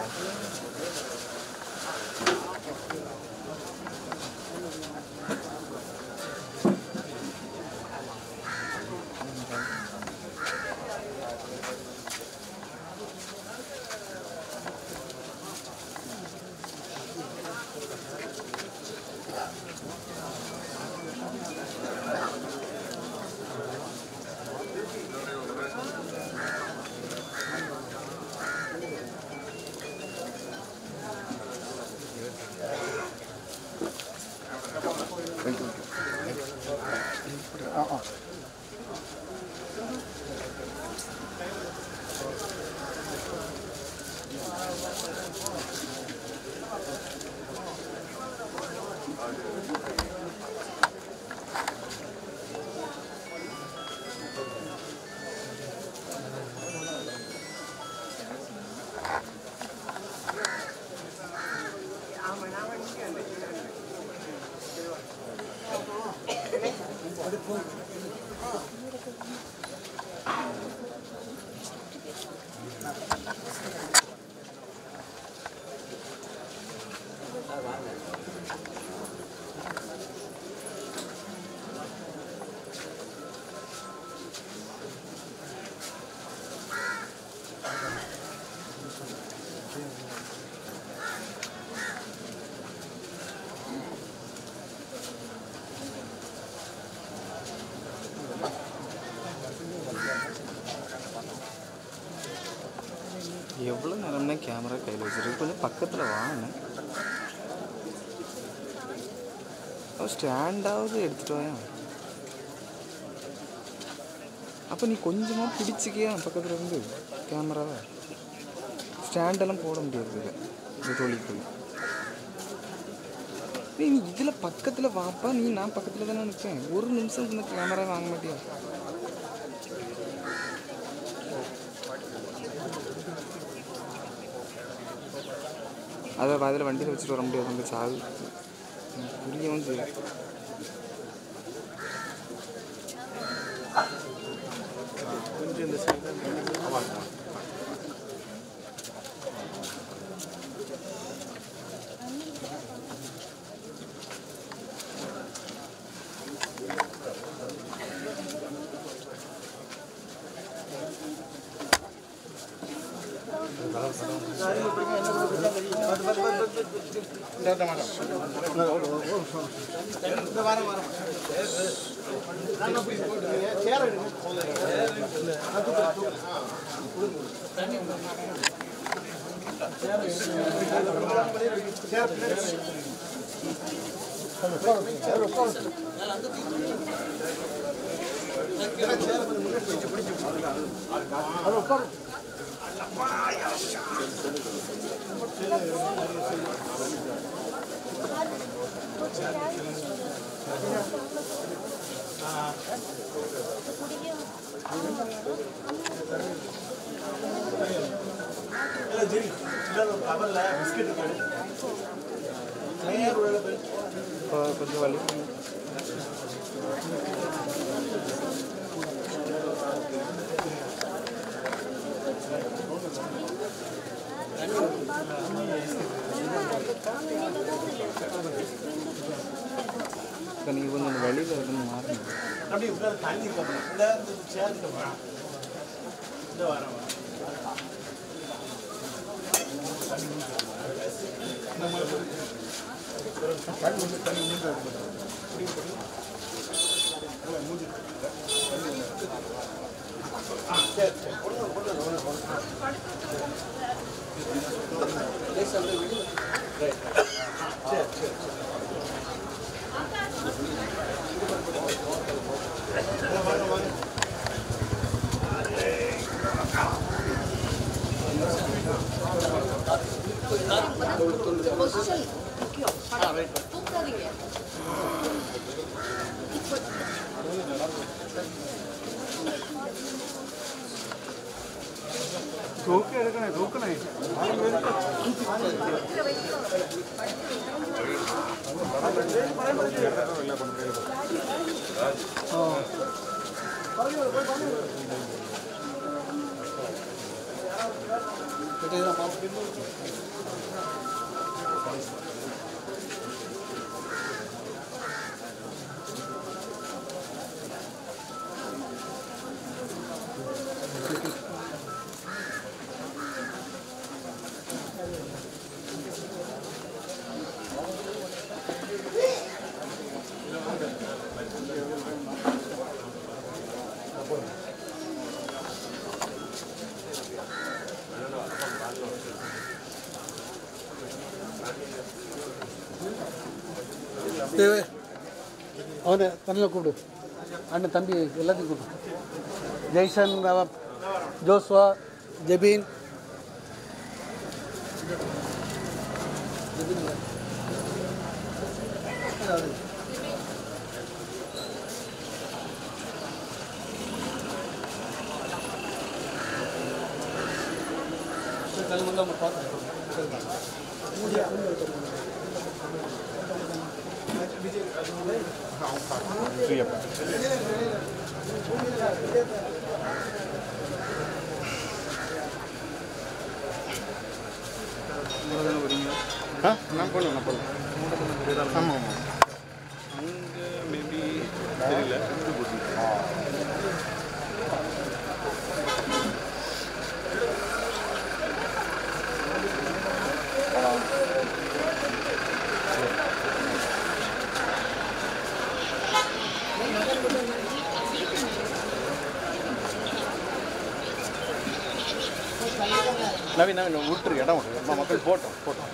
எவ்வளோ நேரம்னா கேமரா கையில் வச்சுருக்கு கொஞ்சம் பக்கத்தில் வாங்க ஸ்டாண்டாவது எடுத்துகிட்டு வாயா அப்போ நீ கொஞ்சமாக பிடிச்சிக்கியா பக்கத்தில் இருந்து கேமராவை ஸ்டாண்டெல்லாம் போட முடியாது இது தொழிலுக்கு நீ இதில் பக்கத்தில் வாப்பா நீ நான் பக்கத்தில் தானே நிற்பேன் ஒரு நிமிஷம் இந்த கேமரா வாங்க மாட்டியா அதை அதில் வண்டியில் வச்சுட்டு வர முடியாது அந்த சாவி புரியவும் செய்யும் கொஞ்சம் இந்த சைடு கொஞ்சம் வலி நீங்கள் கொஞ்சம் வெளியில் இருக்குன்னு மாறணும் அப்படியே உட்கார தண்ணி இருக்கணும் இந்த சேர்ந்து இந்த வாரம் தூக்கி எடுக்கணும் தூக்கணும் தேவை அவனை தண்ணியில் கூப்பிடு அண்ணன் தம்பி எல்லாத்தையும் கூப்பிடு ஜெய்சன் ஜோஸ்வா ஜெபீன் கல் வந்து அவங்க பார்த்து ஆ நான் போடல நான் போடல ஆமாம் ஆமாம் அங்கே மேபி தெரியல நவீன் நவீன் விட்டுரு இடம் விட்டுரு மக்கள் போட்டோம் போட்டோம்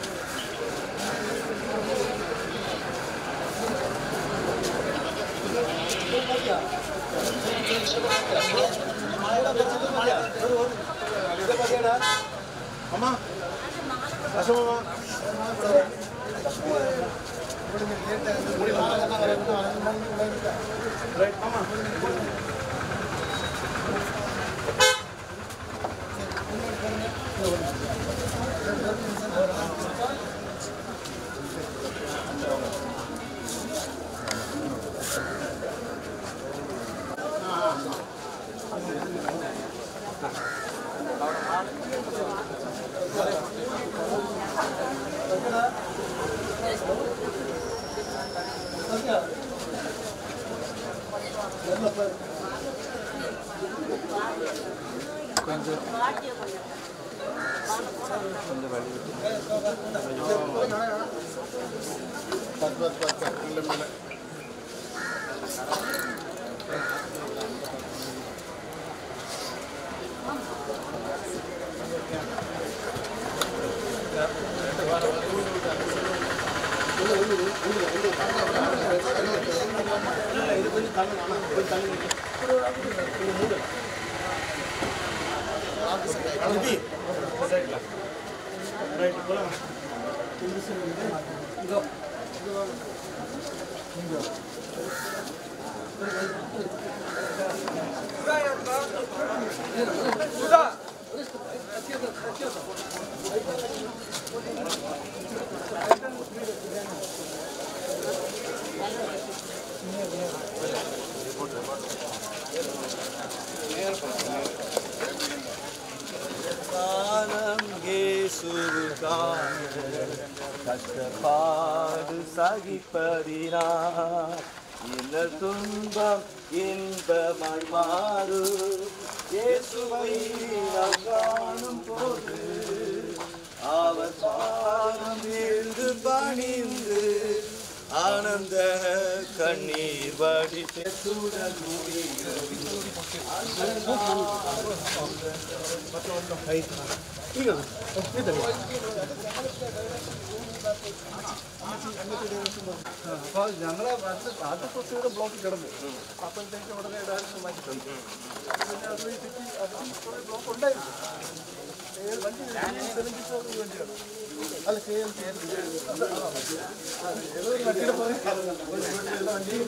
அம்மா கஷ்டமா ரைட் ஆமா கொஞ்சம் கொஞ்சம் வழி பத்து பத்து பத்து மெல்ல மெல்ல இது கொஞ்சம் தள்ளு ஆனா கொஞ்சம் தள்ளு ரைட் போலாம் இதோ கஷ்டப்பாடு சகிப்பதினார் இந்த துன்பம் இன்பமாய் மாறும் இயேசுவை நாம் காணும் போது அவர் பாதம் வீழ்ந்து பணிந்து ஆனந்த கண்ணீர் வடித்து சுடல் അപ്പോൾ ഞങ്ങൾ അത് അത് കുറച്ചുകൂടെ ബ്ലോക്ക് കിടന്നു അപ്പോഴത്തേക്ക് ഉടനെ ഡയറക്ഷൻ മാറ്റി തന്നു പിന്നെ അത് തെറ്റി അത് കുറേ ബ്ലോക്ക് ഉണ്ടായിരുന്നു ഏത് വണ്ടി സെവൻറ്റി ഫോർ വണ്ടിയാണ് അല്ല കെ എൽ ഏതോ ഒരു വണ്ടിയുടെ പുറകെ വണ്ടി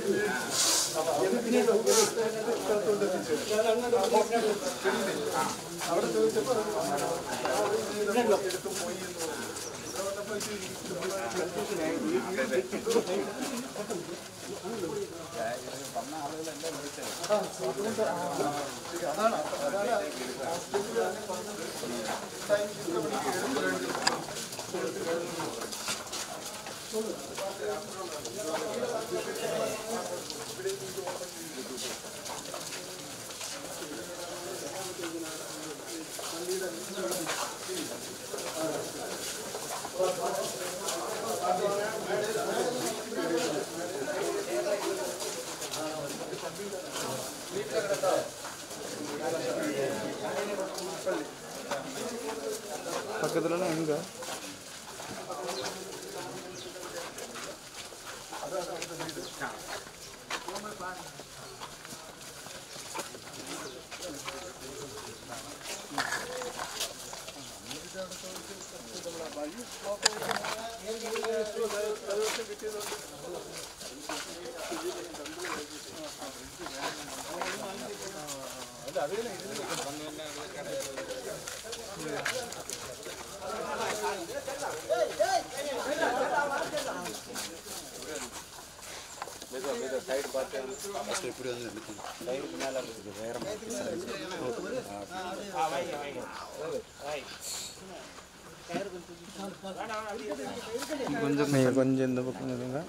അവിടെ ചോദിച്ചപ്പോൾ എടുത്തും പോയി എന്ന് പറഞ്ഞു பக்கத்துல எங்க இப்படி வந்து கொஞ்சம் கொஞ்சம் இந்த பக்கம் இருங்க.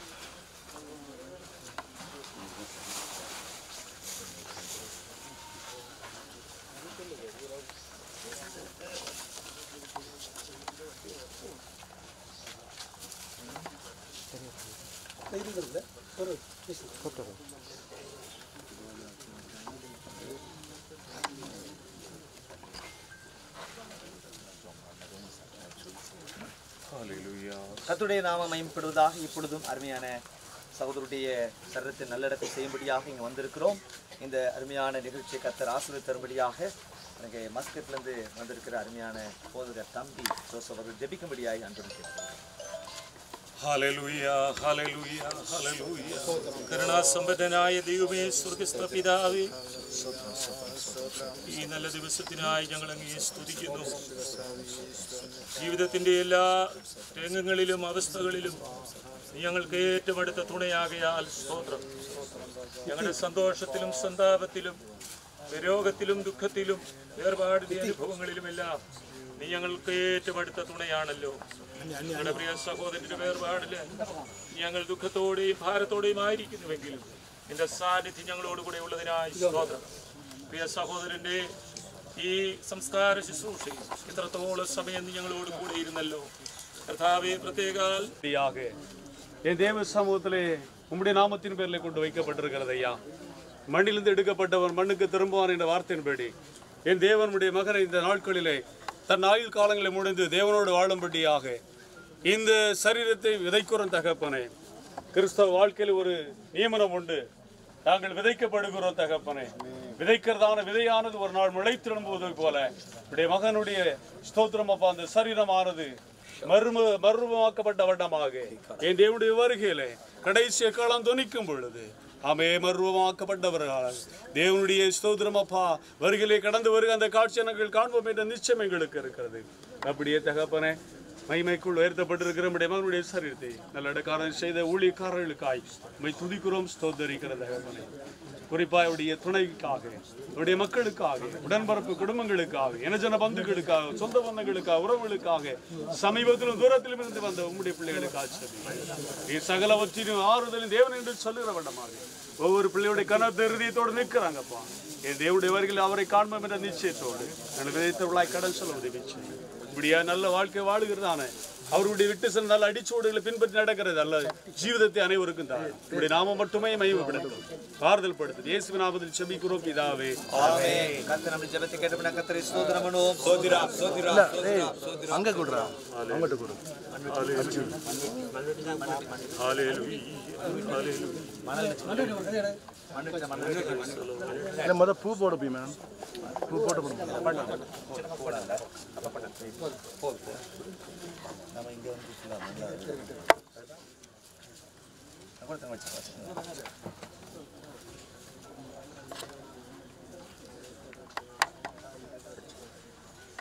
கர்த்தருடைய நாமம் மகிமைப்படுவதாக. இப்பொழுதும் அருமையான சகோதரருடைய சரீரத்தின் நல்லடத்தை செய்யும்படியாக இங்கே வந்திருக்கிறோம். இந்த அருமையான நிகழ்ச்சியை கர்த்தர் ஆசீர்வதித்து தரும்படியாக எனக்கு மஸ்கட்லேருந்து வந்திருக்கிற அருமையான போதகர் தம்பி ஜோசப் அவர்கள் ஜெபிக்கும்படியாக அன்பளிக்கிறேன். ഹല്ലേലൂയ ഹല്ലേലൂയ ഹല്ലേലൂയ കരുണാസമ്പന്നനായ ദൈവമേ, സ്വർഗ്ഗസ്ഥ പിതാവേ, ഈ നല്ല ദിവസത്തിനായി ഞങ്ങൾ അങ്ങയെ സ്തുതിക്കുന്നു. ജീവിതത്തിൻ്റെ എല്ലാ രംഗങ്ങളിലും അവസ്ഥകളിലും നീ ഞങ്ങൾക്ക് ഏറ്റവും അടുത്ത തുണയാകയാൽ സ്തോത്രം. ഞങ്ങളുടെ സന്തോഷത്തിലും സന്താപത്തിലും രോഗത്തിലും ദുഃഖത്തിലും വേർപാടിന്റെ അനുഭവങ്ങളിലുമെല്ലാം നീ ഞങ്ങൾക്ക് ഏറ്റവും അടുത്ത തുണയാണല്ലോ. ഞങ്ങളുടെ പ്രിയ സഹോദരന്റെ വേർപാടില് ഞങ്ങൾ ദുഃഖത്തോടെയും ഭാരത്തോടെയും ആയിരിക്കുന്നുവെങ്കിലും നിന്റെ സാന്നിധ്യം ഞങ്ങളോടുകൂടെ ഉള്ളതിനായി സ്തോത്രം. പ്രിയ സഹോദരന്റെ ഈ സംസ്കാര ശുശ്രൂഷയിൽ ഇത്രത്തോളം സമയം നീ ഞങ്ങളോട് കൂടെ ഇരുന്നല്ലോ കർത്താവേ. പ്രത്യേക என் தேவ சமூகத்திலே உம்முடைய நாமத்தின் பேரில் கொண்டு வைக்கப்பட்டிருக்கிறது ஐயா. மண்ணிலிருந்து எடுக்கப்பட்டவர் மண்ணுக்கு திரும்புவார் என்ற வார்த்தையின்படி என் தேவனுடைய மகனை இந்த நாட்களிலே தன் ஆயுள் காலங்களை முடிந்து தேவனோடு வாழும்படியாக இந்த சரீரத்தை விதைக்கிறோம் தகப்பனே. கிறிஸ்தவ வாழ்க்கையில் ஒரு நியமனம் உண்டு. நாங்கள் விதைக்கப்படுகிறோம் தகப்பனே. விதைக்கிறதான விதையானது ஒரு நாள் முளைத்திரும்புவதை போல உடைய மகனுடைய ஸ்தோத்திரம் அப்பா, அந்த சரீரமானது மர்ம மர்மமாக்கப்பட்ட வண்ணமாக என் தேவனுடைய வருகையிலே கடைசிய காலம் துணிக்கும் பொழுது ஆமே மர்வமாக்கப்பட்டவர்களால் தேவனுடைய ஸ்தோத்திரம் அப்பா வருகிலே கடந்து வருகிற அந்த காட்சியை நாங்கள் காண்போம் என்ற நிச்சயம் எங்களுக்கு இருக்கிறது. அப்படியே தகப்பனே, மகிமைக்குள் உயர்த்தப்பட்டிருக்கிற நம்முடைய மகனுடைய சரீரத்தை நல்லடக்காரன் செய்த ஊழியக்காரர்களுக்காய் உம்மை துதிக்கிறோம், ஸ்தோத்தரிக்கிற தகப்பனே. குறிப்பாக அவருடைய துணைக்காக, அவருடைய மக்களுக்காக, உடன்பரப்பு குடும்பங்களுக்காக, இனஜன பந்துகளுக்காக, சொந்த பந்தங்களுக்காக, உறவுகளுக்காக, சமீபத்திலும் தூரத்திலும் இருந்து வந்த உம்முடைய பிள்ளைகளுக்காக சகலவற்றிலும் ஆறுதலின் தேவன் என்று சொல்லுகிற வண்ணமாக ஒவ்வொரு பிள்ளையுடைய கனத்த இறுதியத்தோடு நிற்கிறாங்கப்பா. என் தேவனுடைய வருகையில் அவரை காண்போம் என்ற நிச்சயத்தோடு நான் விதைத்தவர்களாய் கடன் சொல்ல உதவி செய்யும். இப்படியா நல்ல வாழ்க்கை வாழுகிறதான அவருடைய விட்டு சென்ற நல்ல அடிச்சோடுகளை பின்பற்றி நடக்கிறது அல்ல ஜீவிதத்தை அனைவருக்கும் தான். இப்படி நாம மட்டுமே மகிமைப்படுத்தும், ஆறுதல் படுத்தும். இயேசுவின் நாமத்தில் ஜெபிக்கிறோம் பிதாவே, ஆமென். கர்த்தர் நம்ம ஜெபத்தை கேட்டபடி கர்த்தரை ஸ்தோத்திரம் பண்ணுவோம். ஸ்தோத்திரம் ஸ்தோத்திரம் ஸ்தோத்திரம். அங்க கொடுறா, அங்கட்டு கொடு. ஹalleluya ஹalleluya இல்லை முதல் பூ போட போய் மேம், பூ போட்டு போடுங்க. நம்ம இங்கே வந்து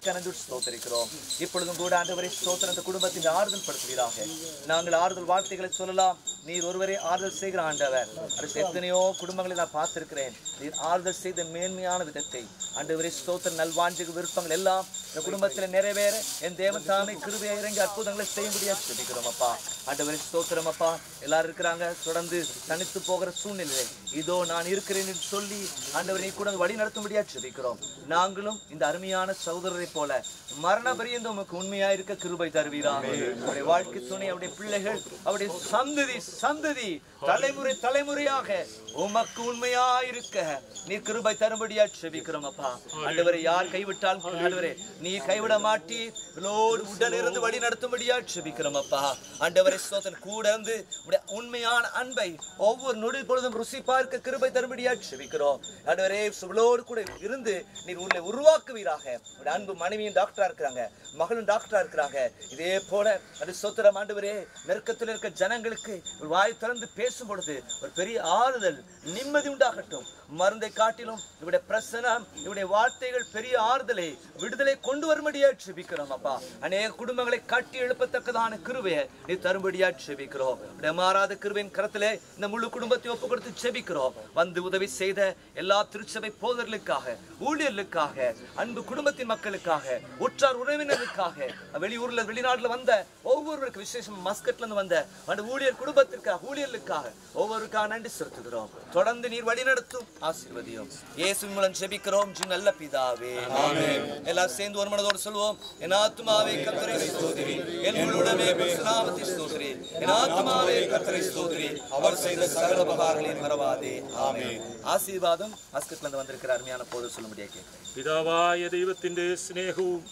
கனந்து ஸ்தோத்திரிக்கிறோம். இப்பொழுதும் கூட ஆண்டவரே ஸ்தோத்திரம் அந்த குடும்பத்தின் ஆறுதல் படுத்துவீராக. நாங்கள் ஆறுதல் வார்த்தைகளை சொல்லலாம். நீர் ஒருவரே ஆறுதல் செய்கிற ஆண்டவர். அடுத்த எத்தனையோ குடும்பங்களை நான் பார்த்திருக்கிறேன். நீர் ஆறுதல் செய்த மேன்மையான விதத்தை ஆண்டவரே ஸ்தோத்திர நல்வாஞ்சிக விருப்பங்கள் எல்லாம் இந்த குடும்பத்தில் நிறைவேற என் தேவன் தாமே கிருபையை இறங்கி அற்புதங்களை செய்ய முடியாது ஜெபிக்கிறோம் அப்பா. ஆண்டவரே ஸ்தோத்திரம் அப்பா. எல்லாரும் இருக்கிறாங்க தொடர்ந்து தனித்து போகிற சூழ்நிலை. இதோ நான் இருக்கிறேன் என்று சொல்லி ஆண்டவரை கூட வழி நடத்தும்படியா ஜெபிக்கிறோம். நாங்களும் இந்த அருமையான சகோதரரை போல மரண பரியந்தம் உமக்கு உண்மையா இருக்க கிருபை தருவீராக. அவருடைய வாழ்க்கை துணை, அவருடைய பிள்ளைகள், அவருடைய சந்ததி சந்ததி தலைமுறை தலைமுறையாக உமக்கு உண்மையா இருக்க நீ கிருபை தரும்படியா ஜெபிக்கிறோம் அப்பா. ஆண்டவரை யார் கைவிட்டால் ஆண்டவரே நீ கைவிட மாட்டீர். உடன் இருந்து வழி நடத்தும்படியா ஜெபிக்கிறோம் அப்பா. ஆண்டவரை ஸ்தோத்திரம் கூட இருந்து உண்மையான அன்பை ஒவ்வொரு நொடி பொழுதும் ருசி பார்க்க கிருபை தரும்படியா ஜெபிக்கிறோம். ஆண்டவரே சுவளோடு கூட இருந்து நீர் உள்ள உருவாக்குவீராக. அன்பு மனைவியும் டாக்டரா இருக்கிறாங்க, மகளும் டாக்டரா இருக்கிறாங்க. இதே போல அது ஸ்தோத்திரம் ஆண்டவரே நெருக்கத்தில் இருக்க ஜனங்களுக்கு ஒரு வாய் திறந்து பேசும் பொழுது ஒரு பெரிய ஆறுதல் நிம்மதி உண்டாகட்டும். மருந்தை காட்டிலும் இவருடைய பிரசனம் இவருடைய வார்த்தைகள் பெரிய ஆறுதலை விடுதலை கொண்டு வரும்படியா ஜெபிக்கிறோம் அப்பா. அநேக குடும்பங்களை கட்டி எழுப்பத்தக்கதான கிருபையை நீ தரும்படியா ஜெபிக்கிறோம். மாறாத கிருபையின் கரத்திலே இந்த முழு குடும்பத்தை ஒப்பு கொடுத்து ஜெபிக்கிறோம். வந்து உதவி செய்த எல்லா திருச்சபை போதர்களுக்காக, ஊழியர்களுக்காக, அன்பு குடும்பத்தின் மக்களுக்காக, உற்றார் உறவினருக்காக, வெளியூர்ல வெளிநாட்டுல வந்த ஒவ்வொருவருக்கு விசேஷம் மஸ்கட்ல இருந்து வந்த அந்த ஊழியர் குடும்பத்திற்காக ஊழியர்களுக்காக ஒவ்வொருக்காக நன்றி செலுத்துகிறோம். தொடர்ந்து நீர் வழி நடத்தும் ஆசீர்வதியும். இயேசுவின் மூலம் ஜெபிக்கிறோம் ஜீ நல்ல பிதாவே, ஆமென். எல்லாரும் சேர்ந்து ஒரு மனதோடு சொல்வோம். என் ஆத்துமாவே கர்த்தரை ஸ்தோத்திரி, என் முழு உள்ளமே கிறிஸ்து நாமத்தை ஸ்தோத்திரி, என் ஆத்துமாவே கர்த்தரை ஸ்தோத்திரி, அவர் செய்த சகல உபகாரங்களையும் மறவாதே. ஆமென். ஆசீர்வாதம் மஸ்கட்ல இருந்து வந்திருக்கிற அருமையான போது சொல்லும்படியா கேட்கிறேன். പിതാവായ ദൈവത്തിന്റെ സ്നേഹവും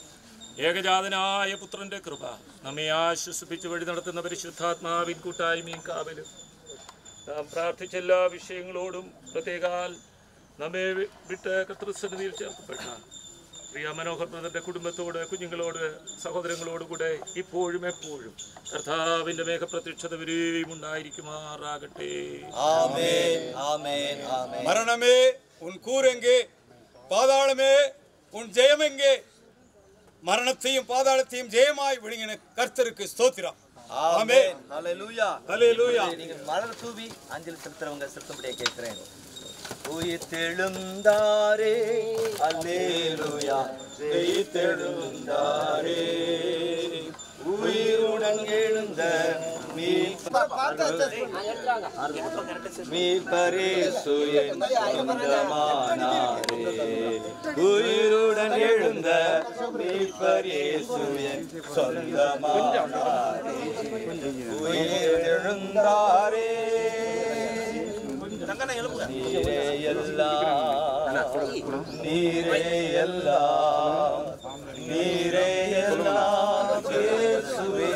ഏകജാതനായ പുത്രന്റെ കൃപ നമ്മെ ആശ്വസിപ്പിച്ച് വഴി നടത്തുന്ന പരിശുദ്ധാത്മാവിൻ കൂട്ടായ്മയും കാവലും നാം പ്രാർത്ഥിച്ച എല്ലാ വിഷയങ്ങളോടും പ്രത്യേകാൽ നമ്മെ വിട്ട് കർത്തൃസന്നിധിയിൽ ചേർക്കപ്പെട്ട പ്രിയ മനോഹർ ബ്രദറിന്റെ കുടുംബത്തോട്, കുഞ്ഞുങ്ങളോട്, സഹോദരങ്ങളോടുകൂടെ ഇപ്പോഴും എപ്പോഴും കർത്താവിന്റെ മേഘപ്രത്യക്ഷത വരെയും ഉണ്ടായിരിക്കുമാറാകട്ടെ. മരണമേ ഉൻ കൂരെങ്കെ, പാതാളമേ ഉൻ ജയമെങ്കെ. மரணத்தையும் பாதாளத்தையும் ஜெயமாய் விழுங்கின கர்த்தருக்கு ஸ்தோத்திரம். ஆமென். ஹல்லேலூயா. ஹல்லேலூயா. நீங்க மலர் தூவி அஞ்சலி செலுத்துறவங்க செலுத்தும்படியே கேட்கிறேன். உயிர்த்தெழுந்தாரே அல்லேலூயா, உயிர்த்தெழுந்தாரே, உயிருடன் எழுந்த உயிருடன் எழுந்த உயிரெழுந்தாரே, நீரே எல்லாம், நீரே எல்லாம், நீரே எல்லாம் இயேசுவே,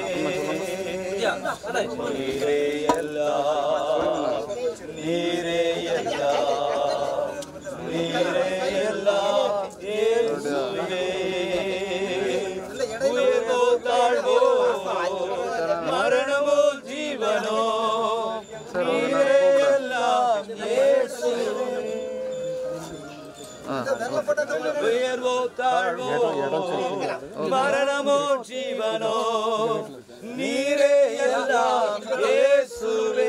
நீரே எல்லாம், நீரே எல்லாம், நீரே எல்லாம் இயேசுவே. உயர்வோ தாழ்வோ மரணமோ ஜீவனோ நீரே எல்லாம் இயேசுவே. உயர்வோ தாழ்வோ மரணமோ ஜீவனோ நீரே எல்லாம் இயேசுவே.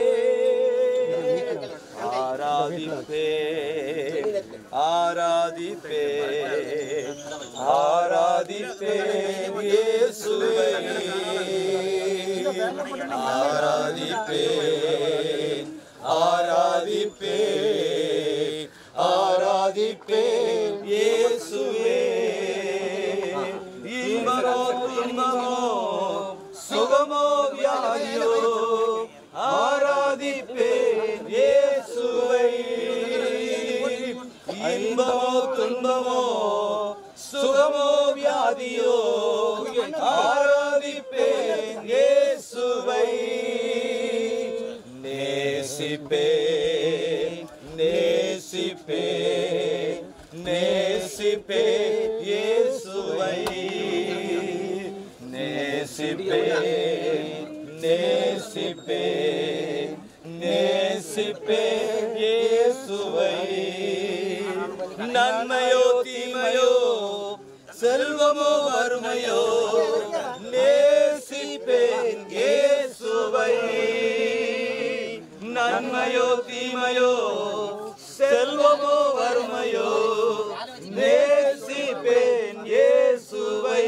ஆராதிப்பே ஆராதிப்பே ஆராதிப்பே இயேசுவே, ஆராதிப்பே ஆராதிப்பே ஆராதிப்பே இயேசுவே. இன்பமோ துன்பமோ சுகமோ வியாதியோ ஆராதிப்பே இயேசுவை. இன்பமோ துன்பமோ சுகமோ வியாதியோ ஆராதிப்பே இயேசுவை. நேசிப்பே நேசிப்பே நேசிப்பே இயேசுவை. நேசிப்பே நேசிப்பே நேசிப்பே இயேசுவை. நன்மையோ தீமையோ நன்மையோ நேசிப்பேன் இயேசுவை. நன்மையோ தீமையோ செல்வமோ வறுமையோ நேசிப்பேன் இயேசுவை.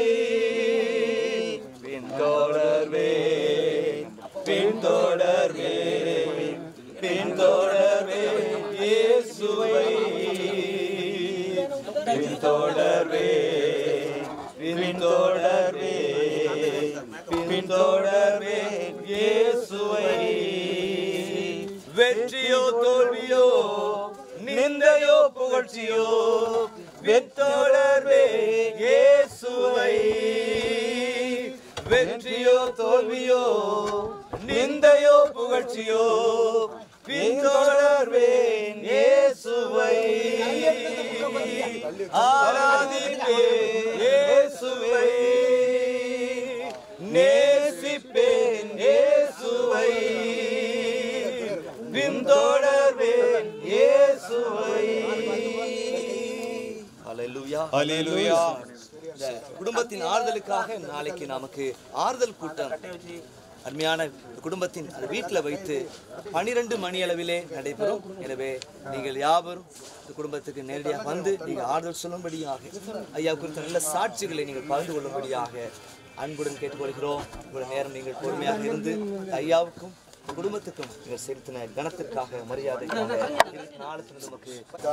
பின்தொடர்வேன் பின்தொடர்வேன் பின்தொடர்வேன் இயேசுவை. பின்தொடர்வேன் பின்தொடர்வேன் பின்தொடர்வேன் இயேசுவை. வெற்றியோ தோல்வியோ நிந்தையோ புகழ்ச்சியோ பின்தொடர்வேன் இயேசுவை. வெற்றியோ தோல்வியோ நிந்தையோ புகழ்ச்சியோ பின்தொடர்வேன் இயேசுவை. ஆராதிப்பேன் இயேசுவை. நேசிப்பேன் இயேசுவை. பின்தொடர்வேன் இயேசுவை. ஹல்லேலூயா ஹல்லேலூயா. இந்த குடும்பத்தின் ஆறுதலுக்காக நாளைக்கு நமக்கு ஆறுதல் கூட்டம் அருமையான குடும்பத்தின் அந்த வீட்டில் வைத்து பனிரெண்டு மணி அளவிலே நடைபெறும். எனவே நீங்கள் யாவரும் இந்த குடும்பத்துக்கு நேரடியாக வந்து நீங்கள் ஆறுதல் சொல்லும்படியாக ஐயா குறித்த நல்ல சாட்சிகளை நீங்கள் பகிர்ந்து கொள்ளும்படியாக அன்புடன் கேட்டுக்கொள்கிறோம். இவ்வளவு நேரம் நீங்கள் பொறுமையாக இருந்து ஐயாவுக்கும் குடும்பத்துக்கும் நீங்கள் செலுத்தின கனத்திற்காக மரியாதைக்காக நாளுக்கு நமக்கு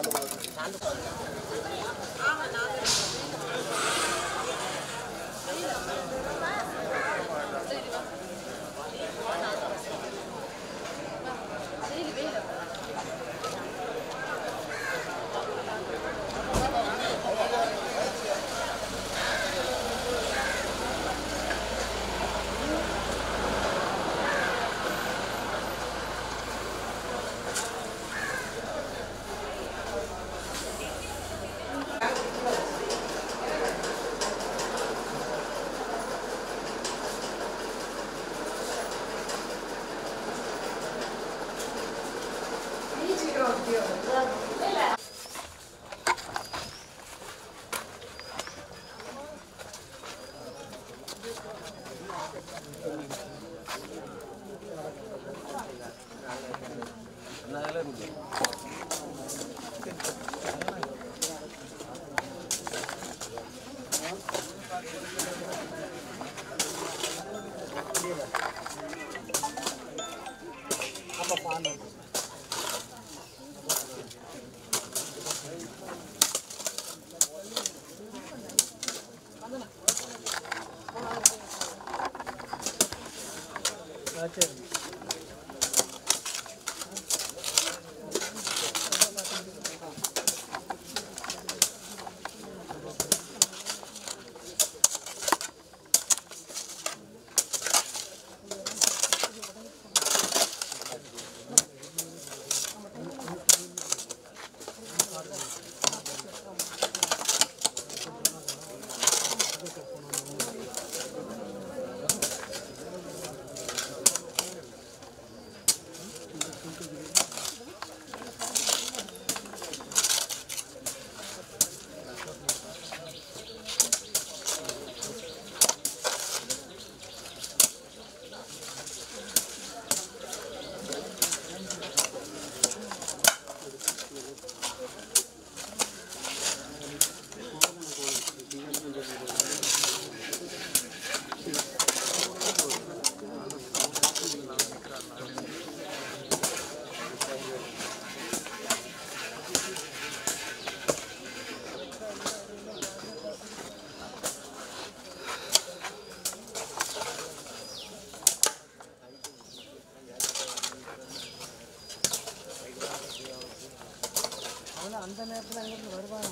அந்த நேரத்தில் அங்கிருந்து வருவாங்க.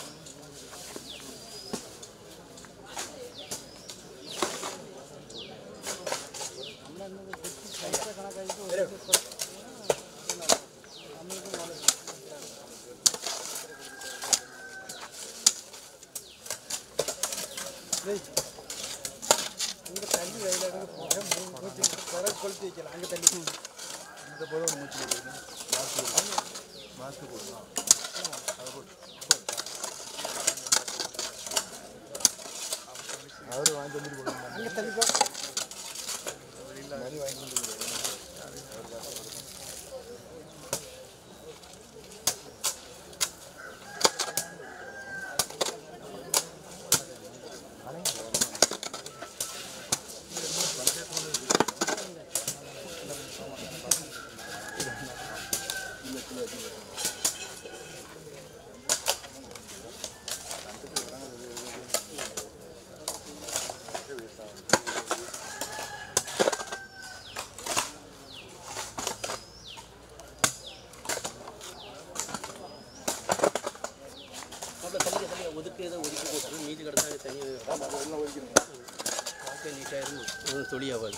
இங்கே தள்ளி வயலில் போக மூச்சு கொளுத்தி வைக்கலாம். அங்கே தள்ளி இந்த போல ஒரு மூச்சு மாஸ்க் போடலாம். அதை போட்டு அவர் வாங்கி தந்துட்டு போகணும் அங்கே தள்ளிப்போ மாதிரி வாங்கி கொண்டு ஒதுக்கு ஏதோ ஒதுக்கி போட்டு மீதி கிடந்தா தனியாக ஒதுக்கணும் நீட்டாக இருக்கும் தொழியாகாது.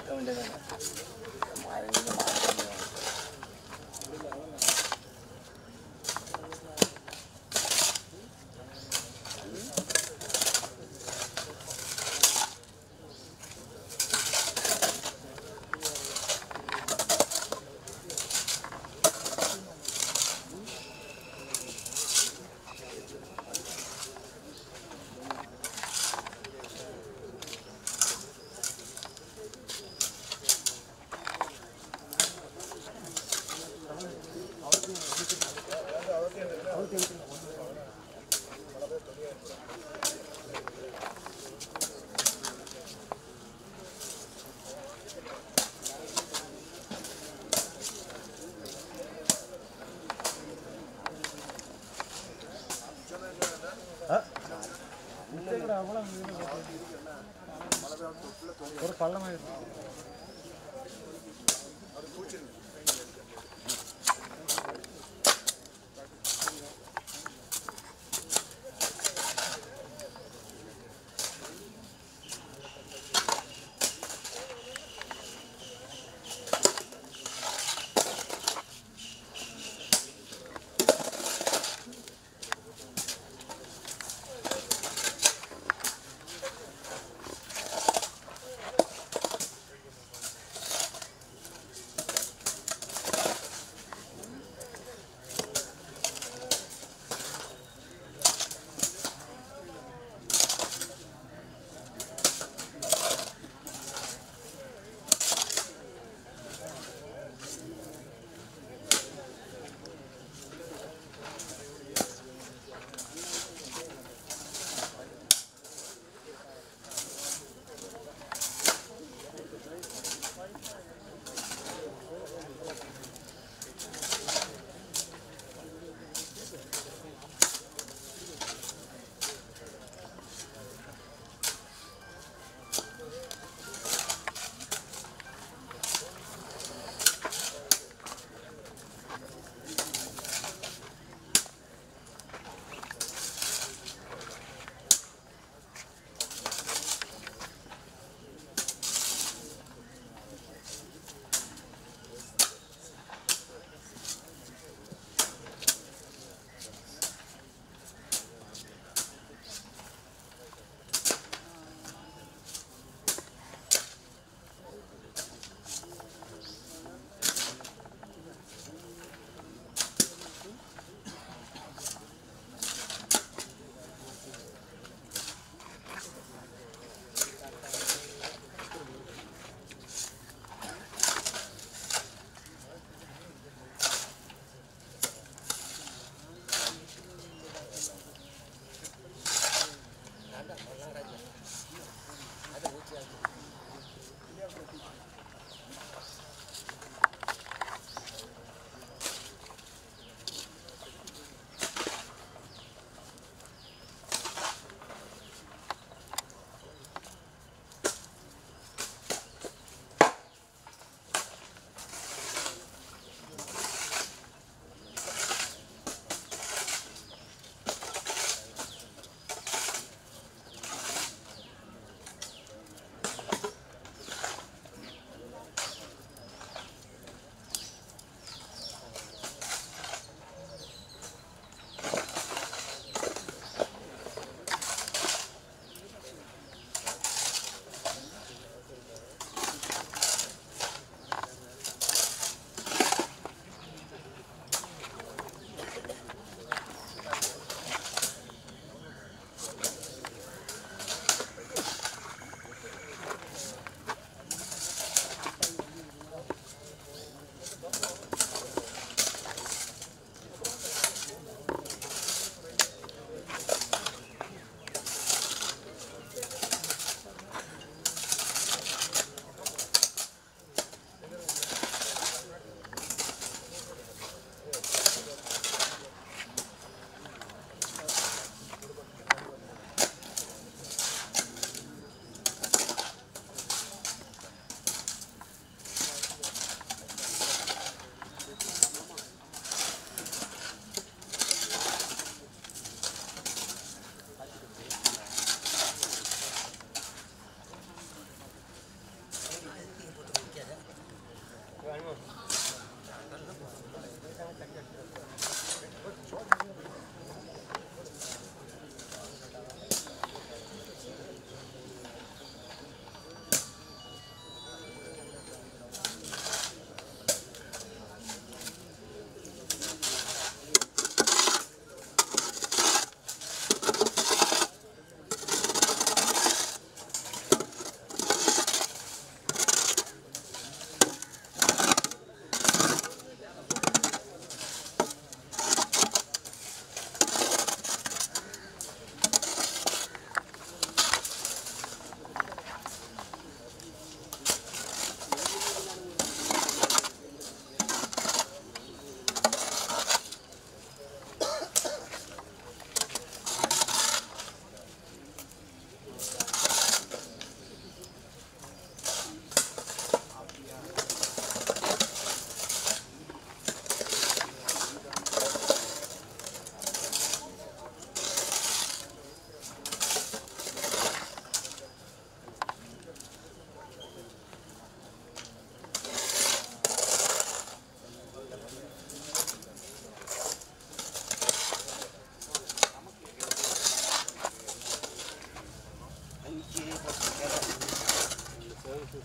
பார்க்க வேண்டியது ஒரு பள்ளமாயிருக்கு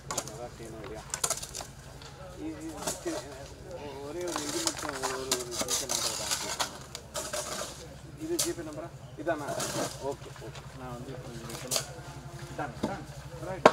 ஒரே ஒரு இது மட்டும் ஒரு ஒரு ஜிபே நம்பர் தான் இது ஜிபே நம்பரா இதானா ஓகே ஓகே நான் வந்து டன் டன் ரைட்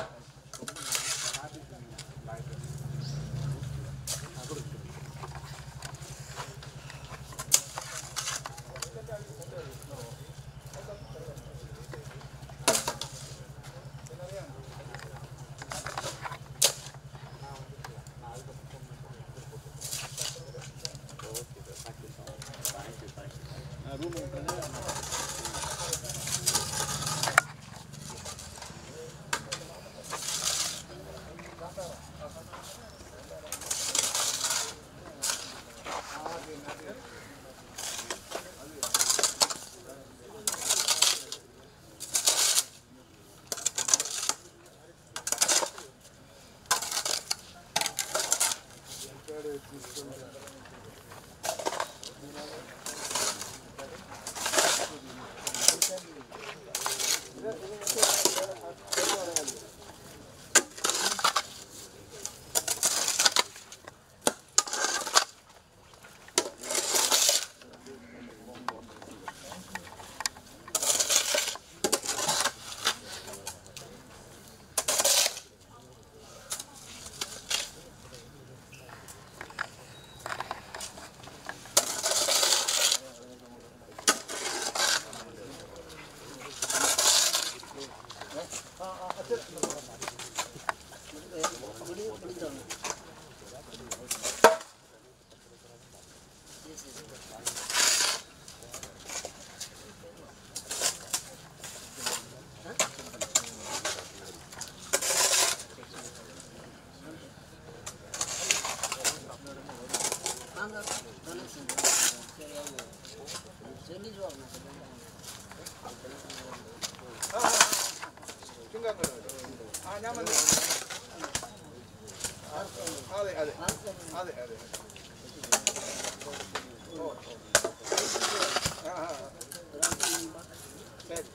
അതെ അതെ അതെ അതെ ഓ ആ ആ ശരി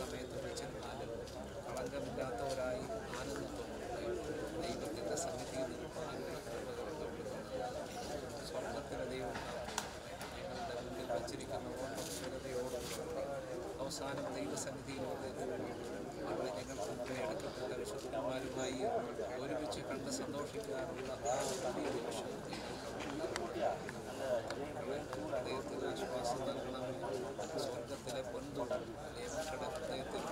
സമയത്ത് വെച്ചിരുന്നാലും കളങ്കമില്ലാത്തവരായി ആനന്ദത്തോടെ ദൈവത്തിൻ്റെ സന്നിധിയിൽ നിൽക്കാനുള്ള സ്വർഗത്തിലെ ദൈവം ഞങ്ങളുടെ മുന്നിൽ വച്ചിരിക്കുന്ന ഓട്ടം സ്ഥിരതയോടും അവസാനം ദൈവസന്നിധിയിലൂടെ അവിടെ ഞങ്ങൾക്ക് എടുക്കപ്പെട്ട വിശുദ്ധന്മാരുമായി ഒരുമിച്ച് കണ്ട് സന്തോഷിക്കാനുള്ള ആ വലിയ നിമിഷം ഹൃദയത്തിൽ ആശ്വാസം നൽകണമേ. സ്വർഗത്തിലെ പൊൻതും മക്കളുടെ ഹൃദയത്തിൽ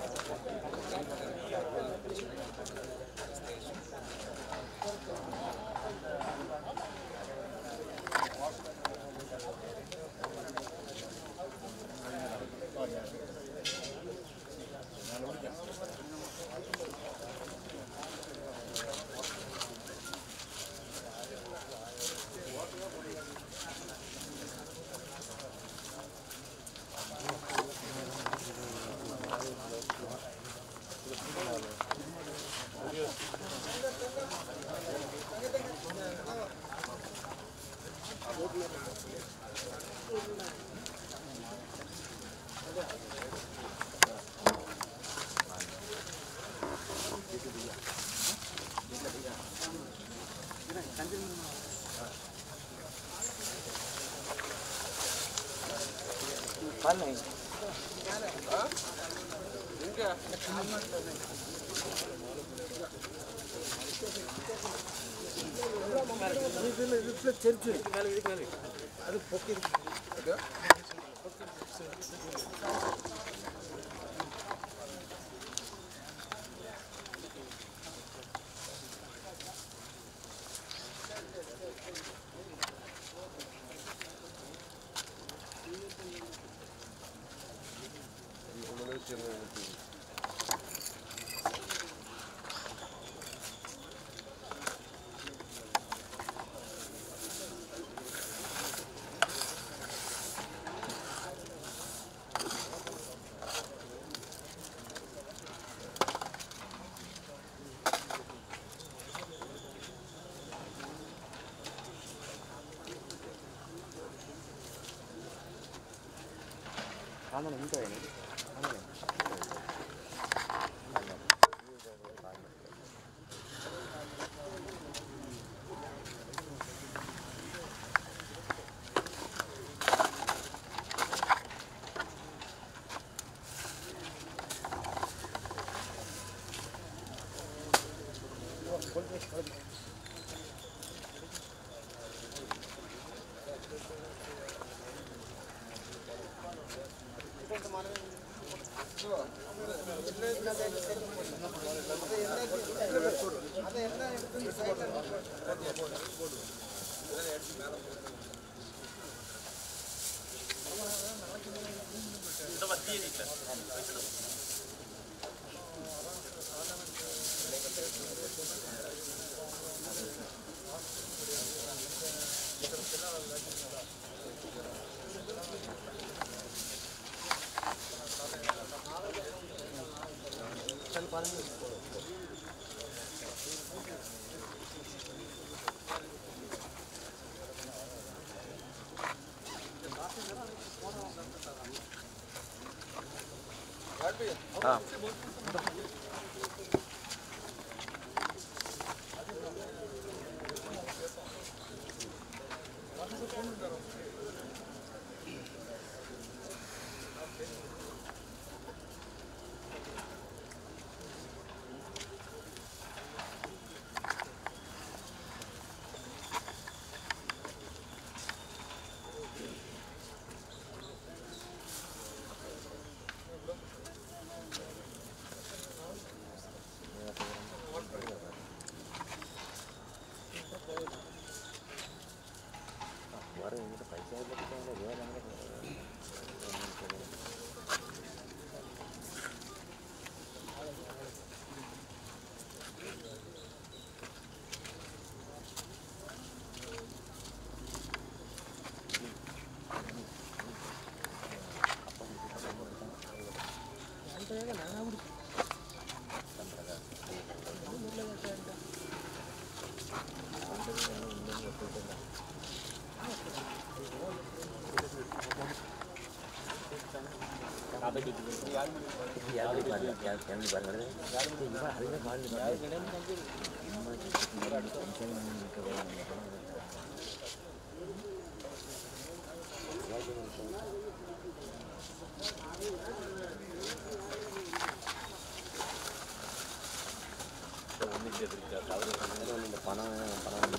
ചെരിച്ചു അത് പൊക്കി കാണണം എന്തോ ആ Ada gitu. பணம் பணம்